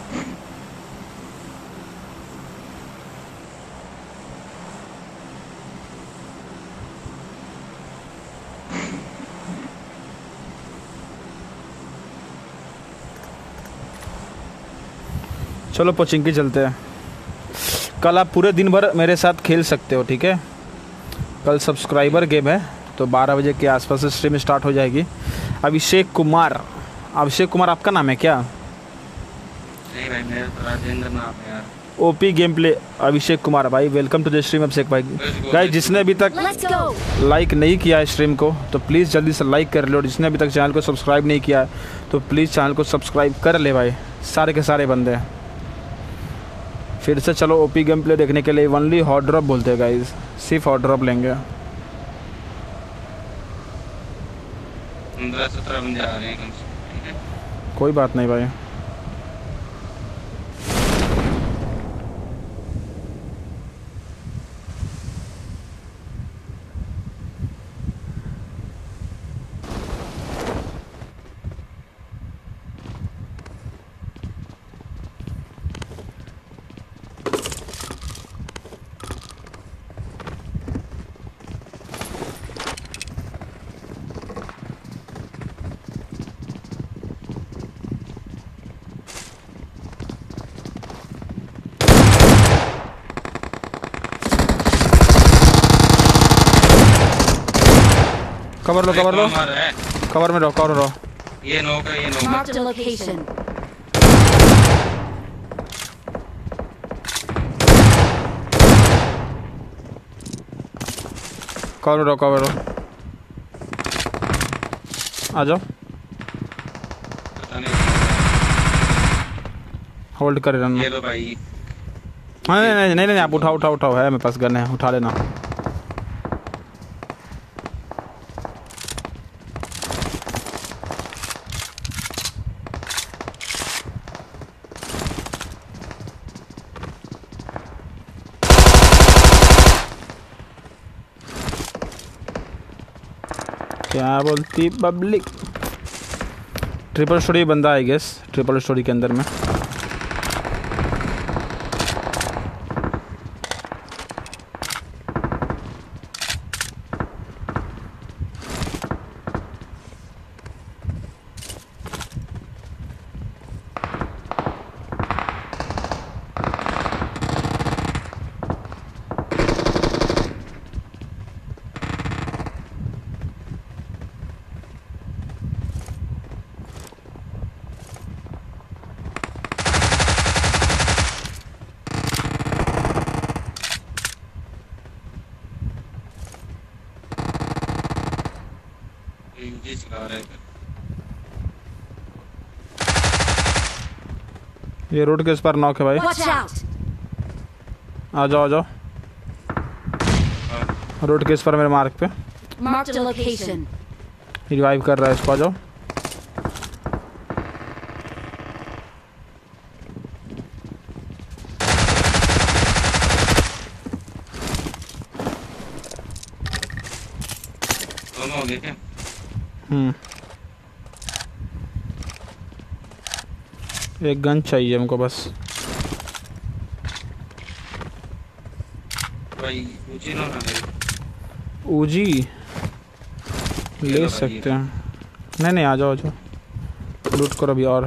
चलो पोचिंकी चलते हैं। कल आप पूरे दिन भर मेरे साथ खेल सकते हो, ठीक है? कल सब्सक्राइबर गेम है तो बारह बजे के आसपास से स्ट्रीम स्टार्ट हो जाएगी। अभिषेक कुमार, अभिषेक कुमार आपका नाम है क्या? नहीं भाई, मेरा तो राजेंद्र नाम है यार। OP game play Abhishek Kumar भाई, welcome to the stream Abhishek भाई। गाइस जिसने अभी तक लाइक नहीं किया है स्ट्रीम को तो प्लीज़ जल्दी से लाइक कर लो। जिसने अभी तक चैनल को सब्सक्राइब नहीं किया है तो प्लीज़ चैनल को सब्सक्राइब कर ले भाई, सारे के सारे बंदे। फिर से चलो ओपी गेम प्ले देखने के लिए। ओनली हॉट ड्रॉप बोलते हैं गाइस, सिर्फ हॉट ड्रॉप लेंगे। पंद्रह सत्रह बंदे आ रहे हैं कम से कम, ठीक है? कोई बात नहीं भाई। कवर लो कवर लो, कवर में रहो कवर रहो। ये नोक है, ये नोक है। Marked a location. कवर रहो कवर रहो, आ जाओ। पता नहीं। होल्ड कर रहना। ये लो भाई। हाँ नहीं नहीं नहीं नहीं आप उठाओ उठाओ उठाओ, है मेरे पास गन है, उठा लेना। क्या बोलती पब्लिक? ट्रिपल स्टोरी बंदा आई गेस, ट्रिपल स्टोरी के अंदर में। कार है इधर। ये रोड के इस पर नॉक है भाई। Watch out! आ जाओ आ जाओ रोड के इस पर मेरे मार्क पे Marked a location. रिवाइव कर रहा है इसको। आ जाओ दोनों हो गए क्या? हम्म एक गन चाहिए हमको बस। भाई ऊंची ना ना ऊजी ले सकते हैं। नहीं नहीं आ जाओ आ जाओ लूट करो अभी। और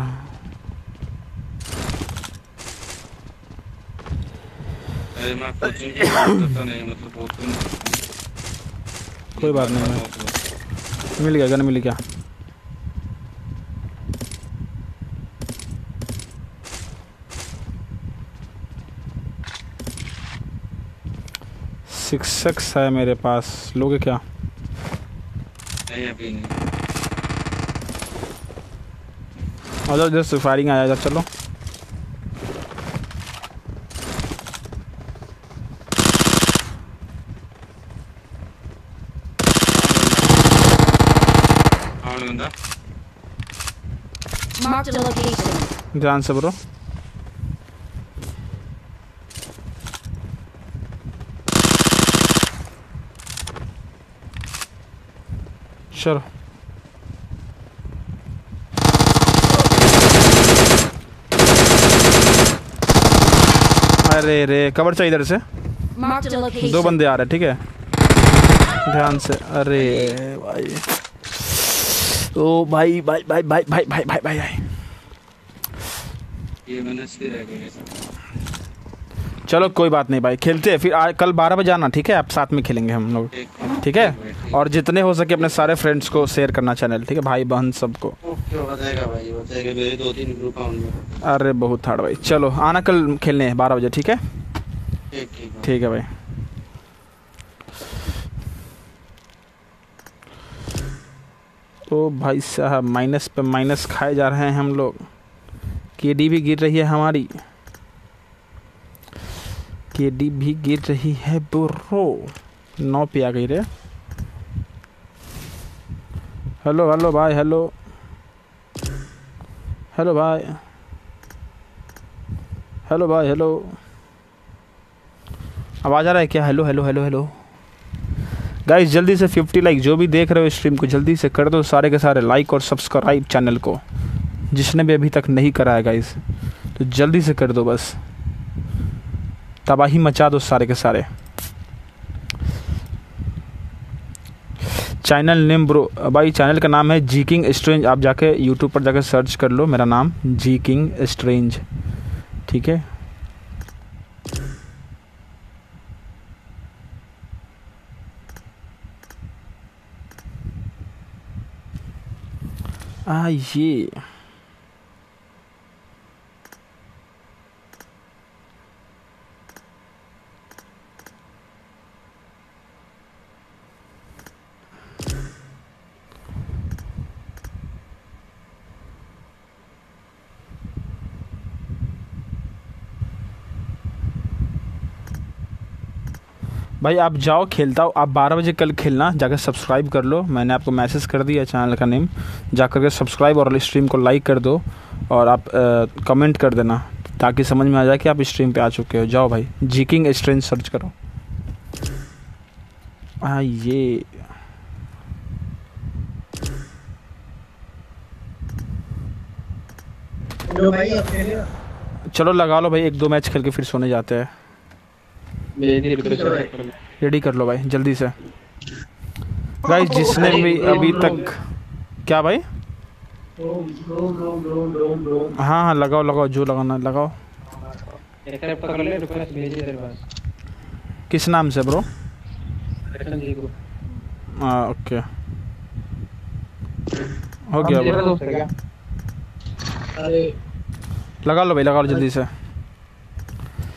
अरे मैं कोचिंग करता नहीं मतलब बहुत कम। कोई बात नहीं है। मिल गया गन मिल गया। सिक्स सिक्स है मेरे पास। लोगे क्या? नहीं अभी नहीं। आ जाओ जस्ट फायरिंग आया इधर। चलो हाँ बंदा Marked a location. ध्यान से ब्रो। चलो अरे रे कवर चाहिए इधर से। Marked a दो location. बंदे आ रहे हैं ठीक है ध्यान से। अरे भाई ओ भाई भाई भाई भाई भाई भाई भाई भाई भाई ये मैंने स्थिर रह गया सब। चलो कोई बात नहीं भाई खेलते हैं फिर। आज कल बारह बजे आना ठीक है। आप साथ में खेलेंगे हम लोग ठीक है। और जितने हो सके अपने सारे फ्रेंड्स को शेयर करना चैनल ठीक है। भाई बहन सबको। ओके हो जाएगा भाई हो जाएगा। मेरे दो तीन ग्रुप हैं उनमें। अरे बहुत हार्ड भाई। चलो आना कल खेलने हैं बारह बजे ठीक है। ठीक ठीक ठीक है भाई। ओ भाई साहब माइनस पे माइनस खाए जा रहे हैं हम लोग। केडी भी गिर रही है हमारी। केडी भी गिर रही है ब्रो। नौ पे आ गई रे। हेलो हेलो भाई हेलो हेलो भाई हेलो भाई हेलो आवाज़ आ रहा है क्या? Hello hello hello hello guys जल्दी से फिफ्टी लाइक जो भी देख रहे हो स्ट्रीम को जल्दी से कर दो सारे के सारे लाइक और सब्सक्राइब चैनल को जिसने भी अभी तक नहीं करा है गाइस तो जल्दी से कर दो बस तबाही मचा दो सारे के सारे। चैनल नेम ब्रो भाई चैनल का नाम है जी किंग स्ट्रेंज। आप जाके यूट्यूब पर जाकर सर्च कर लो मेरा नाम जी किंग स्ट्रेंज ठीक है। आ ये भाई आप जाओ खेलता हो। आप बारह बजे कल खेलना जाकर सब्सक्राइब कर लो। मैंने आपको मैसेज कर दिया चैनल का नेम जाकर के सब्सक्राइब और स्ट्रीम को लाइक कर दो और आप आ, कमेंट कर देना ताकि समझ में आ जाए कि आप स्ट्रीम पे आ चुके हो। जाओ भाई जी किंग स्ट्रेंज सर्च करो। हाँ ये चलो लगा लो भाई एक दो मैच खेल के फिर सोने जाते हैं। रेडी कर लो भाई जल्दी से गाइस जिसने भी अभी तक क्या भाई हाँ हाँ लगाओ लगाओ जो लगाना लगाओ। किस नाम से ब्रो? हाँ ओके हो गया ब्रो। लगा लो भाई लगा लो जल्दी से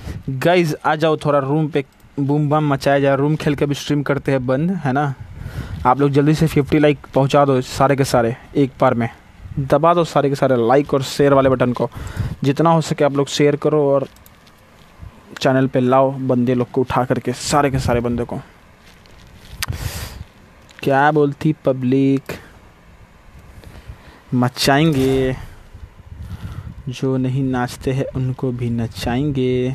गाइज। आ जाओ थोड़ा रूम पे बूम बम मचाया जाए। रूम खेल के भी स्ट्रीम करते हैं बंद है ना। आप लोग जल्दी से फिफ्टी लाइक पहुंचा दो सारे के सारे, एक बार में दबा दो सारे के सारे लाइक और शेयर वाले बटन को। जितना हो सके आप लोग शेयर करो और चैनल पे लाओ बंदे लोग को उठा करके, सारे के सारे बंदे को। क्या बोलती पब्लिक, मचाएंगे, जो नहीं नाचते हैं उनको भी नचाएंगे।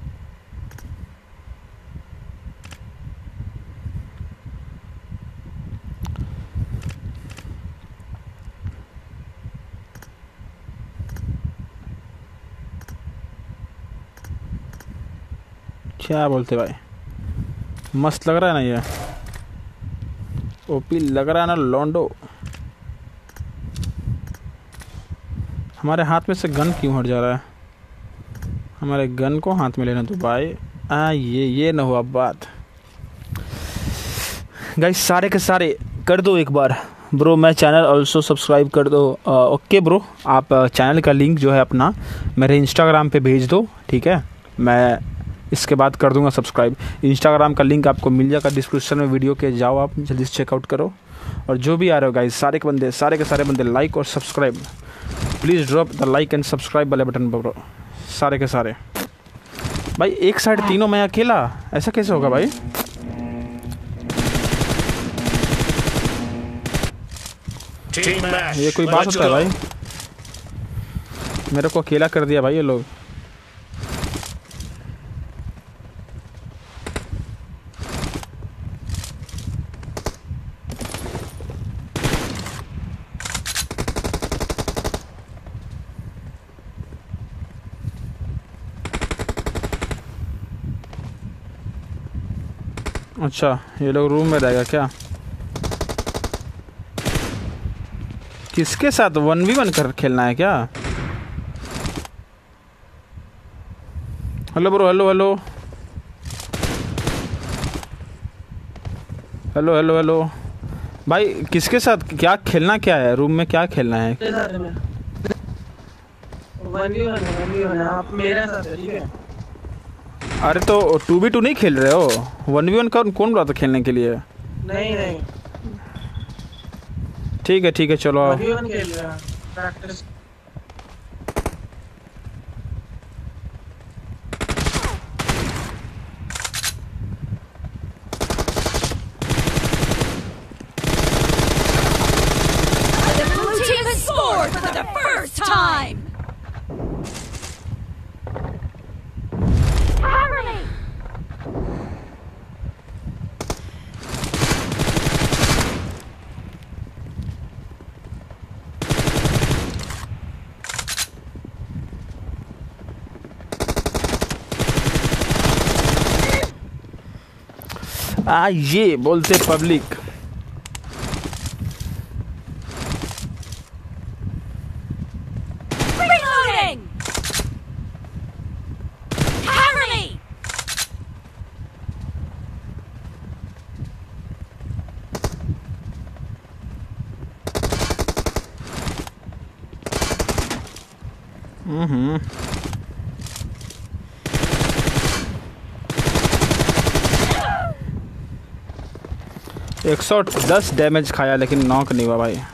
क्या बोलते भाई, मस्त लग रहा है ना ये, ओपी लग रहा है ना लॉन्डो। हमारे हाथ में से गन क्यों हट जा रहा है? हमारे गन को हाथ में लेना तो भाई आ ये ये ना हुआ बात। गाइस सारे के सारे कर दो एक बार ब्रो, मैं चैनल ऑल्सो सब्सक्राइब कर दो। ओके ब्रो, आप चैनल का लिंक जो है अपना मेरे इंस्टाग्राम पे भेज दो, ठीक है? मैं इसके बाद कर दूंगा सब्सक्राइब। इंस्टाग्राम का लिंक आपको मिल जाएगा डिस्क्रिप्शन में वीडियो के, जाओ आप जल्दी से चेकआउट करो। और जो भी आ रहे हो गाइस, सारे के बंदे, सारे के सारे बंदे लाइक और subscribe, please drop the like and subscribe वाले बटन पर ब्रो, सारे के सारे। भाई एक साइड तीनों मैं अकेला, ऐसा कैसे होगा भाई? ये कोई बात होता है भाई? मेरे को अकेला कर दिया भाई ये लोग। अच्छा ये लोग रूम में रहेगा क्या? किसके साथ वन वी वन कर खेलना है क्या? Hello bro, hello hello hello hello hello भाई, किसके साथ क्या खेलना, क्या है रूम में क्या खेलना है? One v one one v one आप मेरे साथ है, ठीक है? अरे तो टू बी टू नहीं खेल रहे हो? वन वी वन कौन कौन बोला था खेलने के लिए? नहीं नहीं ठीक है ठीक है, चलो वन वी वन खेल रहे हैं, practice. The blue team has scored for the first time. आ ये बोलते पब्लिक। Reloading. Cover me. हम्म एक सौ दस डैमेज खाया लेकिन नॉक नहीं हुआ भाई।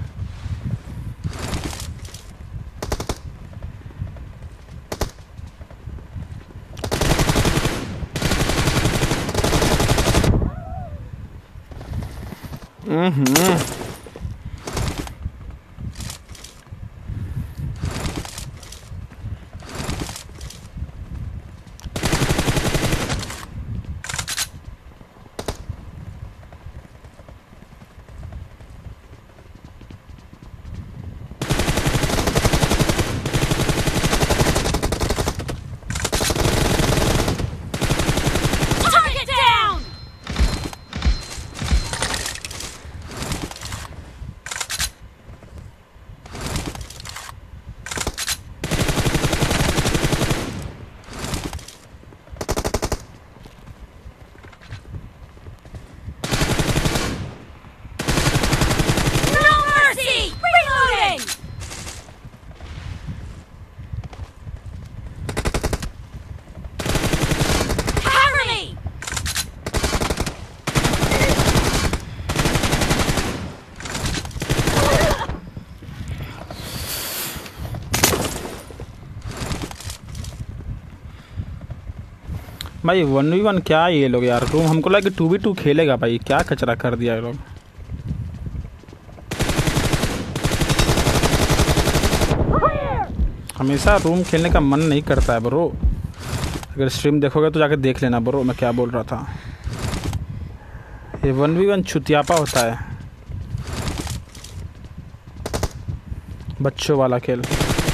हम्म भाई वन वी वन क्या ये लोग यार, रूम हमको लगा कि टू वी टू खेलेगा भाई, क्या कचरा कर दिया ये लोग। हमेशा रूम खेलने का मन नहीं करता है ब्रो। अगर स्ट्रीम देखोगे तो जाके देख लेना ब्रो, मैं क्या बोल रहा था। ये वन वी वन छुतियापा होता है, बच्चों वाला खेल।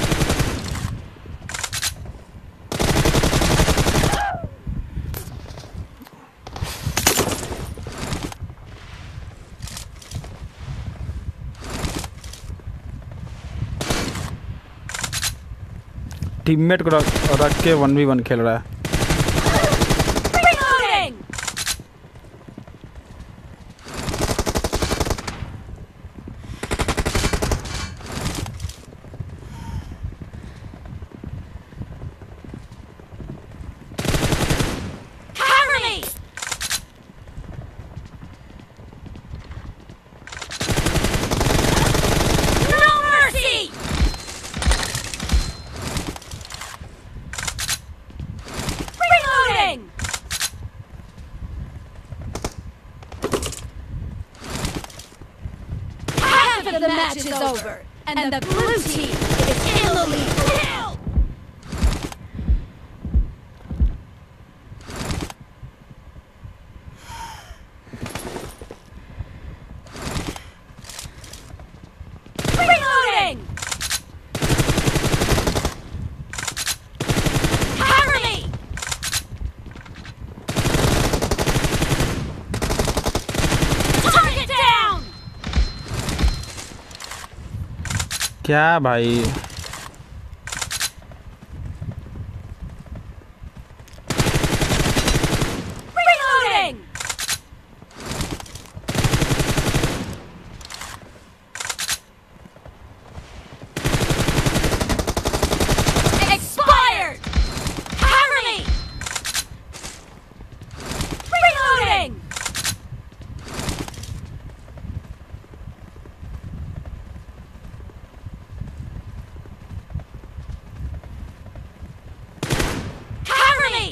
टीममेट को रख रख के वन वी वन खेल रहा है। Reloading! Cover me! No mercy! Reloading! Half of the match is over, and the blue team is in the lead. Kill! Reloading! Cover me! Target down! क्या भाई, Reloading! Expired! Cover me! Reloading! Cover me!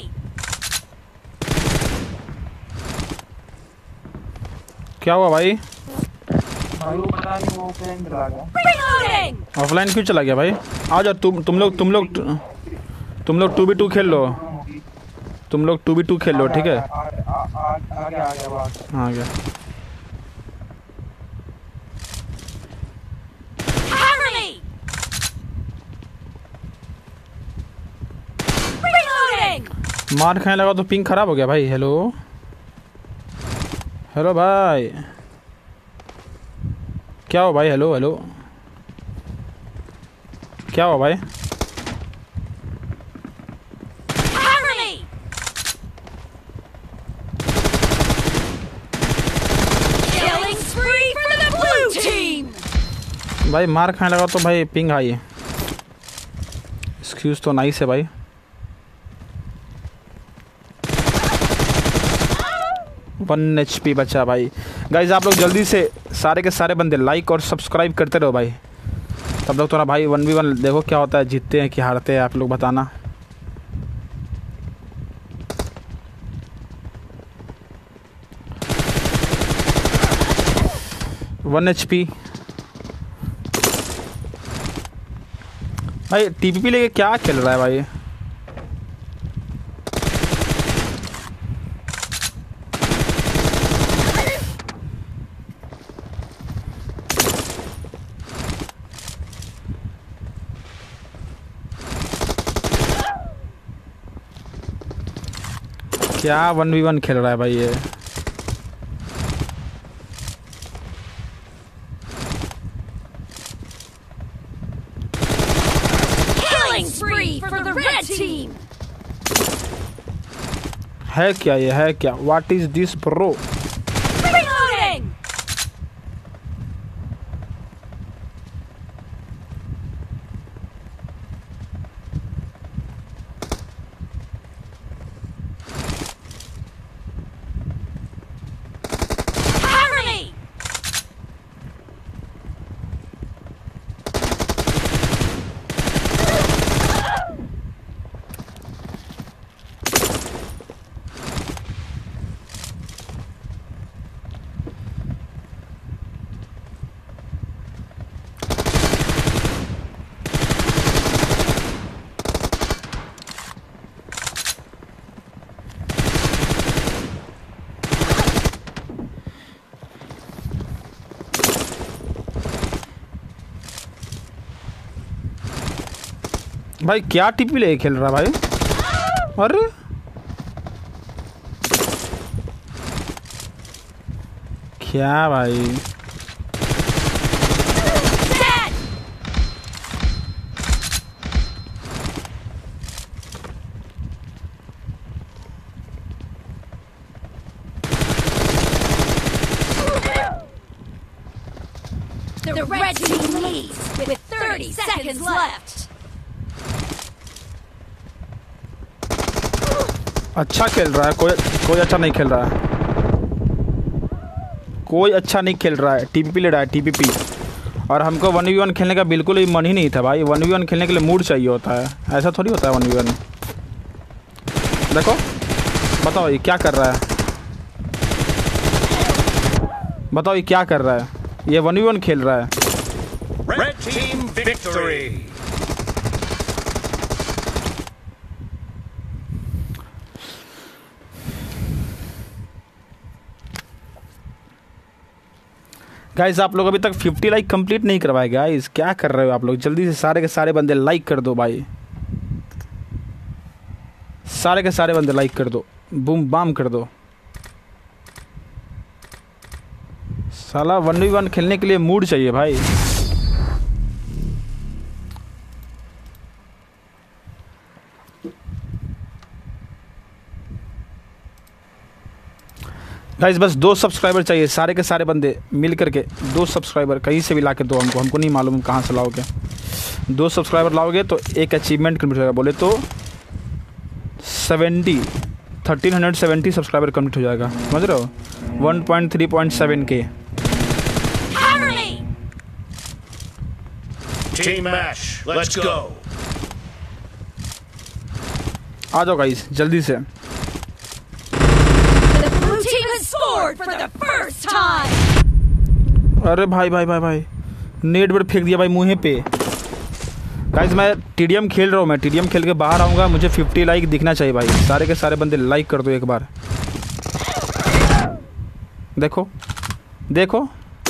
क्या हुआ भाई? भाई वो पता नहीं वो फ्रेंड चला गया। Reloading! ऑफलाइन क्यों चला गया भाई? आ जाओ तुम तुम लोग तुम लोग तुम लोग टू बी टू खेल लो, तुम लोग टू बी टू खेल लो, ठीक है? आ आ आ आ गया आ गया बात। हाँ गया। Cover me! Reloading! मार खाने लगा तो पिंग खराब हो गया भाई। हेलो हेलो भाई, क्या हो भाई? हेलो हेलो, क्या हो भाई? Cover me! Killing spree for the blue team! भाई मार खाने लगा तो भाई पिंग आई। एक्सक्यूज तो नाइस है भाई। वन एच पी बचा भाई। गाइज आप लोग जल्दी से सारे के सारे बंदे लाइक और सब्सक्राइब करते रहो भाई, तब लोग थोड़ा भाई वन वी वन देखो क्या होता है, जीतते हैं कि हारते हैं, आप लोग बताना। वन एच पी भाई। टीपीपी लेके क्या खेल रहा है भाई? क्या वन वी वन खेल रहा है भाई ये? Killing spree for the red team! है क्या ये, है क्या? What is this bro? Reloading! Cover me! भाई क्या टीपी ले खेल रहा भाई? अरे क्या भाई? The red team leads with thirty seconds left. अच्छा खेल रहा है, कोई कोई अच्छा नहीं खेल रहा है, कोई अच्छा नहीं खेल रहा है। टीपीपी ले रहा है, टीपीपी। और हमको वन वी वन खेलने का बिल्कुल ही मन ही नहीं था भाई। वन वी वन खेलने के लिए मूड चाहिए होता है, ऐसा थोड़ी होता है वन वी वन। देखो बताओ ये क्या कर रहा है, बताओ ये क्या कर रहा है? ये वन वी वन खेल रहा है। Red team victory. गाइस आप लोग अभी तक फिफ्टी लाइक कंप्लीट नहीं करवाए गाइस, क्या कर रहे हो आप लोग? जल्दी से सारे के सारे बंदे लाइक कर दो भाई, सारे के सारे बंदे लाइक कर दो, बूम बाम कर दो। साला वन वी वन खेलने के लिए मूड चाहिए भाई। गाइस बस दो सब्सक्राइबर चाहिए, सारे के सारे बंदे मिल करके दो सब्सक्राइबर कहीं से भी ला के दो हमको, हमको नहीं मालूम कहाँ से लाओगे। दो सब्सक्राइबर लाओगे तो एक अचीवमेंट कंप्लीट होगा, बोले तो seventy thirteen hundred seventy subscriber complete हो जाएगा, समझ रहे हो? One point three point seven के। Team match, let's go. आ जाओ गाइस जल्दी से। The blue team has scored for the first time. अरे भाई भाई भाई भाई नेट पर फेंक दिया भाई मुँह पे। गाइस मैं टीडीएम खेल रहा हूँ, मैं टीडीएम खेल के बाहर आऊँगा, मुझे फिफ्टी लाइक दिखना चाहिए भाई। सारे के सारे बंदे लाइक कर दो एक बार। देखो देखो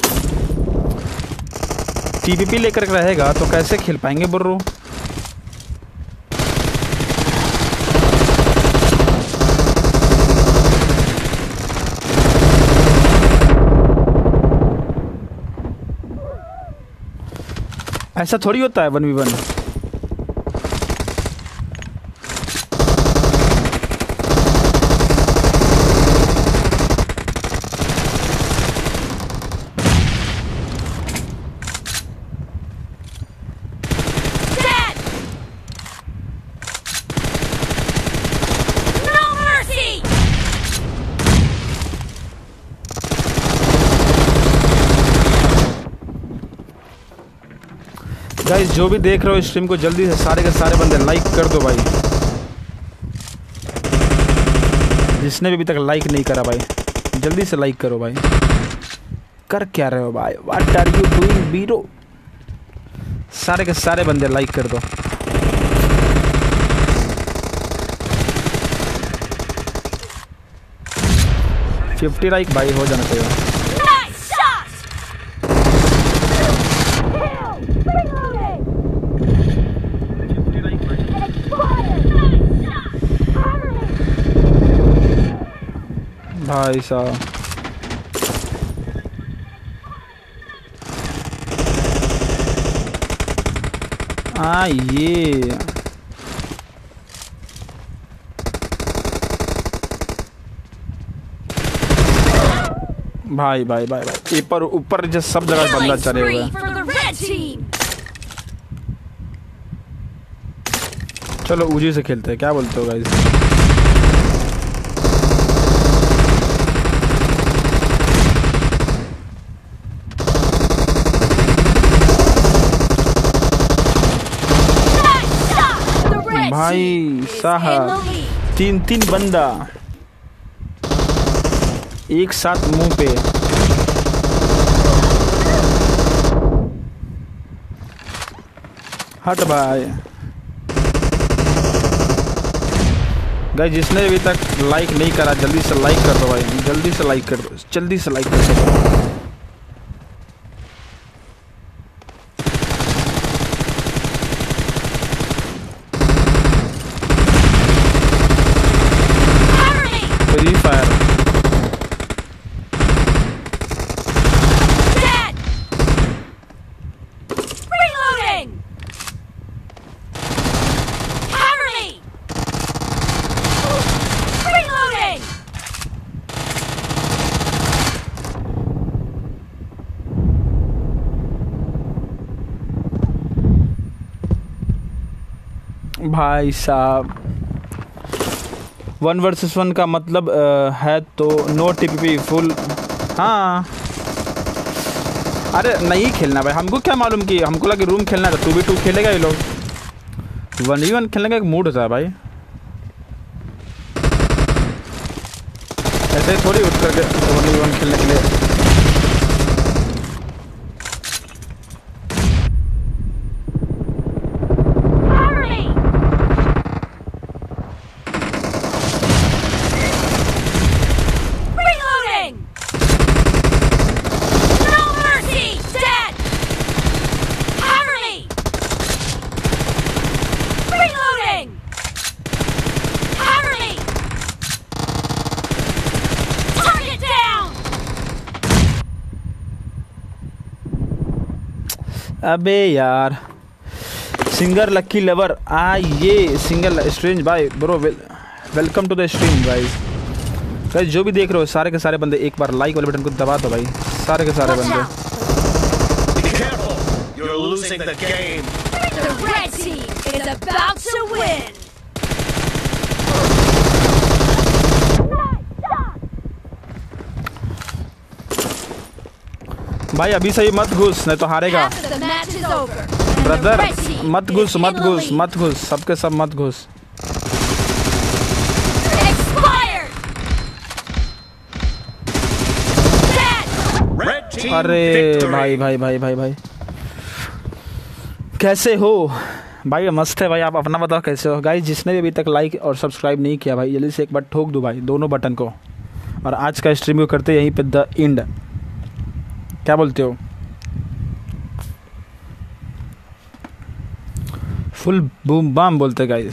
टीपीपी लेकर रहेगा तो कैसे खेल पाएंगे बुर्रो। ऐसा थोड़ी होता है वन वी वन। गाइस जो भी देख रहे हो स्ट्रीम को जल्दी से सारे के सारे बंदे लाइक कर दो भाई, जिसने भी अभी तक लाइक नहीं करा भाई जल्दी से लाइक करो भाई। कर क्या रहे हो भाई? व्हाट आर यू डूइंग बीरो? सारे के सारे बंदे लाइक कर दो। फिफ्टी लाइक भाई हो जाना चाहिए। भाई साहब आ ये भाई भाई भाई भाई ऊपर ऊपर जो सब जगह बंदा चले हुए हैं। चलो उजी से खेलते हैं, क्या बोलते हो गाइस? भाई साहब तीन तीन बंदा एक साथ मुंह पे। हट भाई। गाइस जिसने अभी तक लाइक नहीं करा जल्दी से लाइक कर दो भाई, जल्दी से लाइक कर दो, जल्दी से लाइक कर दो। भाई साहब, वन वर्सेस वन का मतलब आ, है तो नो टीपीपी फुल। हाँ अरे नहीं खेलना भाई, हमको क्या मालूम कि हमको लगा रूम खेलना है तो टू बी टू खेलेगा ये लोग। वन वी वन खेलने का एक मूड होता है भाई, ऐसे ही थोड़ी उठ करके वन वी वन खेलने के लिए। अबे यार, सिंगर लक्की लवर आइए, सिंगर स्ट्रेंज भाई bro, well, welcome to the stream guys. Guys जो भी देख रहे हो सारे के सारे बंदे एक बार लाइक वाले बटन को दबा दो भाई, सारे के सारे बंदे। The red team is about to win. भाई अभी से ही मत घुस नहीं तो हारेगा। Half of the match is over, and the brother red team मत is घुस in मत the घुस lead. मत घुस, सबके सब मत घुस। Expired. Dead. Red team अरे victory. भाई भाई भाई भाई भाई कैसे हो भाई? मस्त है भाई, आप अपना बताओ कैसे हो गाइस। जिसने भी अभी तक लाइक और सब्सक्राइब नहीं किया भाई, जल्दी से एक बार ठोक दो भाई दोनों बटन को। और आज का स्ट्रीम को करते यहीं पे द एंड, क्या बोलते हो? फुल बूम बाम बोलते गाइस।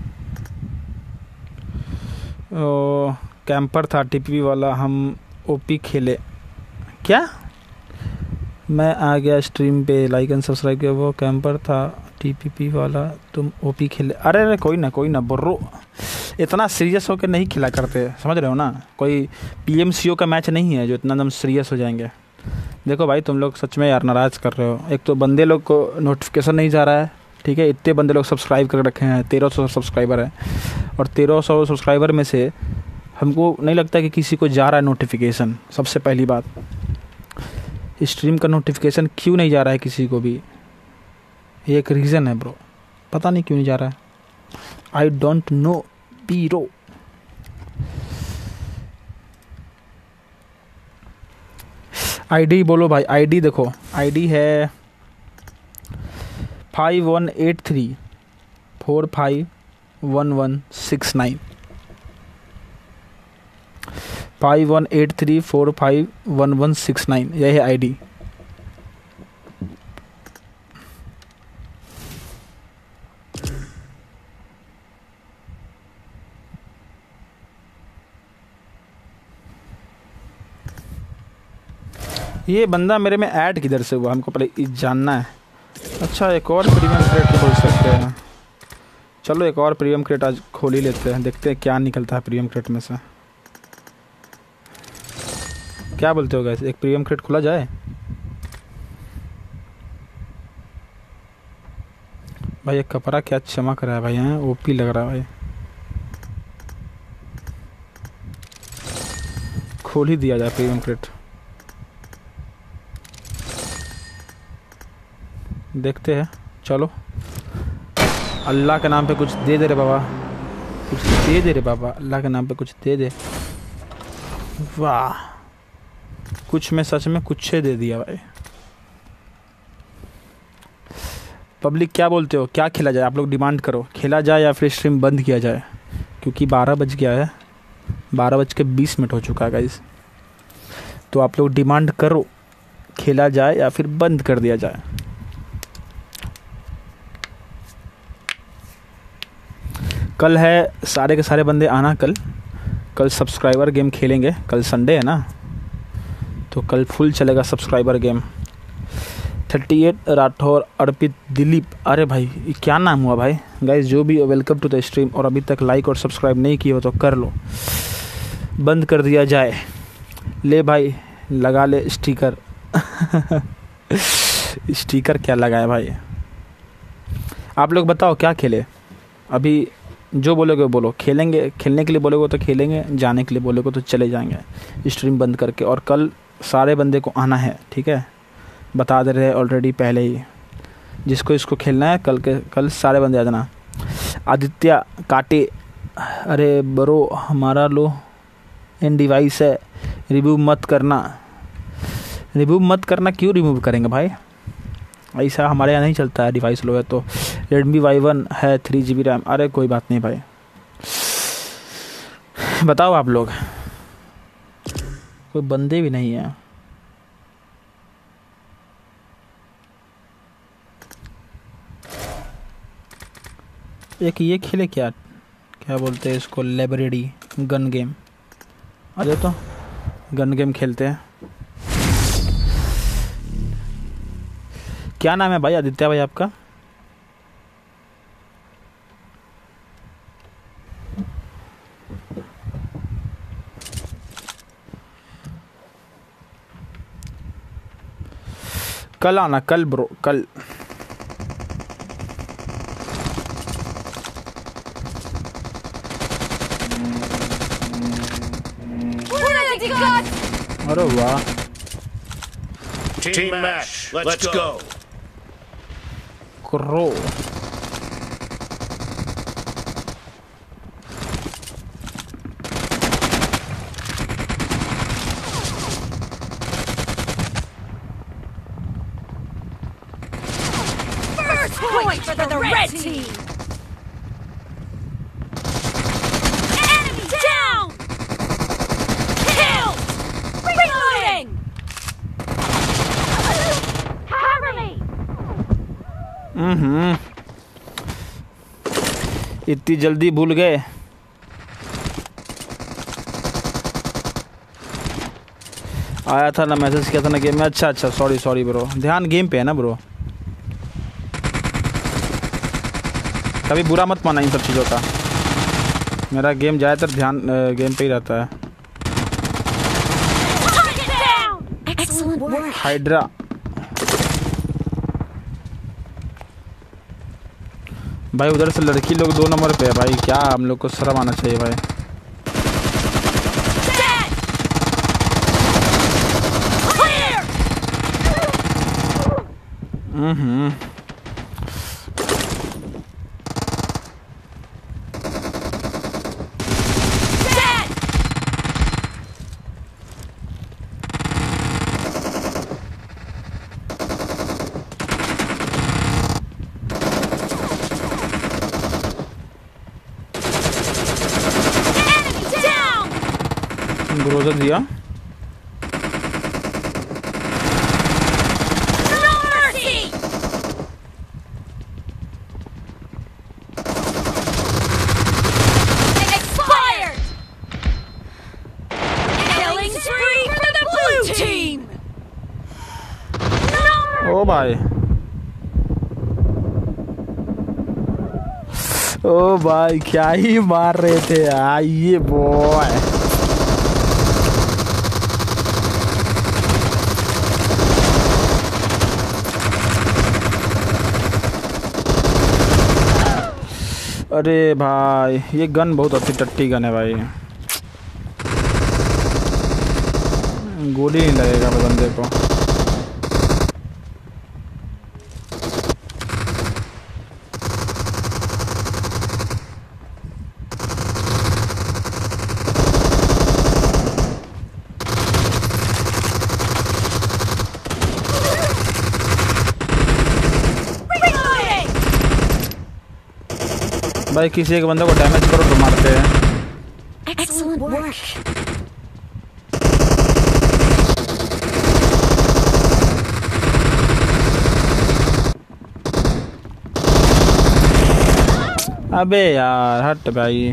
ओ कैंपर था टीपी वाला, हम ओपी खेले क्या? मैं आ गया स्ट्रीम पे, लाइक एंड सब्सक्राइब किया। वो कैंपर था टीपीपी वाला, तुम ओपी खेले। अरे अरे कोई ना कोई ना ब्रो, इतना सीरियस होकर नहीं खेला करते, समझ रहे हो ना? कोई पीएमसीओ का मैच नहीं है जो इतना एकदम सीरियस हो जाएंगे। देखो भाई तुम लोग सच में यार नाराज़ कर रहे हो। एक तो बंदे लोग को नोटिफिकेशन नहीं जा रहा है, ठीक है? इतने बंदे लोग सब्सक्राइब कर रखे हैं, तेरह सौ सब्सक्राइबर है, और तेरह सौ सब्सक्राइबर में से हमको नहीं लगता कि किसी को जा रहा है नोटिफिकेशन। सबसे पहली बात, स्ट्रीम का नोटिफिकेशन क्यों नहीं जा रहा है किसी को भी, ये एक रीज़न है ब्रो, पता नहीं क्यों नहीं जा रहा है। I don't know bro. ID बोलो भाई, आईडी देखो, आईडी है five one eight three four five one one six nine, five one eight three four five one one six nine, यह है आईडी। ये बंदा मेरे में ऐड किधर से हुआ, हमको पहले जानना है। अच्छा एक और प्रीमियम क्रेट खोल सकते हैं, चलो एक और प्रीमियम क्रेट आज खोल ही लेते हैं, देखते हैं क्या निकलता है प्रीमियम क्रेट में से। क्या बोलते हो गाइस, एक प्रीमियम क्रेट खोला जाए? भाई एक कपड़ा क्या चमक रहा है भाई, हैं ओपी लग रहा है भाई। खोल ही दिया जाए प्रीमियम क्रेट, देखते हैं। चलो अल्लाह के नाम पे कुछ दे दे रे बाबा, कुछ दे दे रे बाबा, अल्लाह के नाम पे कुछ दे दे। वाह, कुछ में सच में कुछ दे दिया भाई। पब्लिक क्या बोलते हो, क्या खेला जाए? आप लोग डिमांड करो, खेला जाए या फिर स्ट्रीम बंद किया जाए, क्योंकि बारह बज गया है, बारह बज के बीस मिनट हो चुका है गाइस। तो आप लोग डिमांड करो, खेला जाए या फिर बंद कर दिया जाए। कल है, सारे के सारे बंदे आना कल। कल सब्सक्राइबर गेम खेलेंगे, कल संडे है ना, तो कल फुल चलेगा subscriber game. Thirty eight Rathore, Arpit, Dilip, अरे भाई ये क्या नाम हुआ भाई? गाइस जो भी वेलकम टू द स्ट्रीम, और अभी तक लाइक और सब्सक्राइब नहीं किए हो तो कर लो, बंद कर दिया जाए। ले भाई लगा ले स्टिकर स्टिकर क्या लगाए भाई? आप लोग बताओ क्या खेले? अभी जो बोलोगे वो बोलो, खेलेंगे, खेलने के लिए बोलोगे तो खेलेंगे, जाने के लिए बोलोगे तो चले जाएंगे स्ट्रीम बंद करके। और कल सारे बंदे को आना है, ठीक है, बता दे रहे ऑलरेडी पहले ही, जिसको इसको खेलना है कल के कल सारे बंदे आ जाना। आदित्य काटे, अरे ब्रो हमारा लो इन डिवाइस है, रिमूव मत करना। रिमूव मत करना, क्यों रिमूव करेंगे भाई, ऐसा हमारे यहाँ नहीं चलता है, डिवाइस लो है तो। रेडमी वाई वन है, थ्री जी बी रैम, अरे कोई बात नहीं भाई। बताओ आप लोग, कोई बंदे भी नहीं है। एक ये खेले क्या क्या बोलते हैं इसको, लाइब्रेरी गन गेम। अरे तो गन गेम खेलते हैं। क्या नाम है भाई आदित्य भाई आपका? कल आना, कल ब्रो, कल। अरे वाह, Team match. Let's go. क्रो। First point for the red team. Enemy down. Kill. Reloading. Cover me. हम्म इतनी जल्दी भूल गए। आया था ना, मैसेज किया था ना गेम में। अच्छा अच्छा, सॉरी सॉरी ब्रो, ध्यान गेम पे है ना ब्रो, कभी बुरा मत माना इन सब चीज़ों का। मेरा गेम ज़्यादातर ध्यान गेम पे ही रहता है। हाइड्रा, भाई उधर से लड़की लोग दो नंबर पे है भाई, क्या हम लोग को शर्म आना चाहिए भाई। हम्म ग्रोजर दिया। ओ भाई, ओ भाई क्या ही मार रहे थे यार ये बॉय। अरे भाई ये गन बहुत अच्छी टट्टी गन है भाई, गोली नहीं लगेगा बंदे को। भाई किसी एक बंदे को डैमेज करो तो मारते हैं। Excellent work. अबे यार हट भाई।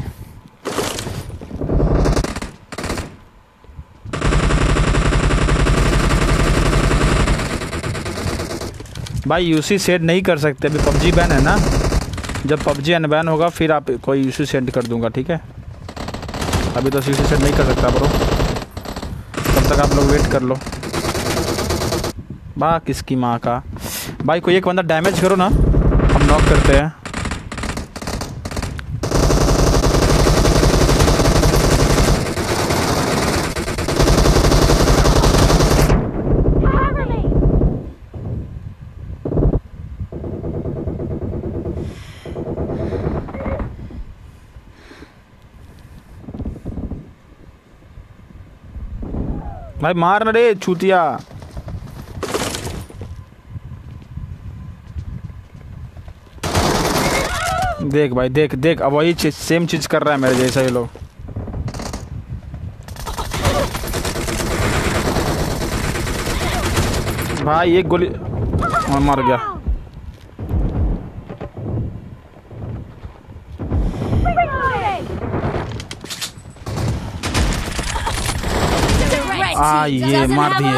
भाई यूसी सेट नहीं कर सकते, अभी पबजी बैन है ना। जब पबजी अनबैन होगा फिर आप कोई यूसी सेंड कर दूंगा, ठीक है। अभी तो यूसी सेंड नहीं कर सकता ब्रो, तब तक आप लोग वेट कर लो। बा किसकी माँ का भाई, कोई एक बंदा डैमेज करो ना, हम नॉक करते हैं। भाई मार ना रे चूतिया। देख भाई देख देख अब वही चीज सेम चीज कर रहा है मेरे जैसा ये लोग। भाई एक गोली और मर गया। आ ये मार दिए।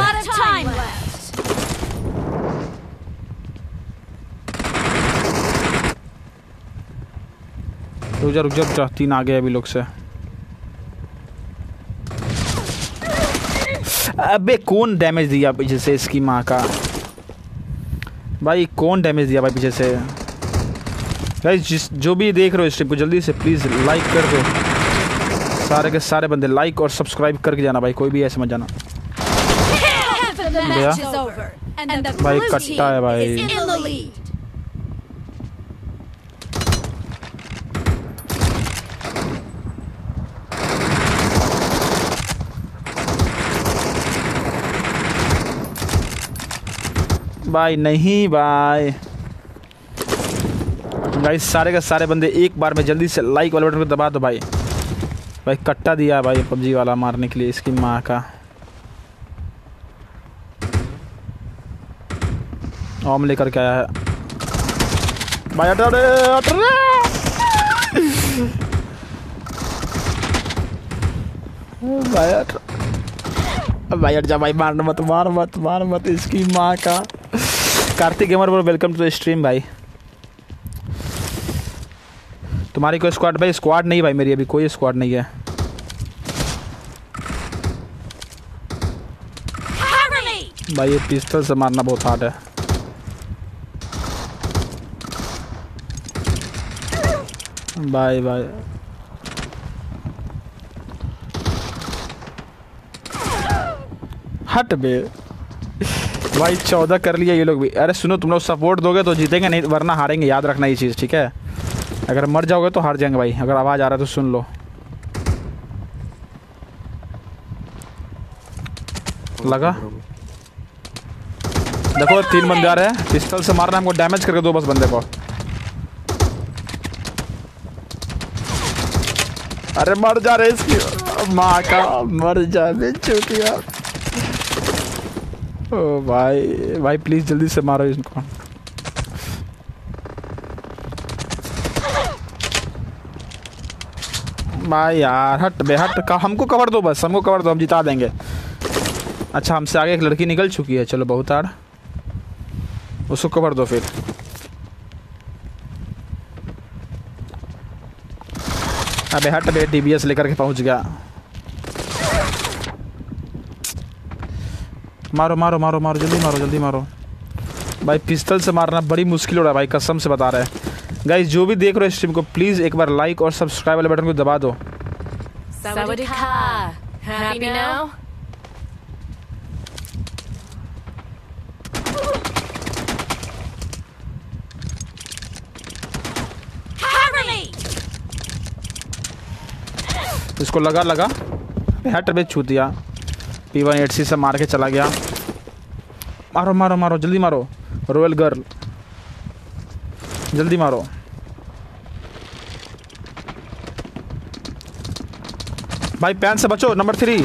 रुक जा रुक जा रुक जा, तीन आ गए अभी लोग से। अबे कौन डैमेज दिया पीछे से इसकी माँ का। भाई कौन डैमेज दिया भाई पीछे से। गाइस जिस जो भी देख रहे हो इस ट्रिप को जल्दी से प्लीज़ लाइक कर दो। सारे के सारे बंदे लाइक और सब्सक्राइब करके जाना भाई, कोई भी ऐसे मत जाना। भाई कट्टा है भाई। भाई नहीं भाई। गाइस सारे के सारे बंदे एक बार में जल्दी से लाइक वाले बटन को दबा दो भाई। भाई कट्टा दिया भाई पबजी वाला मारने के लिए इसकी माँ का। ओम लेकर के आया है भाई। हट रे हट रे भाई हट भाई हट जा भाई। मार मत मार मत मार मत इसकी माँ का। Kartik gamer bro welcome to the stream भाई। तुम्हारी कोई स्क्वाड भाई? स्क्वाड नहीं भाई मेरी अभी कोई स्क्वाड नहीं है भाई। ये पिस्टल से मारना बहुत हार्ड है भाई। भाई हट बे भाई। चौदह कर लिया ये लोग भी। अरे सुनो तुम लोग सपोर्ट दोगे तो जीतेंगे, नहीं वरना हारेंगे। याद रखना ये चीज़ ठीक है। अगर मर जाओगे तो हार जाएंगे भाई। अगर आवाज़ आ रहा है तो सुन लो। लगा देखो तीन बंदे आ रहे हैं। पिस्टल से मारना हमको, डैमेज करके दो बस बंदे को। अरे मर जा रहे इसकी माँ का, मर जा बे चूतिया। ओ भाई भाई प्लीज जल्दी से मारो इनको। भाई यार हट बे हट का। हमको कवर दो बस, हमको कवर दो, हम जिता देंगे। अच्छा हमसे आगे एक लड़की निकल चुकी है, चलो बहुत आड़, उसको कवर दो फिर। अबे हट बे, टीबीएस लेकर के पहुंच गया। मारो मारो मारो मारो जल्दी मारो जल्दी मारो भाई। पिस्टल से मारना बड़ी मुश्किल हो रहा है भाई, कसम से बता रहे हैं। गाइस जो भी देख रहे हो स्ट्रीम को प्लीज़ एक बार लाइक और सब्सक्राइब वाले बटन को दबा दो। Happy now? इसको लगा लगा हट बे छूतिया। पी वन एट सी से मार के चला गया। मारो मारो मारो जल्दी मारो। रॉयल गर्ल जल्दी मारो। भाई पैन से बचो, नंबर थ्री।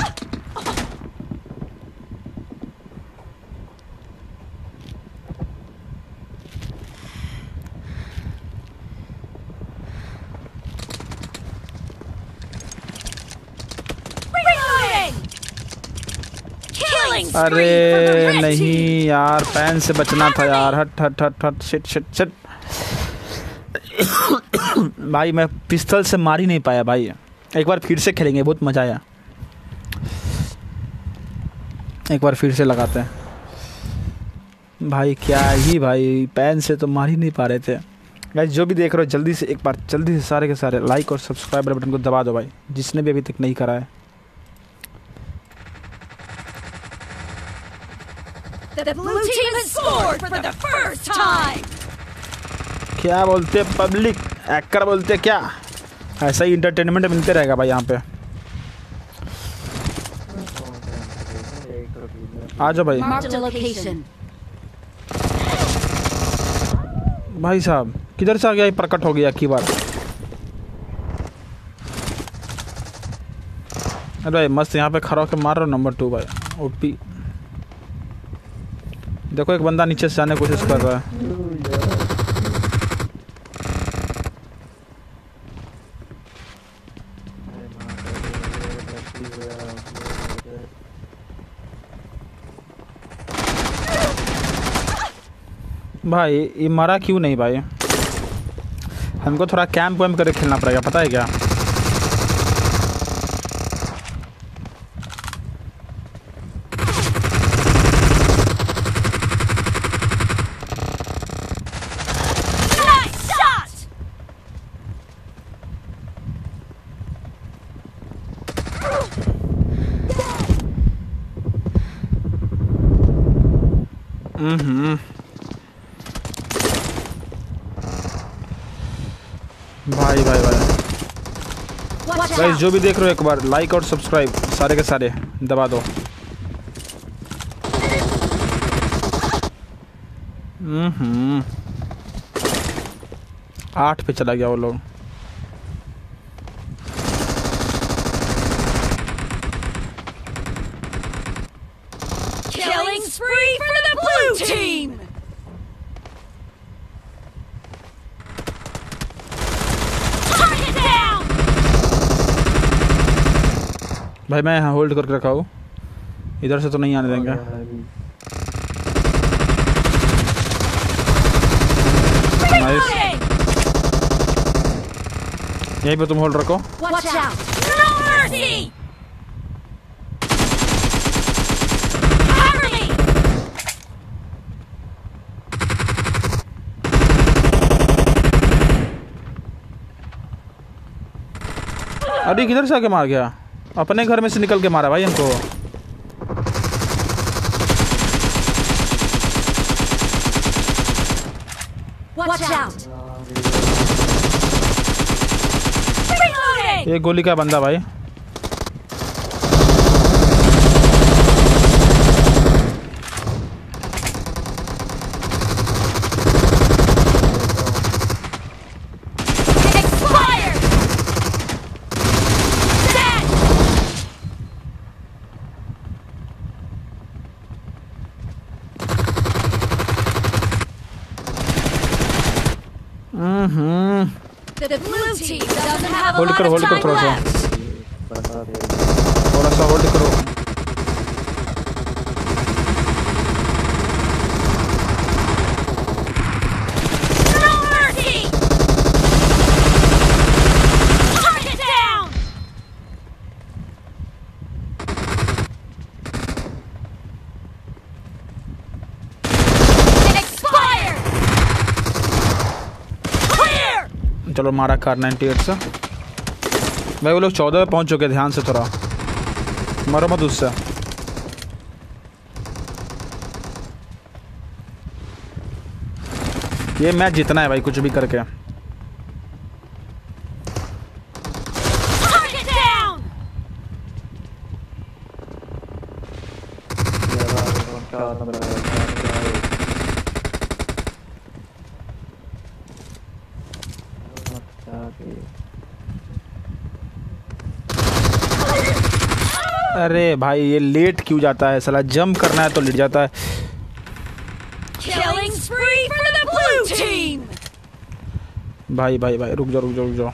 अरे नहीं यार, पैन से बचना था यार। हट हट हट हट शिट शिट शिट। भाई मैं पिस्तौल से मार ही नहीं पाया भाई। एक बार फिर से खेलेंगे, बहुत मज़ा आया। एक बार फिर से लगाते हैं भाई। क्या ही भाई, पैन से तो मार ही नहीं पा रहे थे। गाइस जो भी देख रहे हो जल्दी से एक बार जल्दी से सारे के सारे लाइक और सब्सक्राइब बटन को दबा दो भाई, जिसने भी अभी तक नहीं करा है। The blue team has scored for the first time. क्या बोलते पब्लिक, एक्टर बोलते क्या, ऐसा ही इंटरटेनमेंट मिलते रहेगा भाई यहाँ पे। आ जाओ भाई। Marked a location. भाई साहब किधर से आ गया, ये प्रकट हो गया की बार। अरे भाई मस्त यहाँ पे खड़ा होकर मार रहा हूँ नंबर टू भाई ओपी। देखो एक बंदा नीचे से जाने की कोशिश कर रहा है। भाई ये मरा क्यों नहीं भाई? हमको थोड़ा कैंप वैम्प करके खेलना पड़ेगा, पता है क्या? हम्म भाई भाई भाई गाइस जो भी देख रहे हो एक बार लाइक और सब्सक्राइब सारे के सारे दबा दो। हम्म आठ पे चला गया वो लोग। Killing spree for the blue team. Target down. भाई मैं यहाँ होल्ड करके रखा हूँ, इधर से तो नहीं आने देंगे। नाइस, यहीं पे तुम होल्ड रखो। Watch out. No mercy. Cover me. अरे किधर से आके मार गया? अपने घर में से निकल के मारा भाई हमको। Watch out. Reloading. एक गोली का बंदा भाई। Expired. Dead. हम्म The blue team doesn't have a hold lot करो of होल्ड करो time थोड़ा सा, left. थोड़ा सा होल्ड करो। No mercy. Target down. Expired. Clear. चलो मारा कार नाइन्टी एट से। भाई वो लोग चौदह पे पहुंच चुके, ध्यान से थोड़ा मरो मत उससे। ये मैच जीतना है भाई कुछ भी करके। Target down. अरे भाई ये लेट क्यों जाता है साला? जंप करना है तो लेट जाता है। Killing spree for the blue team. भाई भाई भाई रुक जाओ रुक जाओ रुक जाओ।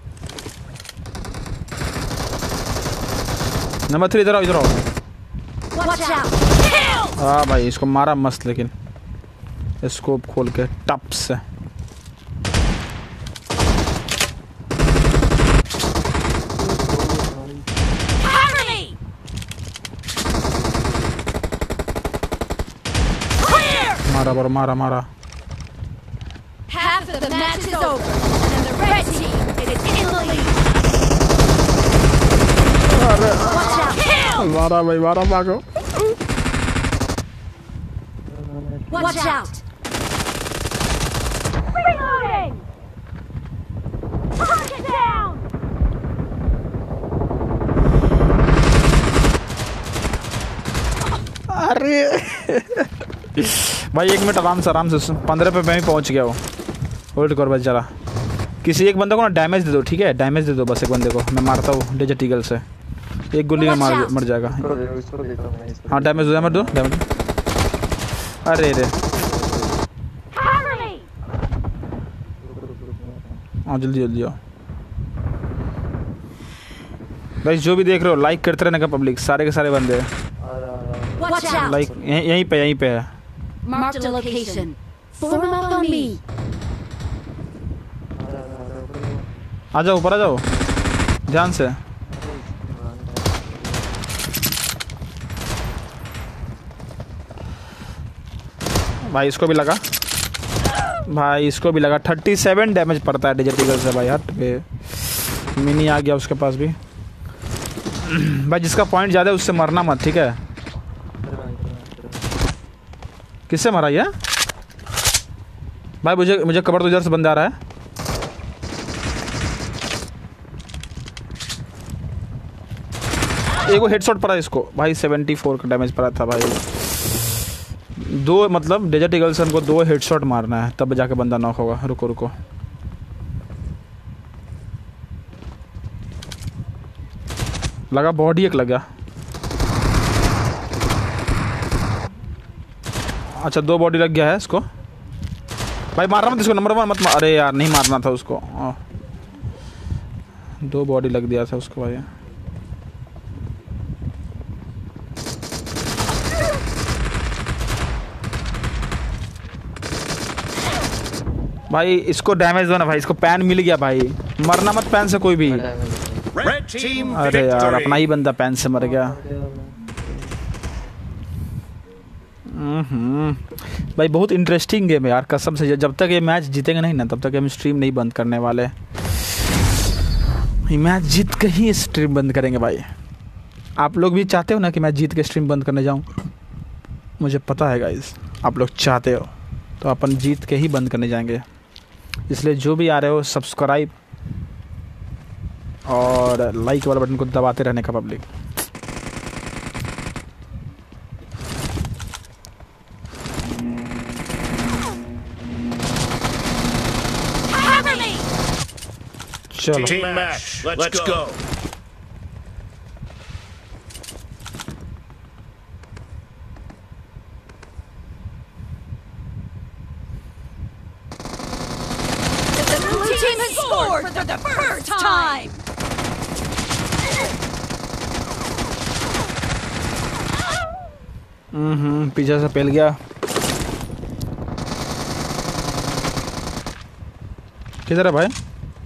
नंबर थ्री इधर आओ इधर आओ। Watch out. Kill. हाँ भाई इसको मारा मस्त, लेकिन स्कोप खोल के टप से। Cover me. Clear. मारा बरो मारा मारा। Half of the match is over, and the red team is in the lead. Watch out. Kill. मारा भाई मारा भागो। Watch out. Reloading. Target down. अरे भाई एक मिनट आराम से आराम से, पंद्रह पे मैं ही पहुंच गया हूँ। होल्ड कर बस जरा, किसी एक बंदे को ना डैमेज दे दो, ठीक है? डैमेज दे दो बस एक बंदे को, मैं मारता हूँ डेजर्ट ईगल से, एक गोली में मार मर जाएगा। हाँ डैमेज दो, डैमेज दो, डैमेज दो। अरे रे हाँ जल्दी जल्दी आओ भाई, जो भी देख रहे हो लाइक करते रहने का पब्लिक, सारे के सारे बंदे लाइक यहीं यहीं पे यहीं पे है। Marked a location. Form up on me. आ जाओ ऊपर आ जाओ ध्यान से। भाई इसको भी लगा, भाई इसको भी लगा। थर्टी सेवन डैमेज पड़ता है डेजर्ट ईगल से भाई। हट पे मिनी आ गया उसके पास भी। भाई जिसका पॉइंट ज़्यादा है उससे मरना मत, ठीक है? किससे मारा ये भाई? मुझे मुझे कवर तो इधर से बंदा आ रहा है। एक वो हेडशॉट पड़ा इसको भाई, सेवेंटी फोर का डैमेज पड़ा था भाई। दो मतलब डेजर्ट ईगल से हमको दो हेडशॉट मारना है तब जाके बंदा नॉक होगा। रुको रुको लगा, बॉडी एक लग गया। अच्छा दो बॉडी लग गया है इसको भाई। मारना मत इसको, नंबर वन मत मार। अरे यार नहीं मारना था उसको, दो बॉडी लग दिया था उसको भाई। भाई इसको डैमेज दो ना भाई, इसको पैन मिल गया भाई। मरना मत पैन से कोई भी। अरे यार अपना ही बंदा पैन से मर गया। हम्म भाई बहुत इंटरेस्टिंग गेम है यार कसम से। जब तक ये मैच जीतेंगे नहीं ना तब तक हम स्ट्रीम नहीं बंद करने वाले। ये मैच जीत के ही स्ट्रीम बंद करेंगे भाई। आप लोग भी चाहते हो ना कि मैं जीत के स्ट्रीम बंद करने जाऊं? मुझे पता है गाइस आप लोग चाहते हो, तो अपन जीत के ही बंद करने जाएंगे। इसलिए जो भी आ रहे हो सब्सक्राइब और लाइक वाला बटन को दबाते रहने का पब्लिक। चलो Team match. Let's, Let's go. go. The blue team has scored for the first time. हम्म पीछे से पेल गया। किधर है भाई?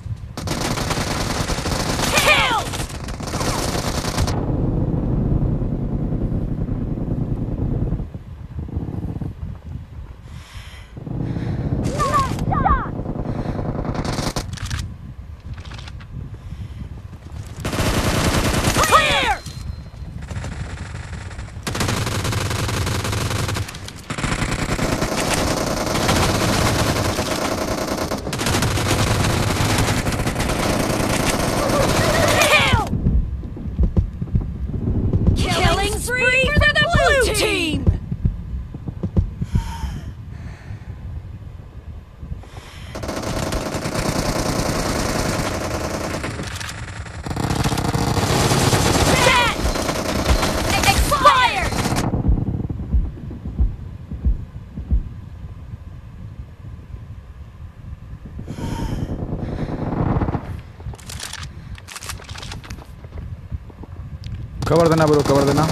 कवर देना ब्रो, कवर देना।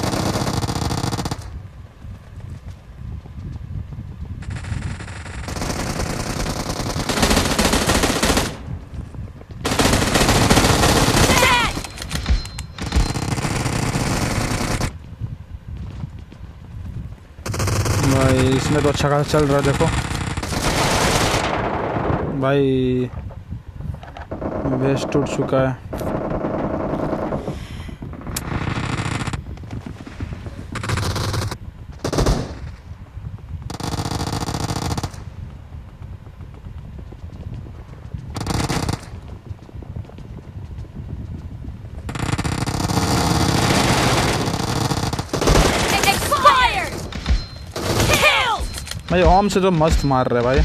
भाई इसमें तो अच्छा खासा चल रहा है देखो भाई। वेस्ट टूट चुका है। भाई ओम से तो मस्त मार रहे भाई।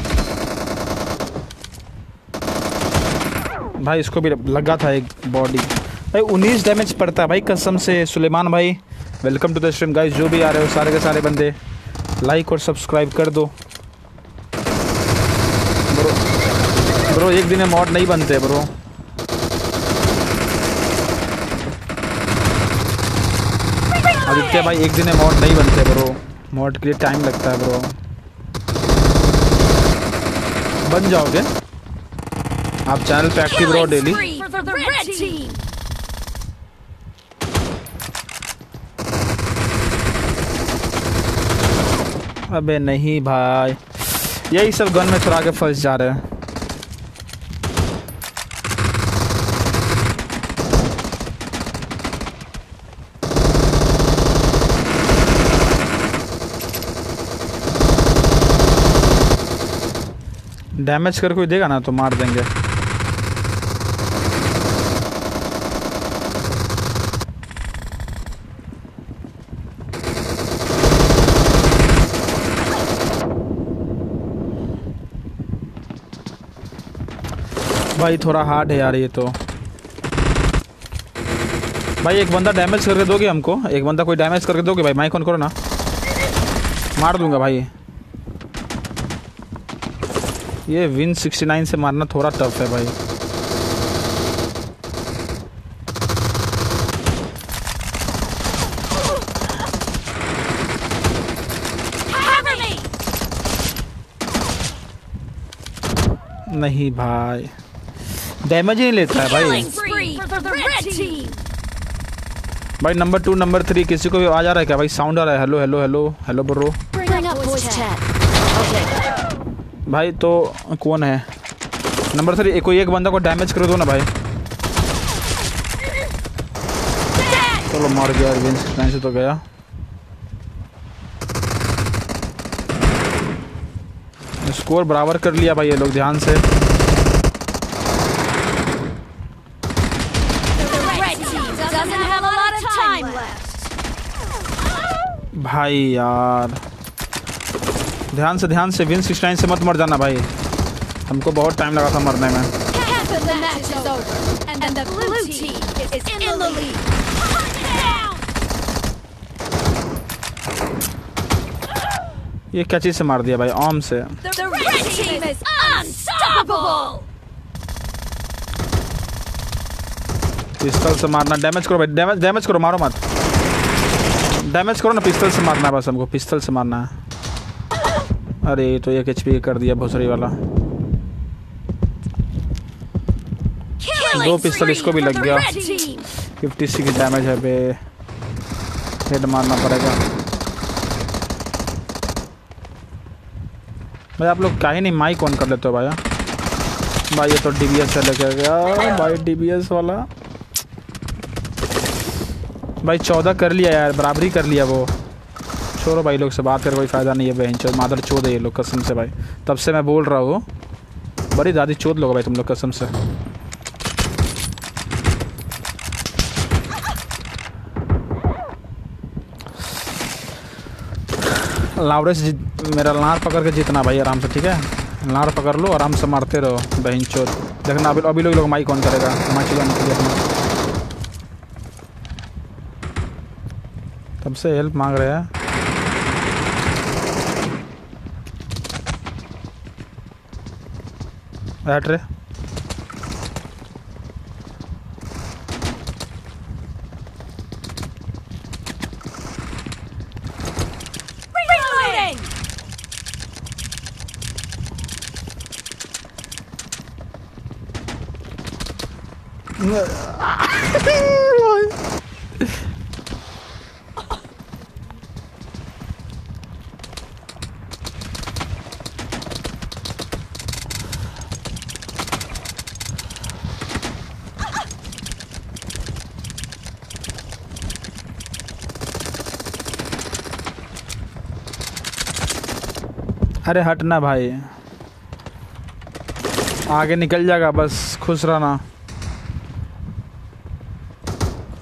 भाई इसको भी लगा था एक बॉडी भाई। उन्नीस डैमेज पड़ता है भाई कसम से। सुलेमान भाई welcome to the stream guys. जो भी आ रहे हो सारे के सारे बंदे लाइक और सब्सक्राइब कर दो ब्रो। ब्रो एक दिन में मॉड नहीं बनते ब्रो। आदित्य भाई एक दिन में मॉड नहीं बनते ब्रो। मॉड के लिए टाइम लगता है ब्रो। बन जाओगे आप चैनल पे एक्टिव रहो डेली। अबे नहीं भाई यही सब गन में चुरा के फंस जा रहे हैं। डैमेज कर कोई देगा ना तो मार देंगे। भाई थोड़ा हार्ड है यार ये तो। भाई एक बंदा डैमेज करके दोगे हमको? एक बंदा कोई डैमेज करके दोगे भाई? माइक ऑन करो ना, मार दूंगा भाई। ये विन सिक्सटी नाइन से मारना थोड़ा टफ है भाई। नहीं भाई डैमेज ही नहीं लेता है भाई। भाई नंबर टू नंबर थ्री किसी को भी आ जा रहा है क्या भाई? साउंड आ रहा है। Hello hello hello hello bro. भाई तो कौन है नंबर थ्री? कोई एक बंदा को डैमेज कर दो ना भाई। चलो मार गया विन से तो गया। स्कोर बराबर कर लिया भाई ये लोग ध्यान से। भाई यार ध्यान से ध्यान से विन सिक्सटी नाइन से मत मर जाना भाई। हमको बहुत टाइम लगा था मरने में। ये क्या चीज से मार दिया भाई? ओम से। पिस्तौल से मारना। डैमेज करो भाई, डैमेज डैमेज करो, मारो मत। डैमेज करो ना, पिस्तौल से मारना है बस हमको, पिस्तौल से मारना है। अरे तो एक एच पी कर दिया भोसड़ी वाला। दो पिस्तौल इसको भी लग गया। फिफ्टी सी की डैमेज है बे। हेड मारना पड़ेगा भाई। आप लोग काहे नहीं माइक ऑन कर लेते हो भाई? भाई ये तो डीबीएस से लेके गया भाई, डीबीएस वाला भाई। चौदह कर लिया यार, बराबरी कर लिया वो। छोड़ो भाई, लोग से बात कर कोई फ़ायदा नहीं है। बहन चोद मादर चोद है ये लोग कसम से भाई। तब से मैं बोल रहा हूँ बड़ी दादी चोद लोग भाई तुम लोग कसम से। लावड़े से मेरा लार पकड़ के जीतना भाई आराम से, ठीक है? लार पकड़ लो, आराम से मारते रहो बहन चोद। देखना अभी अभी लोग लोग माइक ऑन करेगा माइक ऑन के लिए। तब से हेल्प मांग रहे हैं। बैठ रहे अरे हटना भाई, आगे निकल जाएगा बस, खुश रहना।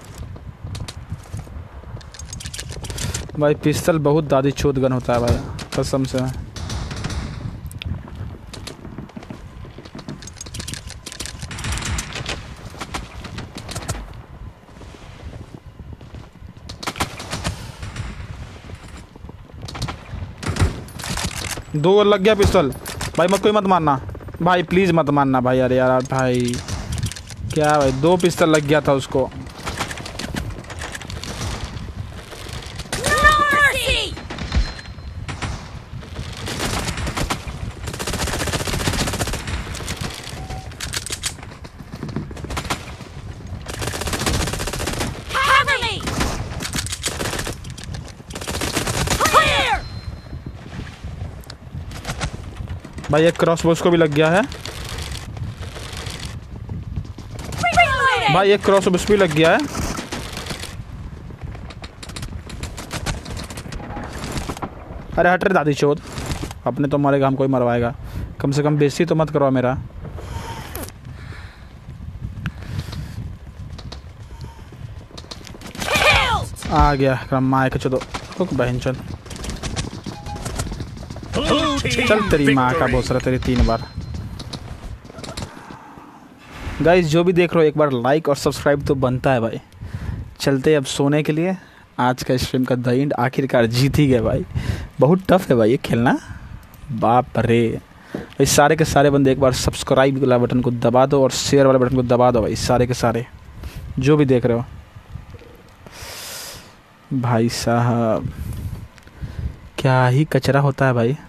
भाई पिस्तल बहुत दादी चोद गन होता है भाई। कसम से। दो लग गया पिस्तौल भाई, मत कोई मत मारना भाई, प्लीज मत मारना भाई। अरे यार भाई क्या भाई, दो पिस्तौल लग गया था उसको। भाई एक क्रॉसबो को भी लग गया है भाई, एक क्रॉसबो भी लग गया है। अरे हट रे दादी चोद, अपने तो मरेगा, हम कोई मरवाएगा। कम से कम बेइज्जती तो मत करो मेरा। आ गया माँ के चोदो, बहन चल चल तेरी माँ का बोसरा तेरी तीन बार। गाइस जो भी देख रहे हो एक बार लाइक और सब्सक्राइब तो बनता है भाई। चलते अब सोने के लिए। आज का स्ट्रीम का द एंड आखिरकार जीत ही गए भाई। बहुत टफ है भाई ये खेलना, बाप रे भाई। सारे के सारे बंदे एक बार सब्सक्राइब वाला बटन को दबा दो और शेयर वाले बटन को दबा दो भाई, सारे के सारे जो भी देख रहे हो भाई साहब। क्या ही कचरा होता है भाई।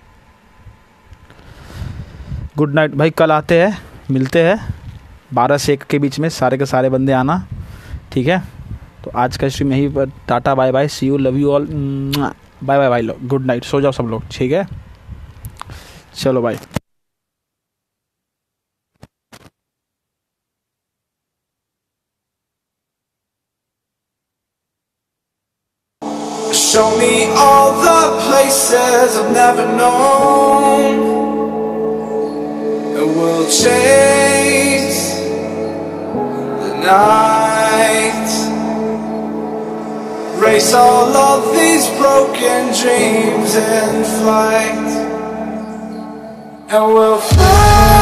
गुड नाइट भाई, कल आते हैं, मिलते हैं बारह से एक के बीच में, सारे के सारे बंदे आना, ठीक है। तो आज का स्ट्रीम यही पर, tata bye bye, see you, love you all, bye bye bye लो, गुड नाइट, सो जाओ सब लोग, ठीक है, चलो bye. Show me all the places I've never known, and we'll chase the night, race all of these broken dreams in flight, and we'll fly.